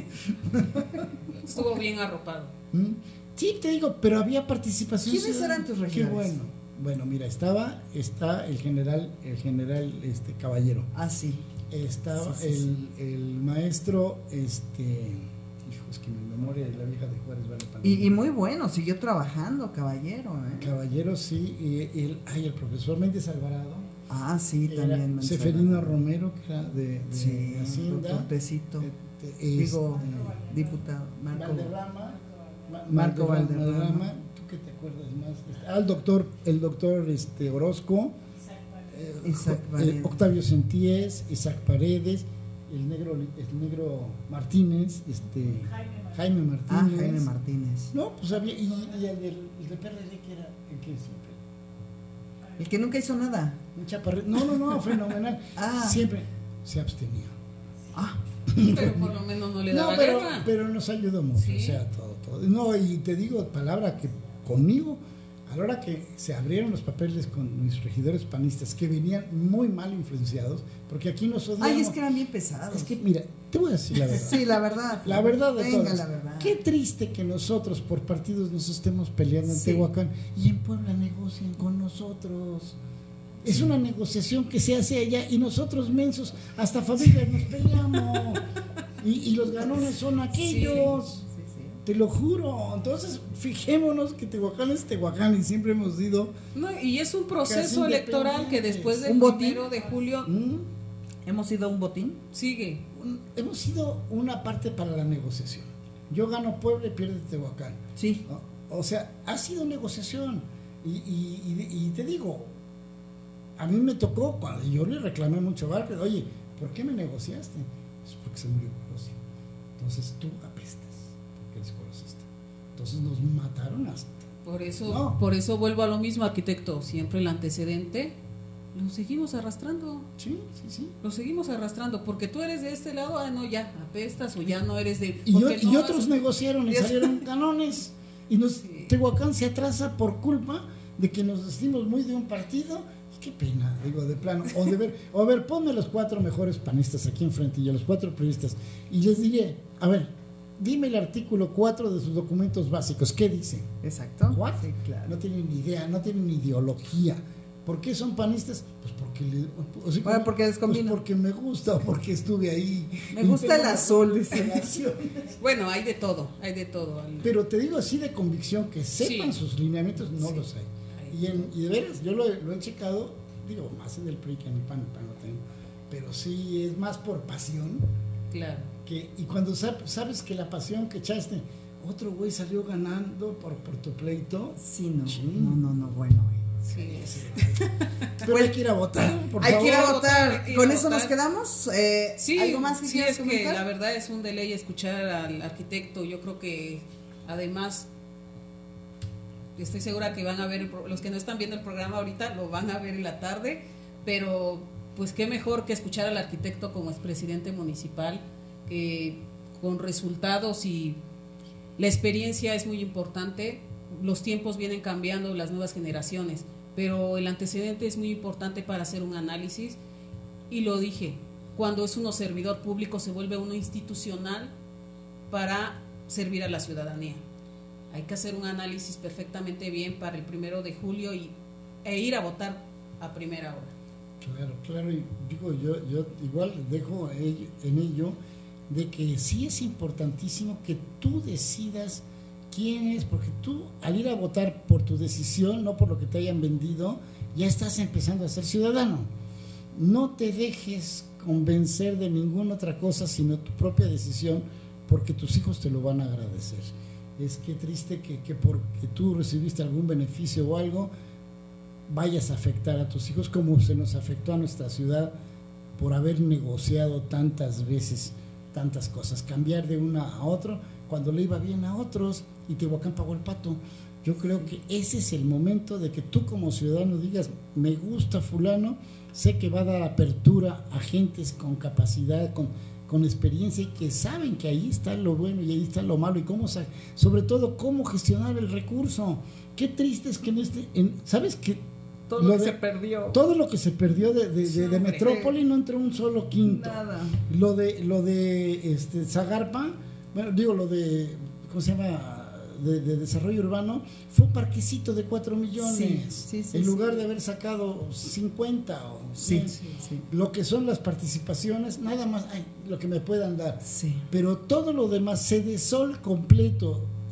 Estuvo bien arropado. Sí, te digo, pero había participación. ¿Quiénes eran tus regidores? Qué bueno. Bueno, mira, está el general Caballero. Ah, sí. Estaba el maestro, es que mi memoria de la vieja de Juárez vale para y muy bueno, siguió trabajando, Caballero. Caballero, sí, y el profesor Méndez Alvarado. Ah, sí, también. Seferino Romero, que era de Hacienda. Doctor Tecito. Diputado. Marco Valderrama. ¿Tú qué te acuerdas más? El doctor Orozco. Isaac Paredes. Octavio Sentíes, Isaac Paredes, el negro Martínez, Jaime Martínez. Jaime Martínez. No, pues había, y el de PRD, que era el que siempre. El que nunca hizo nada. Un chaparrito. No, fenomenal. Siempre se abstenía. Pero por lo menos no le daba guerra. Pero nos ayudó mucho, sí. O sea, todo. No, y te digo, palabra que conmigo, a la hora que se abrieron los papeles con mis regidores panistas, que venían muy mal influenciados, porque aquí nos odiamos. Ay, es que eran bien pesados. Es que, mira, te voy a decir la verdad. Sí, la verdad. La verdad de Venga, todas. la verdad. Qué triste que nosotros por partidos nos estemos peleando en Tehuacán y en Puebla negocian con nosotros. Es una negociación que se hace allá y nosotros mensos, hasta familias nos peleamos. Y los ganones son aquellos. Sí. Te lo juro. Entonces, fijémonos que Tehuacán es Tehuacán y siempre hemos sido. No, y es un proceso electoral que después del 1 de julio. ¿Hemos sido un botín? Sigue. Hemos sido una parte para la negociación. Yo gano Puebla y pierde Tehuacán. Sí. ¿No? O sea, ha sido negociación. Y te digo, a mí me tocó, cuando yo le reclamé mucho a Bartlett, oye, ¿por qué me negociaste? Es porque se murió Colosio. Entonces tú apestas, porque eres colosista. Entonces nos mataron hasta. Por eso vuelvo a lo mismo, arquitecto. Siempre el antecedente lo seguimos arrastrando. Sí. Lo seguimos arrastrando, porque tú eres de este lado, ya apestas, o ya no eres de. Y otros negociaron y salieron canones. Y Tehuacán se atrasa por culpa de que nos vestimos muy de un partido. Qué pena, digo, de plano. O a ver, ponme los 4 mejores panistas aquí enfrente y a los 4 periodistas y les diré, a ver, dime el artículo 4 de sus documentos básicos. ¿Qué dice? Exacto. ¿What? Sí, claro. No tienen ni idea, no tienen ideología. ¿Por qué son panistas? Pues porque les combina. Pues porque me gusta, porque estuve ahí. Me gusta el azul, dice. Bueno, hay de todo. Pero te digo así de convicción, que sepan sus lineamientos, no los hay. Y de veras, yo lo he checado, digo, más en el PRI que en el PAN no tengo, pero sí es más por pasión. Claro. Y cuando sabes que la pasión que echaste, otro güey salió ganando por tu pleito. Sí, no, bueno. Sí. Pero hay que ir a votar, por favor. Hay que ir a votar. ¿Con eso nos quedamos? ¿Algo más que quieras comentar? Sí, es que la verdad es un deleite escuchar al arquitecto. Yo creo que además estoy segura que van a ver, los que no están viendo el programa ahorita lo van a ver en la tarde, pero pues qué mejor que escuchar al arquitecto como expresidente municipal, que con resultados, y la experiencia es muy importante. Los tiempos vienen cambiando, las nuevas generaciones, pero el antecedente es muy importante para hacer un análisis. Y lo dije, cuando es uno servidor público se vuelve uno institucional para servir a la ciudadanía. Hay que hacer un análisis perfectamente bien para el 1 de julio e ir a votar a primera hora. Claro, y digo, yo igual dejo en ello de que sí es importantísimo que tú decidas quién es, porque tú al ir a votar por tu decisión, no por lo que te hayan vendido, ya estás empezando a ser ciudadano. No te dejes convencer de ninguna otra cosa sino tu propia decisión, porque tus hijos te lo van a agradecer. Es que triste que porque tú recibiste algún beneficio o algo, vayas a afectar a tus hijos, como se nos afectó a nuestra ciudad por haber negociado tantas veces tantas cosas, cambiar de una a otra cuando le iba bien a otros y Tehuacán pagó el pato. Yo creo que ese es el momento de que tú como ciudadano digas, me gusta fulano, sé que va a dar apertura a gentes con capacidad, con experiencia, y que saben que ahí está lo bueno y ahí está lo malo, y sobre todo cómo gestionar el recurso. Qué triste es que ¿sabes qué? Todo lo que se perdió. Todo lo que se perdió de Metrópoli no entró un solo quinto. Nada. Lo de Zagarpa, bueno, digo, lo de, ¿cómo se llama?, de desarrollo urbano, fue un parquecito de 4 millones, sí, en lugar de haber sacado 50 o 100. Sí. Lo que son las participaciones, nada más, lo que me puedan dar. Sí. Pero todo lo demás, Sedesol completo,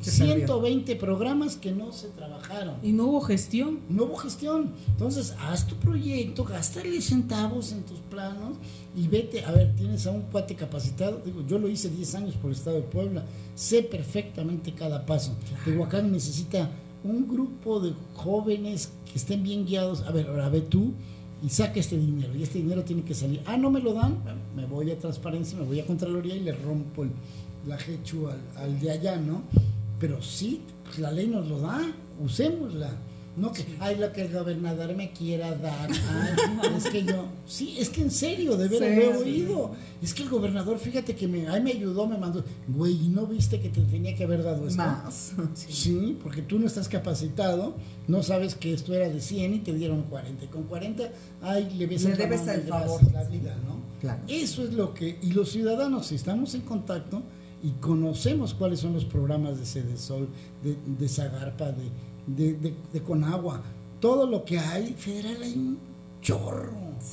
120 programas que no se trabajaron. Y no hubo gestión. No hubo gestión. Entonces, haz tu proyecto, gástale centavos en tus planos y vete. A ver, tienes a un cuate capacitado. Digo, yo lo hice 10 años por el Estado de Puebla. Sé perfectamente cada paso. Tehuacán necesita un grupo de jóvenes que estén bien guiados. A ver, ahora ve tú y saca este dinero. Y este dinero tiene que salir. No me lo dan. Me voy a transparencia, me voy a Contraloría y le rompo la jechu al de allá, ¿no? Pero sí, pues la ley nos lo da, usémosla. No que, lo que el gobernador me quiera dar. Es que yo, es que en serio, de veras lo he oído. Es que el gobernador, fíjate que me ayudó, me mandó. Güey, ¿no viste que te tenía que haber dado esto? Más. Sí, porque tú no estás capacitado, no sabes que esto era de 100 y te dieron 40. Y con 40, le ves le debes el favor. La vida, ¿no? Claro. Eso es lo que, y los ciudadanos, si estamos en contacto y conocemos cuáles son los programas de Sedesol, de Zagarpa, de Conagua, todo lo que hay, federal hay un chorro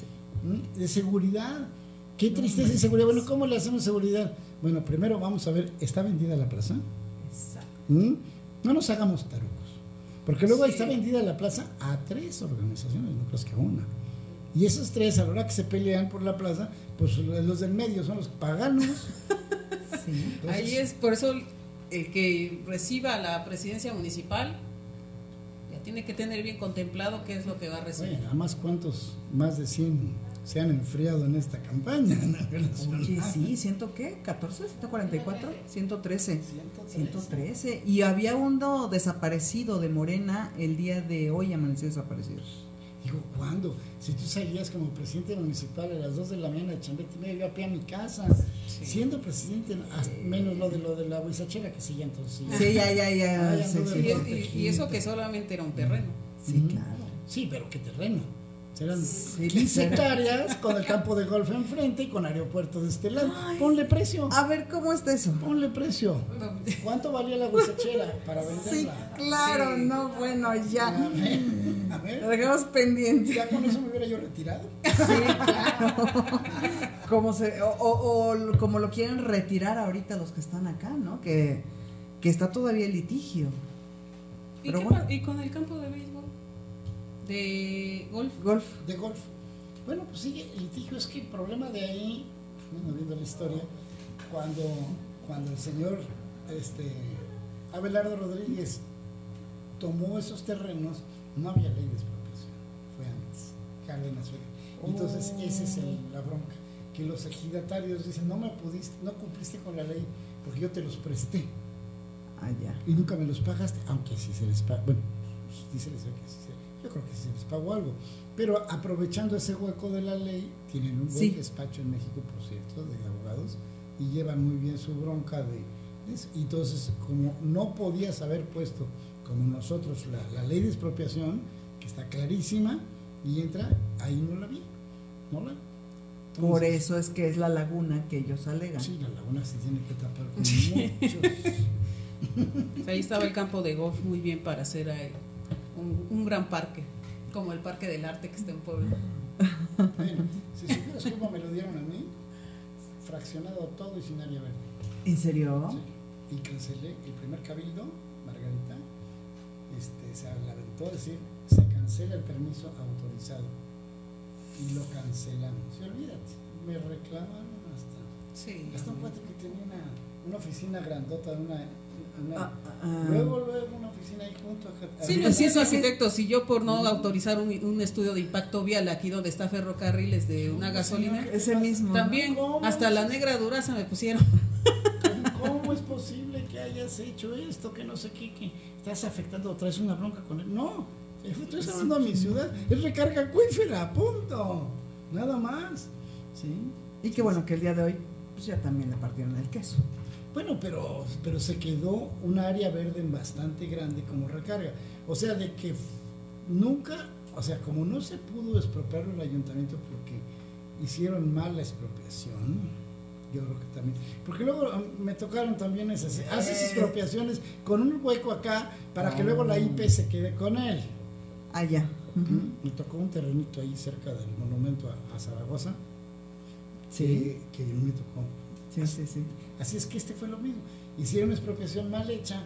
de seguridad. Qué tristeza y seguridad. Bueno, ¿cómo le hacemos seguridad? Bueno, primero vamos a ver, ¿está vendida la plaza? Exacto. No nos hagamos tarugos, porque luego está vendida la plaza a 3 organizaciones, no crees que a una. Y esos 3, a la hora que se pelean por la plaza, pues los del medio son los paganos. Sí. Entonces, ahí es, por eso el que reciba la presidencia municipal ya tiene que tener bien contemplado qué es lo que va a recibir. Oye, nada más cuántos, más de 100 se han enfriado en esta campaña. Oye, sí, ¿100 qué? ¿14? ¿144? 113. 113. Y había uno desaparecido de Morena el día de hoy, amaneció desaparecido. Digo, ¿cuándo? Si tú salías como presidente municipal a las 2 de la mañana de chambete, me iba a pie a mi casa, siendo presidente, menos lo de la huizachera, que sí, ya entonces. Sí, ya. Y eso que solamente era un terreno. Sí, claro. Sí, pero ¿qué terreno? Serán 15 hectáreas con el campo de golf enfrente y con aeropuerto de este lado. Ponle precio. A ver, ¿cómo está eso? Ponle precio. ¿Cuánto valía la huizachera para venderla? Sí, claro, no, bueno, ya. A ver. Lo dejamos pendiente. Ya con eso me hubiera yo retirado. Sí, claro. Como lo quieren retirar ahorita los que están acá, ¿no? Que está todavía el litigio. ¿Y con el campo de béisbol? ¿De golf? De golf. Bueno, pues sigue el litigio. Es que el problema de ahí, viendo la historia, cuando el señor Abelardo Rodríguez tomó esos terrenos, no había ley de expropiación, fue antes, Cárdenas Vega. Entonces esa es la bronca, que los ejidatarios dicen, no cumpliste con la ley porque yo te los presté. Ya. Y nunca me los pagaste, aunque sí se les pagó, bueno, dice yo creo que sí se les pagó algo, pero aprovechando ese hueco de la ley, tienen un buen despacho en México, por cierto, de abogados, y llevan muy bien su bronca entonces, como no podías haber puesto como nosotros la ley de expropiación, que está clarísima, y entra, ahí no la vi, por eso es que es la laguna que ellos alegan. Sí, la laguna se tiene que tapar con muchos. Ahí estaba el campo de golf muy bien para hacer un gran parque, como el Parque del Arte que está en Puebla. Bueno, si supieras cómo me lo dieron a mí, fraccionado todo y sin área verde. ¿En serio? Sí. Y cancelé el primer cabildo, Margarita, se aventó a decir, se cancela el permiso autorizado. Y lo cancelamos. Y olvídate, me reclamaron hasta un cuate que tenía una oficina grandota, luego una oficina ahí junto a... Sí, no, si es arquitecto, si yo por no autorizar un estudio de impacto vial aquí donde está ferrocarriles de una gasolina, ese mismo, también, hasta la negra duraza me pusieron. ¿Cómo es posible que hayas hecho esto? Que no sé qué, que estás afectando, traes una bronca con él. No, estoy hablando a mi ciudad, es recarga acuífera, punto, nada más. ¿Sí? Y qué bueno que el día de hoy pues ya también le partieron el queso. Bueno, pero se quedó un área verde bastante grande como recarga. O sea, de que nunca, como no se pudo expropiar el ayuntamiento porque hicieron mal la expropiación, yo creo que también. Porque luego me tocaron también haces expropiaciones con un hueco acá para que luego la IP se quede con él. Ya. Me tocó un terrenito ahí cerca del monumento a Zaragoza. Sí. Que me tocó. Sí. Así es que fue lo mismo. Hicieron una expropiación mal hecha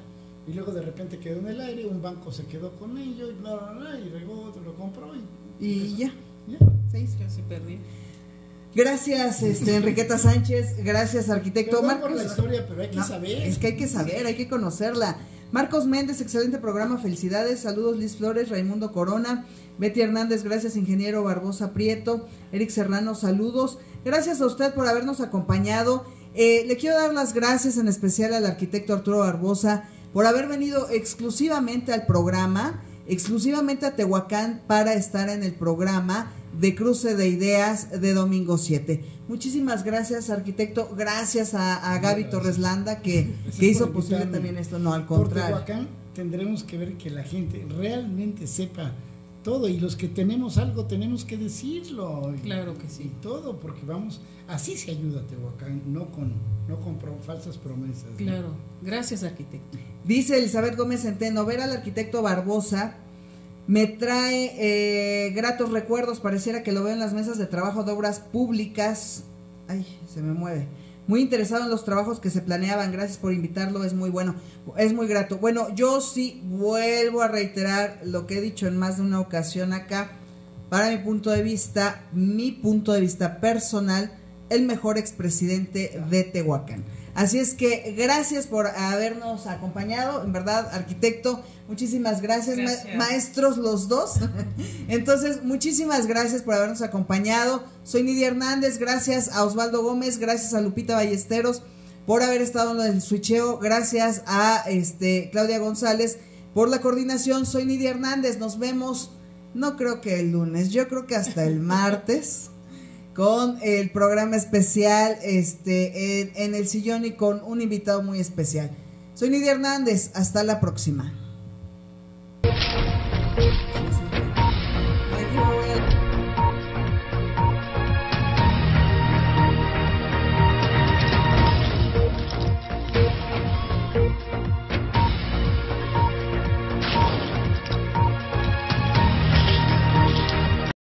y luego de repente quedó en el aire, un banco se quedó con ello y bla, bla, bla, y luego otro lo compró y ya. Ya se perdió. Gracias, Enriqueta Sánchez. Gracias, arquitecto Marcos. Marcos. La historia, pero hay que saber. Es que hay que saber, hay que conocerla. Marcos Méndez, excelente programa, felicidades. Saludos, Liz Flores, Raimundo Corona, Betty Hernández, gracias, ingeniero Barbosa Prieto, Eric Serrano, saludos. Gracias a usted por habernos acompañado. Le quiero dar las gracias en especial al arquitecto Arturo Barbosa por haber venido exclusivamente al programa, exclusivamente a Tehuacán para estar en el programa de Cruce de Ideas de domingo 7. Muchísimas gracias, arquitecto. Gracias a Gaby Torres Landa que hizo posible también esto. No, al contrario. Por Tehuacán tendremos que ver que la gente realmente sepa todo, y los que tenemos algo tenemos que decirlo. Claro que sí. Y todo, porque vamos, así se ayuda a Tehuacán, no con falsas promesas. Claro, gracias, arquitecto. Dice Elizabeth Gómez Centeno, ver al arquitecto Barbosa me trae gratos recuerdos, pareciera que lo veo en las mesas de trabajo de obras públicas. Ay, se me mueve. Muy interesado en los trabajos que se planeaban, gracias por invitarlo, es muy bueno, es muy grato. Bueno, yo sí vuelvo a reiterar lo que he dicho en más de una ocasión acá, para mi punto de vista personal, el mejor expresidente de Tehuacán. Así es que gracias por habernos acompañado, en verdad, arquitecto, muchísimas gracias. Maestros los dos. Entonces, muchísimas gracias por habernos acompañado. Soy Nidia Hernández, gracias a Osvaldo Gómez, gracias a Lupita Ballesteros por haber estado en lo del switcheo, gracias a Claudia González por la coordinación. Soy Nidia Hernández, nos vemos, no creo que el lunes, yo creo que hasta el martes, con el programa especial en el sillón y con un invitado muy especial. Soy Nidia Hernández, hasta la próxima.